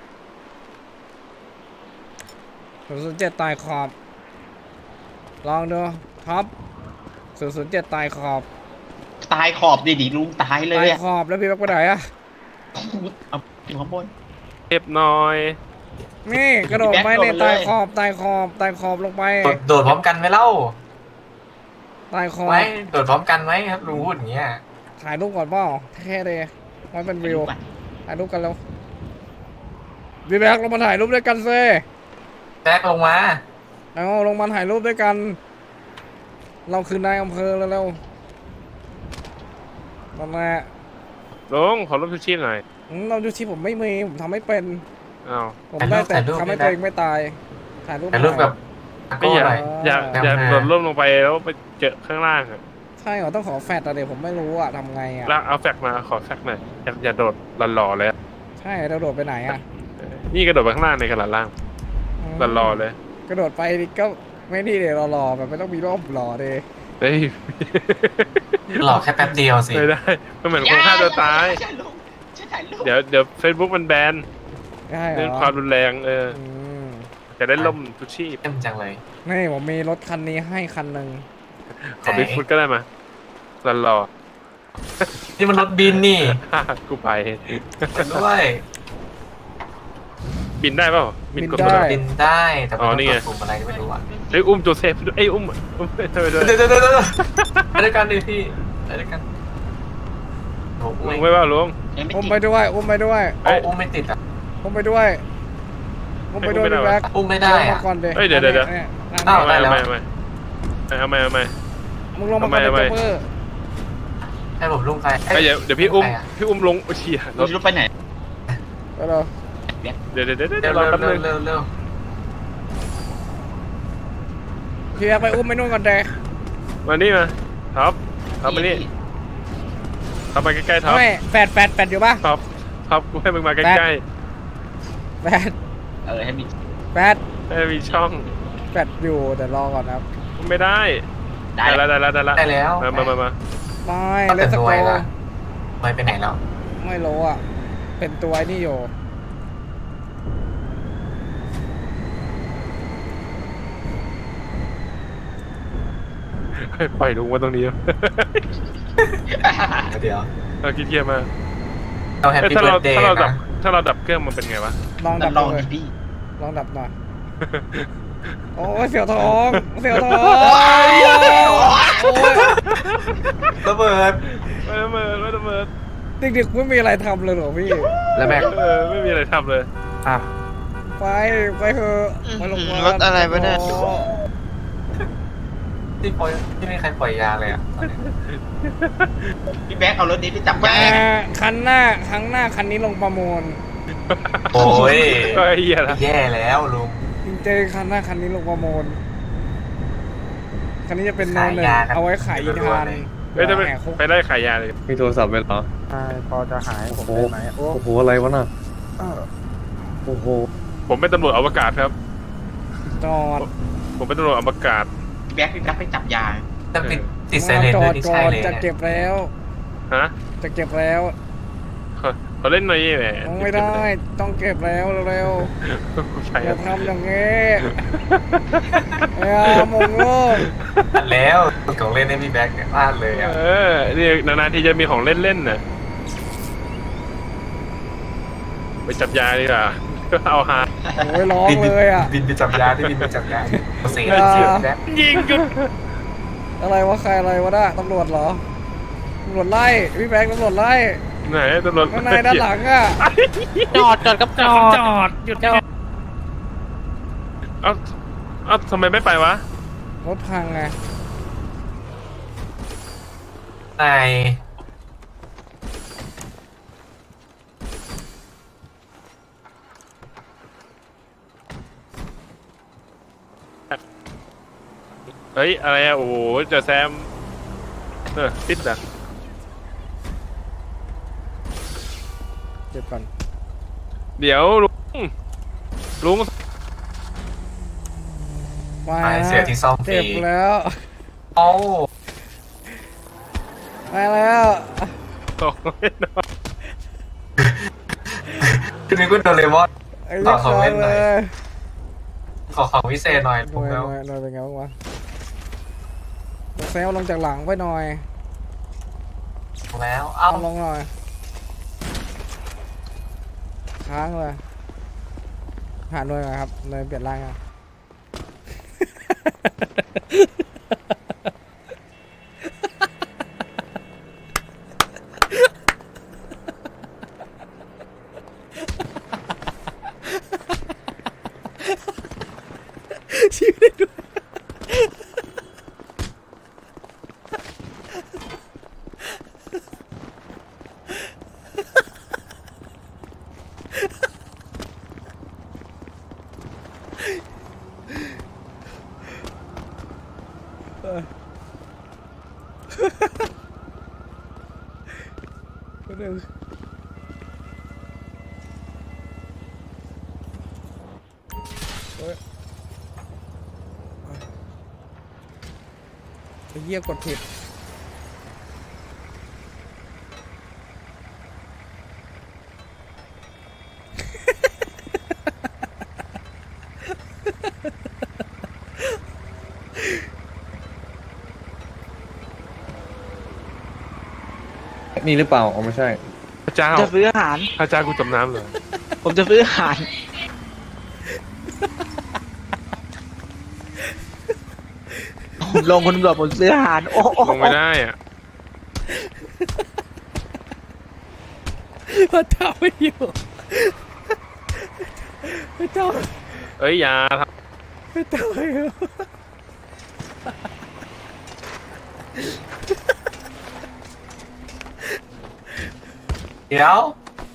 Speaker 1: ศูนย์ศูนย์เจ็ดตายขอบลองดูท็อปศูนย์ศูนย์เจ็ดตายขอบ
Speaker 6: ตายขอบดิดิลุงตายเลย
Speaker 1: ตาย
Speaker 6: อะ
Speaker 1: ขอบแล้วพี่แบ็คไปไหนอะ
Speaker 6: เอาอยู่ข้างบน
Speaker 8: เก็บหน่อย
Speaker 1: นี่กระโดดไปเลย
Speaker 6: แบ็คโดดเลย
Speaker 1: ตายขอบตายขอบตายขอบลงไป
Speaker 10: โดดโดดพร้อมกันไหมเล่า
Speaker 1: ตายขอบ
Speaker 10: ไว้โดดพร้อมกันไหมครับรู้อย่างเงี้ย
Speaker 1: ถ่ายรูปก่อนเปล่าแค่เลยไว้เป็นวิวถ่ายรูปกันแล้วพี่แบ็คลงมาถ่ายรูปด้วยกันซิ
Speaker 10: แจ็คลงมา
Speaker 1: เอาลงมาถ่ายรูปด้วยกัน เราคือนายอำเภอแล้วเร็วนั่นแหละ
Speaker 8: ลุงขอรถชูชีพหน่อย
Speaker 1: อืมเราดูชีพผมไม่มีผมทำไม่เป็น
Speaker 8: อ้าว
Speaker 1: ผมได้แต่ทำให้ตัวเองไม่ตายถ่ายรูป
Speaker 10: ถ่ายรูปแบบ
Speaker 8: ไม่อยาก
Speaker 10: หน่อย
Speaker 8: อยากอยากโดดร่มลงไปแล้วไปเจอข้างล่างอะ
Speaker 1: ใช่เหรอต้องขอแฟดอะเดี๋ยวผมไม่รู้อะทำไงอะ
Speaker 8: แล้วเอาแฟกมาขอแฟกหน่อยอย่าอย่าโดดหล่อๆเลย
Speaker 1: ใช่เราโดดไปไหนอะ
Speaker 8: นี่กระโดดไปข้างล่างในขนาดล่างหล่อๆเลย
Speaker 1: กระโดดไปก็ไม่ดีเลยรอๆแบบไม่ต้องมีร่มรอเลย
Speaker 8: เฮ้ย
Speaker 10: หลอกแค่แป๊บเดียวสิ
Speaker 8: ไม่ได้ก็เหมือนคนฆ่าตัวตาย เดี๋ยวเดี๋ยวเฟซบุ๊กมันแบน
Speaker 1: ใช่เหร
Speaker 8: เรื่อง
Speaker 1: อ
Speaker 8: ความรุนแรงเอออ
Speaker 1: ม
Speaker 8: จะได้ล่มทุกชีพ
Speaker 10: เต็มจังเลย
Speaker 1: นี่ผมมีรถคันนี้ให้คันหนึ่ง
Speaker 8: ขอบิ๊กฟุตก็ได้มาหล่อ
Speaker 10: นี่มันรถบินนี่
Speaker 8: ๆกูไป
Speaker 10: ด้วย
Speaker 8: บินได้เปล่าบินกด
Speaker 1: ได้
Speaker 10: บินได้แต่
Speaker 8: อ๋
Speaker 10: ไม่
Speaker 8: อ
Speaker 10: ต้อง
Speaker 8: นี่
Speaker 10: ก
Speaker 8: ไง
Speaker 10: ดปุ่มอะไรก็ไม่รู้อ่ะ
Speaker 8: เฮ้ยอุ้มโจเซฟด้วยเอ้ยอุ้มอุ้มไปด้วย
Speaker 10: เดี๋ยวเดี๋ยวเดี๋ยวเดี๋ยวไปด้วยกันดิพี่ไปด้วยกันโอ้
Speaker 8: ลุ
Speaker 10: ย
Speaker 8: งไม่ว่าลุง
Speaker 1: อุ้มไปด้วยอุ้มไปด้วย
Speaker 10: โอ้อุ้มไม่ติดอ่ะ
Speaker 1: อุ้มไปด้วยอุ้มไปด้วยพี่แบ็ค
Speaker 10: อุ้มไม่ได้
Speaker 1: ลง
Speaker 10: อ่ะ
Speaker 1: มาก่อนเดี๋ยว
Speaker 8: เฮ้ยเดี๋ยวเดี๋ยวเดี๋ยว
Speaker 10: อ้าว
Speaker 8: เอา
Speaker 10: ได้
Speaker 8: ไม่
Speaker 10: แล้ว
Speaker 8: เอาไม่เอาไม่เอาไม่
Speaker 1: มึงลงมาก่อนเดี๋ยว
Speaker 8: ทำไม
Speaker 1: เปอร์
Speaker 10: ให้ผมลุงใคร
Speaker 8: เดี๋ยวเดี๋ยวพี่อุ้มพี่อุ้มลงโอ้เชี่ยร
Speaker 6: ลุ
Speaker 8: ถ
Speaker 6: งรถไปไหน
Speaker 1: ไปเลย
Speaker 8: เดี๋ยวเดี๋ยวเดี๋ยว
Speaker 10: เร็
Speaker 8: เดี๋ยว
Speaker 10: ว
Speaker 8: รอ
Speaker 10: เร็ว
Speaker 8: แป๊บนึง
Speaker 10: เร็วเร็ว
Speaker 1: พี่แบ็คไปอุ้มไปนู่นก่อนเด
Speaker 8: มานี่มาท็อปท็อปมานี่ท็อปมาใกล้ๆท็อป
Speaker 1: ไม่แฟดแฟดแฟดอยู่ปะ
Speaker 8: ท็อปท็อปกูให้มึงมาใกล้
Speaker 1: แฟด
Speaker 6: เออให้มี
Speaker 1: แฟด
Speaker 8: ๆให้มีช่อง
Speaker 1: แฟดอยู่แต่รอก่อนนะครับ
Speaker 8: ไม่ได้
Speaker 6: ได้
Speaker 8: ได้แล้วได้แล้วได้แล้ว
Speaker 10: ได้แล้ว
Speaker 8: มามามามา
Speaker 1: ไม่เล
Speaker 10: แต่
Speaker 1: ส
Speaker 10: ห
Speaker 1: โก
Speaker 10: น่วยละหน่วยไปไหนแล้ว
Speaker 1: ไม่รู้อ่ะเป็นตัวไอ้นี่อยู่
Speaker 8: ปล่อยลุงไว้ตรงนี้
Speaker 10: เดี๋ยว
Speaker 8: เราคิดเยี่ยมมาก
Speaker 10: เราแฮป
Speaker 8: เอ้ย
Speaker 10: ปี้
Speaker 8: ถ้า
Speaker 10: เบิ
Speaker 8: เรา
Speaker 10: ร์ดเดย์
Speaker 8: ถ้าเราดับ
Speaker 10: นะ
Speaker 8: ถ้าเราดับเครื่องมันเป็นไงวะ
Speaker 1: ลองดับ
Speaker 6: ลอง
Speaker 1: เลย
Speaker 6: ดิพี่
Speaker 1: ลองดับหน่อยโอ้ยเสียวท้องเสียวท้องโอ้ย
Speaker 10: ระเบิด
Speaker 8: ไม่ระเบิดไม่ระเบิด
Speaker 1: เด็กๆไม่มีอะไรทำเลยเหรอพี่
Speaker 10: แล้วแม็ก
Speaker 8: เออไม่มีอะไรทำเลย
Speaker 10: อ่ะ
Speaker 1: ไปไปเถอะไปลงมาร
Speaker 7: ถอะไรวะเนี่ย
Speaker 10: ที่ปล่อยที่ไม่มีใครปล่อยยาเลยอ่ะตอนนี้
Speaker 6: พี่แบ๊กเอารถนี้ไปจับ
Speaker 1: แต่
Speaker 6: ยา
Speaker 1: คันหน้าครั้งหน้าคันนี้ลงประมูล
Speaker 10: โอ้ย
Speaker 8: ก็เหี้ยละ
Speaker 10: แย่แล้วลุง
Speaker 1: จริงๆคันหน้าคันนี้ลงประมูลคันนี้จะเป็นโน
Speaker 10: ขาย
Speaker 1: หนึ่ง
Speaker 10: ยากัน
Speaker 1: เอาไว้ขายอีทาน
Speaker 8: เฮ้ยถ้าไป
Speaker 1: แหกคุก
Speaker 8: ไปได้ขายยาเลย
Speaker 14: มีโทรศัพท์ไหมเหรอ
Speaker 15: ใช่พอจะหายผมได้ไหมโอ้
Speaker 14: โอ้โห อะไรวะน่ะโอ้โห
Speaker 8: ผมเป็นตำรวจอวกาศครับ
Speaker 1: จอด
Speaker 8: ผมเป็นตำรวจอวกาศ
Speaker 6: พี่แบ๊กพี่แบ๊กไปจับยา
Speaker 10: แต่ติดติดไซเลน
Speaker 1: จ
Speaker 10: ด้
Speaker 1: อ
Speaker 10: วย
Speaker 1: ด
Speaker 10: นี่
Speaker 1: ก่อ
Speaker 10: ใช่
Speaker 1: น
Speaker 10: เลย
Speaker 1: จะ
Speaker 10: เนี่ย
Speaker 1: เก็บแล้ว
Speaker 8: ฮะ
Speaker 1: จะเก็บแล้ว
Speaker 8: เขาเขาเล่นหน่อยแหม
Speaker 1: ไม่ได้ต้องเก็บแล้วเร็ว
Speaker 8: ใช่
Speaker 1: ๆอ
Speaker 8: ครั
Speaker 1: ย่า
Speaker 8: บ
Speaker 1: ทำอย่างนี้อย่ามงโลก
Speaker 10: แล้วของเล่นให้พี่แบ็คเนี่ยพลาดเลยอ่ะ
Speaker 8: เออนี่นานๆทีจะมีของเล่นๆน่ะไปจับยาดีกว่าเอาหา
Speaker 1: โอ้ยร้องเลยอ่ะ
Speaker 10: บินไปจับยาที่บินไปจับยาเสีย
Speaker 1: อย่า
Speaker 10: เสียแบ็ค
Speaker 8: ยิงหยุด
Speaker 1: อะไรวะใครอะไรวะน่ะตำรวจเหรอตำรวจไล่พี่แบงค์ตำรวจไล่
Speaker 8: ไหนตำรวจ
Speaker 1: ข้างในด้านหลังอ่ะ
Speaker 9: จอดจอดกับจอดจอดหยุดจอด
Speaker 8: เอ้าเอ้าทำไมไม่ไปวะ
Speaker 1: รถพังไง
Speaker 10: ไอ
Speaker 8: เฮ้ยอะไรอะโอ้โหเจอแซมเออติดอะ
Speaker 1: เจ็บก่อน
Speaker 8: เดี๋ยวลุงลุง
Speaker 1: มาเสียที่ซ่อมเจ็บแล้ว
Speaker 10: โอ้
Speaker 1: มาแล้ว
Speaker 8: ตกไม่นอน
Speaker 10: คือนี่ก็โดเรมอนต่อของเล่นหน่อยขอของวิเศษหน่อยผมแล้ว
Speaker 1: หน่อยเป็นไงบ้างวะแซวลงจากหลังไปหน่อย
Speaker 10: แล้วเอา
Speaker 1: ลงหน่อยค้างเลยหาหน่วยครับหน่วยเปลี่ยนร่างอ่ะชีวิตด้วยเรื่องไอ้เหี้ยกดผิด
Speaker 14: นี่หรือเปล่าอ๋อไม่ใช่
Speaker 8: พระเจ้า
Speaker 13: จะซื้ออาหาร
Speaker 8: พระเจ้ากูจมน้ำเลย
Speaker 13: ผมจะซื้ออาหารผมลงคนตำรวจผมซื้ออาหารโอ้
Speaker 8: ลงไม่ได้อ่ะ
Speaker 1: พระเจ้าไม่อยู่พระเจ้า
Speaker 8: เอ้ยอย่า
Speaker 1: พระเจ้าไม่อยู่
Speaker 10: เดี๋ยว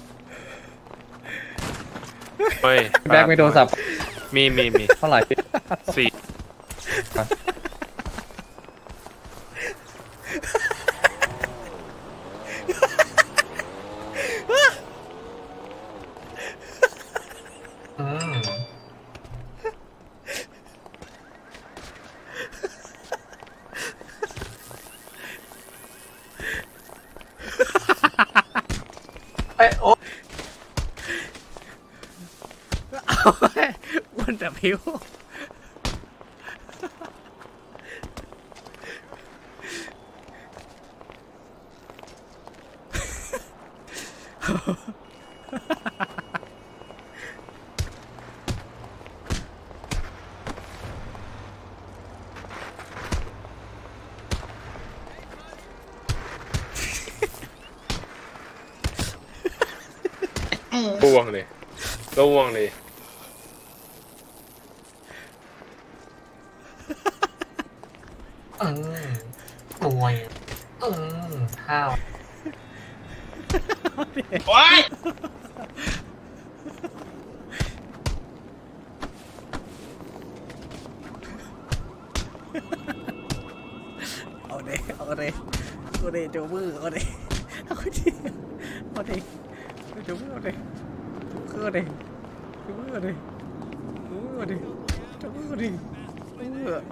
Speaker 8: เฮ้ย
Speaker 14: แบกไม่โดนสับ
Speaker 8: มีมีมี
Speaker 14: เท่าไหร่
Speaker 8: สี่
Speaker 10: เอ้ยโอ้
Speaker 1: เอาวันแต่ผิว
Speaker 8: ร่วงเลยร่วงเลย
Speaker 10: อืมหน่วยอืมห้าว
Speaker 8: โอ๊ย
Speaker 1: เอาเด้เอาเด้เอาเด้จูมือเอาเด้เอาดิเอาเด้จูมือเอาเด้จูมือเอาเด้จูมือเอาเด้จูมือเอาเด้จูมือเอาเด้จูมือ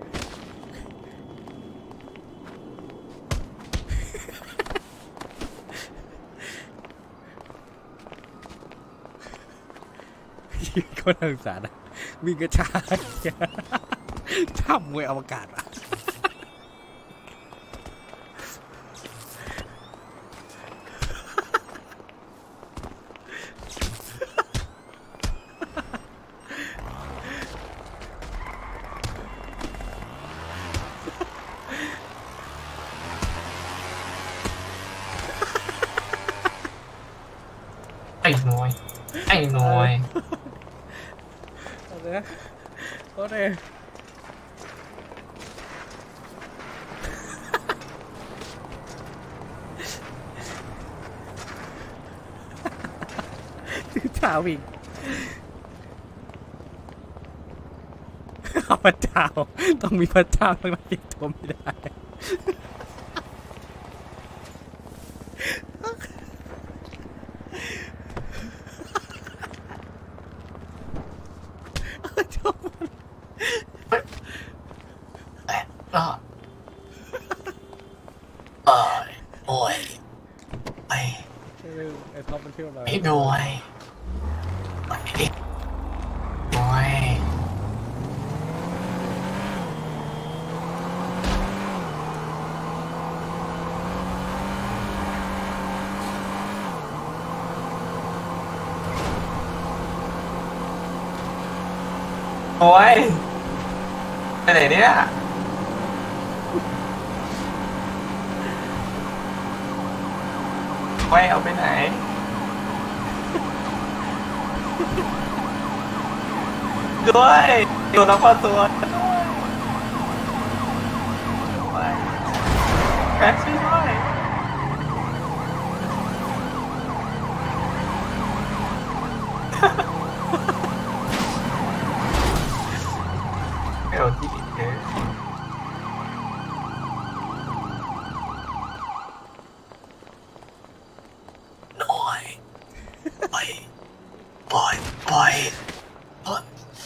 Speaker 1: คนนักศึกษานะวิ่งกระชากช่ำมวยอวกาศอ่ะ
Speaker 10: ไอ้น้อยไอ้น้อย
Speaker 1: เอาเลยเอาเลยเจ้าวิ่งพระเจ้าต้องมีพระเจ้าต้องมาติดตัวไม่ได้
Speaker 10: ก็เออโอ้ยไอ้
Speaker 1: ไอ้ท็อปมันชื่ออะไร
Speaker 10: ไอ้โดยไอ้โอ้ยโอ้ยไปไหนเนี่ยโอ้ยเอาไปไหนด้วยตัวน้องพ่อตัวแม็กซ์ช่วยด้วยไม่เอาที่อีกเลยน้อยไปปล่อยปล่อยปล่อย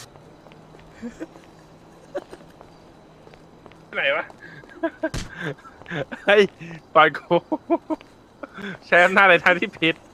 Speaker 8: ไหนวะ เฮ้ยปล่อยกูใช้อำนาจในทางที่ผิด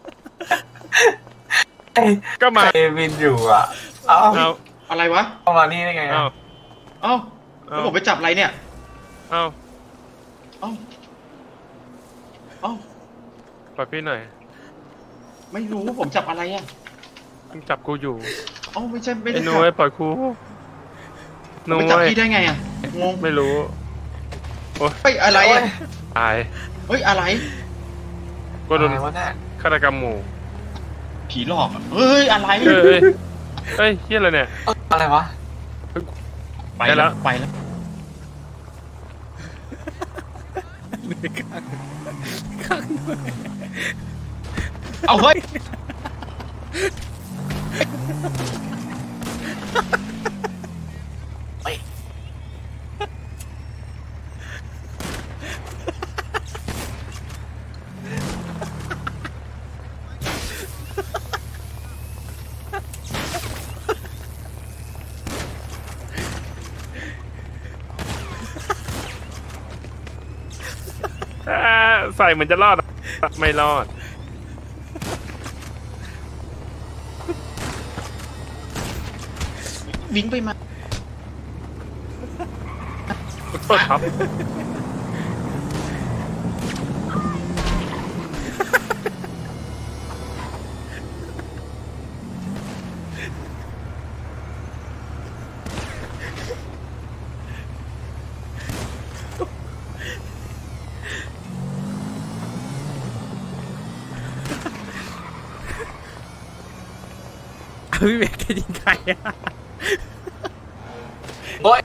Speaker 8: ก็มา
Speaker 10: บินอยู่อ่ะเอ้า
Speaker 6: อะไรวะ
Speaker 10: เข้ามานี่ได้ไงอ่ะ
Speaker 6: เอ้าแล้วผมไปจับอะไรเนี่ย
Speaker 8: เอ้า
Speaker 6: เอ้าเอ้า
Speaker 8: ปล่อยพี่หน่อย
Speaker 6: ไม่รู้ผมจับอะไรอ่ะ
Speaker 8: มึงจับกูอยู่
Speaker 6: เอ้าไม่ใช่ไม่ได้
Speaker 8: ไอ้นุ้ยปล่อยกู
Speaker 6: ผมไปจับพี่ได้ไงอ่ะงง
Speaker 8: ไม่รู้โอ้ย
Speaker 6: เฮ้ยอะไรอ่ะ
Speaker 8: ตาย
Speaker 6: เฮ้ยอะไร
Speaker 8: ก็โดนฆาตกรรมหมู่
Speaker 6: ผีหลอกเฮ้ยอะไร
Speaker 8: เฮ้ยเฮ้ยเฮี้ยอะไรเนี่ย
Speaker 10: อะไรวะ
Speaker 6: ไปแล้วไปแล้วเอาเฮ้ย
Speaker 8: ใส่เหมือนจะรอดไม่รอด
Speaker 6: วิ่งไปมา
Speaker 8: โทษครับ
Speaker 1: พี่เบกจะยิงใครอ่ะ
Speaker 10: โอ้ย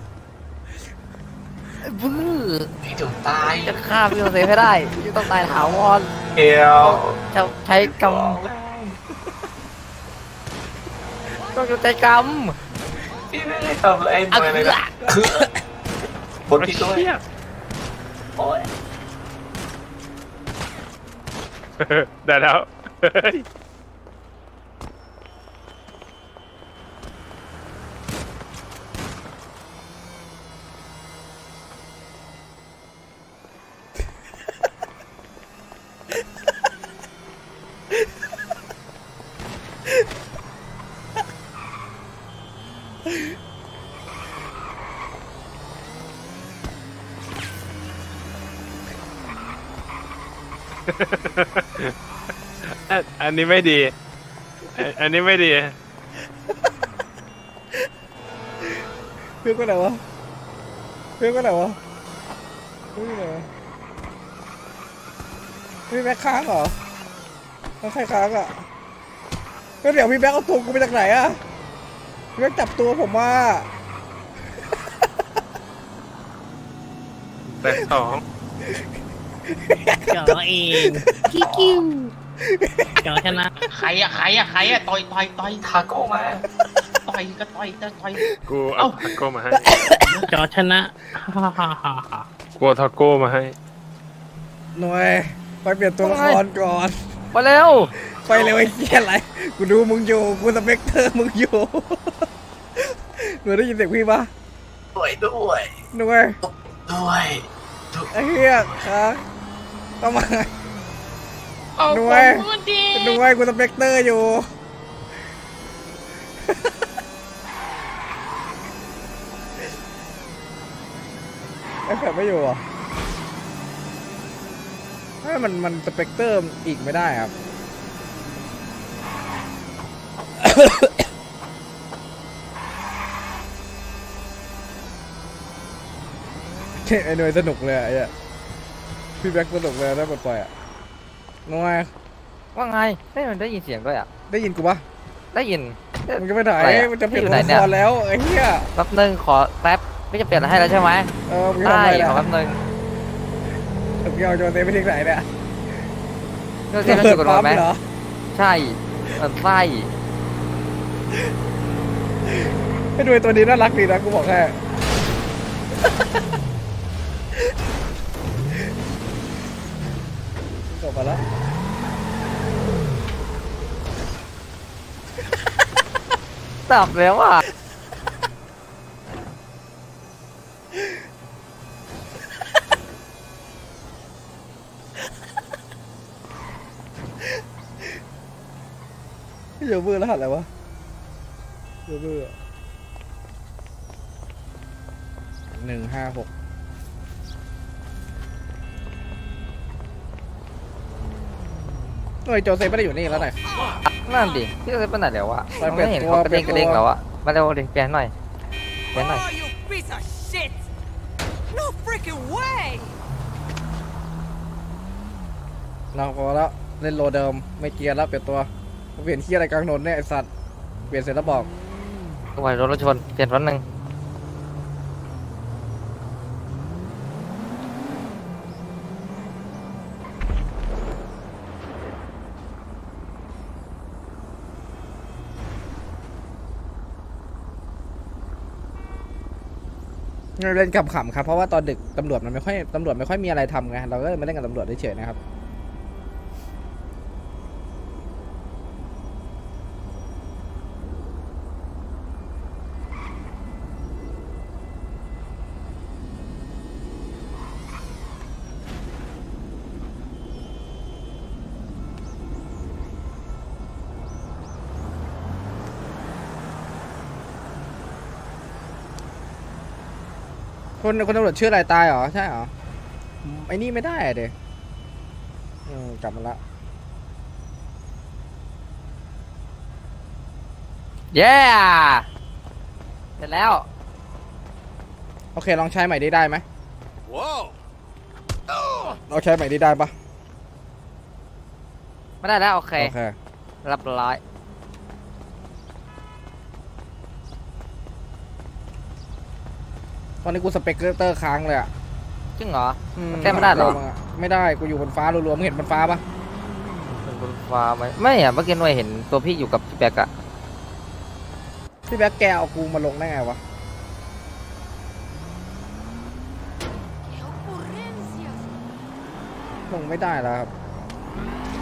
Speaker 13: บื้อ
Speaker 10: พี่ถูกตาย
Speaker 13: จะฆ่าพี่โอเซฟให้ได้พี่ต้องตายถาวร
Speaker 10: เอว
Speaker 13: จะใช้กรรมต้องใช้กรรม
Speaker 10: พี่ไม่ได้ทำอะไรเลยนะคือผลพี่ด้วยโอ้ย
Speaker 8: ได้แล้วอันนี้ไม่ดีอันนี้ไม่ดี
Speaker 1: เพื่อนก็ไหนวะเพื่อนก็ไหนวะเพื่อนไหนวะพี่แบ็คค้างเหรอแล้วใครค้างอ่ะก็เดี๋ยวพี่แบ็คเอาตัวกูไปจากไหนอ่ะพี่แบ็คจับตัวผมมา
Speaker 8: แต่สอง
Speaker 13: เจอเองคิวคิว
Speaker 9: จอชนะ
Speaker 6: ใครอะใครอะใครอะต่อยต่อยต่อย
Speaker 10: ทาโก้มา
Speaker 6: ต่อยก็ต่อยก็ต่อย
Speaker 8: กูเอาทาโก้มาให้
Speaker 9: จอชนะฮ่าฮ่าฮ่าฮ่า
Speaker 8: กูเอาทาโก้มาให้
Speaker 1: หน่วยไปเปลี่ยนตัวละครก่อน
Speaker 4: มาเร็ว
Speaker 1: ไปเร็วไอ้เหี้ยอะไรกูดูมึงอยู่กูสเปกเตอร์มึงอยู่หน่วยได้ยินเสียงพี่ปะ
Speaker 10: ด้วยด้วย
Speaker 1: หน่วย
Speaker 10: ด้วย
Speaker 1: ไอ้เหี้ยครับต้องมาหน่วยหน่วยกูสเปกเตอร์อยู่ไอ้แฝดไม่อยู่อ่ะถ้ามันมันสเปกเตอร์อีกไม่ได้ครับ ไอ้หน่วยสนุกเลยไอ้เนี่ยพี่แบ็คสนุกเลยได้ปลดปล่อยอ่ะหน่วย
Speaker 4: ว่าไงได้มันได้ยินเสียงด้วยอ่ะ
Speaker 1: ได้ยินกูปะ
Speaker 4: ได้ยิน
Speaker 1: มึงจะไปไหน
Speaker 4: อะไรอะ
Speaker 1: มันจะเปลี่ยน
Speaker 4: อยู่
Speaker 1: ตัว
Speaker 4: ไหน
Speaker 1: ละ
Speaker 4: เนี่
Speaker 1: ค
Speaker 4: ย
Speaker 1: รแล้วไอ้เหี้ย
Speaker 4: แป๊บนึงขอแป๊บไม่จะเปลี่ยนอะไรให้แล้วใช่ไหม
Speaker 1: เออมึงทำ
Speaker 4: ได้
Speaker 1: อะไร
Speaker 4: ขอ
Speaker 1: นะ
Speaker 4: แป๊บนึง
Speaker 1: มึงเอาโจเซไปทิ้งไหนเนี่ย
Speaker 4: เรื่องเส้นมันอยู่กับเราไหม
Speaker 1: เหรอ
Speaker 4: ใช่มันไส้
Speaker 1: ไอ้หน่วยตัวนี้น่ารักดีนะกูบอกแค่จบมาแล้ว
Speaker 4: ดับแล้วอ่ะ
Speaker 1: เดี๋ยวมือรหัสอะไรวะเดี๋ยวมือหนึ่งห้าหกหน่วยโจเซฟไม่ได้อยู่นี่แล้วไหน
Speaker 4: นั่นดิพี่จะเป็นไหนแล้วอ่ะ
Speaker 1: ไป
Speaker 4: ผม
Speaker 1: เปลี่ยน
Speaker 4: ไม่เห็น
Speaker 1: ตัว
Speaker 4: เขากระเด้ง
Speaker 1: เปลี่
Speaker 4: ก
Speaker 1: ยนตัว
Speaker 4: ระเด้งแล้วอ่ะมาเร็วดิเปลี่ยนหน่อยเปลี่ยนหน่อย
Speaker 16: you piece of shit! No freaking way!
Speaker 1: เราพอแล้วเล่นโลเดิมไม่เกียร์แล้วเปลี่ยนตัวเปลี่ยนที่อะไรกลางถนนเนี่ยไอสัตว์เปลี่ยนเสร็จแล้วบอก
Speaker 4: ไหวรถรถชนเปลี่ยนรถหนึ่ง
Speaker 1: เล่นขำๆครับเพราะว่าตอนดึกตำรวจมันไม่ค่อยตำรวจไม่ค่อยมีอะไรทำไงเราก็เลยมาเล่นกับตำรวจเฉยๆนะครับคนคนตำรวจชื่ออะไรตายเหรอใช่เหรอไอ้นี่ไม่ได้เด็อืมกลับมาละ
Speaker 4: เย้เสร็จแล้ว
Speaker 1: โอเคลองใช้ใหม่ได้ได้ไหมลองใช้ใหม่ได้ได้ปะ
Speaker 4: ไม่ได้แล้วโอเค
Speaker 1: โอเค
Speaker 4: รับร้อย
Speaker 1: ตอนนี้กูสเปกเตอร์ค้างเลยอ่ะ
Speaker 4: จริงเหรอแก้ไม่ได้เหรอ
Speaker 1: ไม่ได้กูอยู่บนฟ้ารวมๆมึงเห็นบนฟ้าปะ
Speaker 4: บนฟ้าไหมไม่อะเมื่อกี้หน่วยเห็นตัวพี่อยู่กับพี่แบกอะ
Speaker 1: พี่แบ็คแกเอากูมาลงได้ไงวะลงไม่ได้แล้วครับ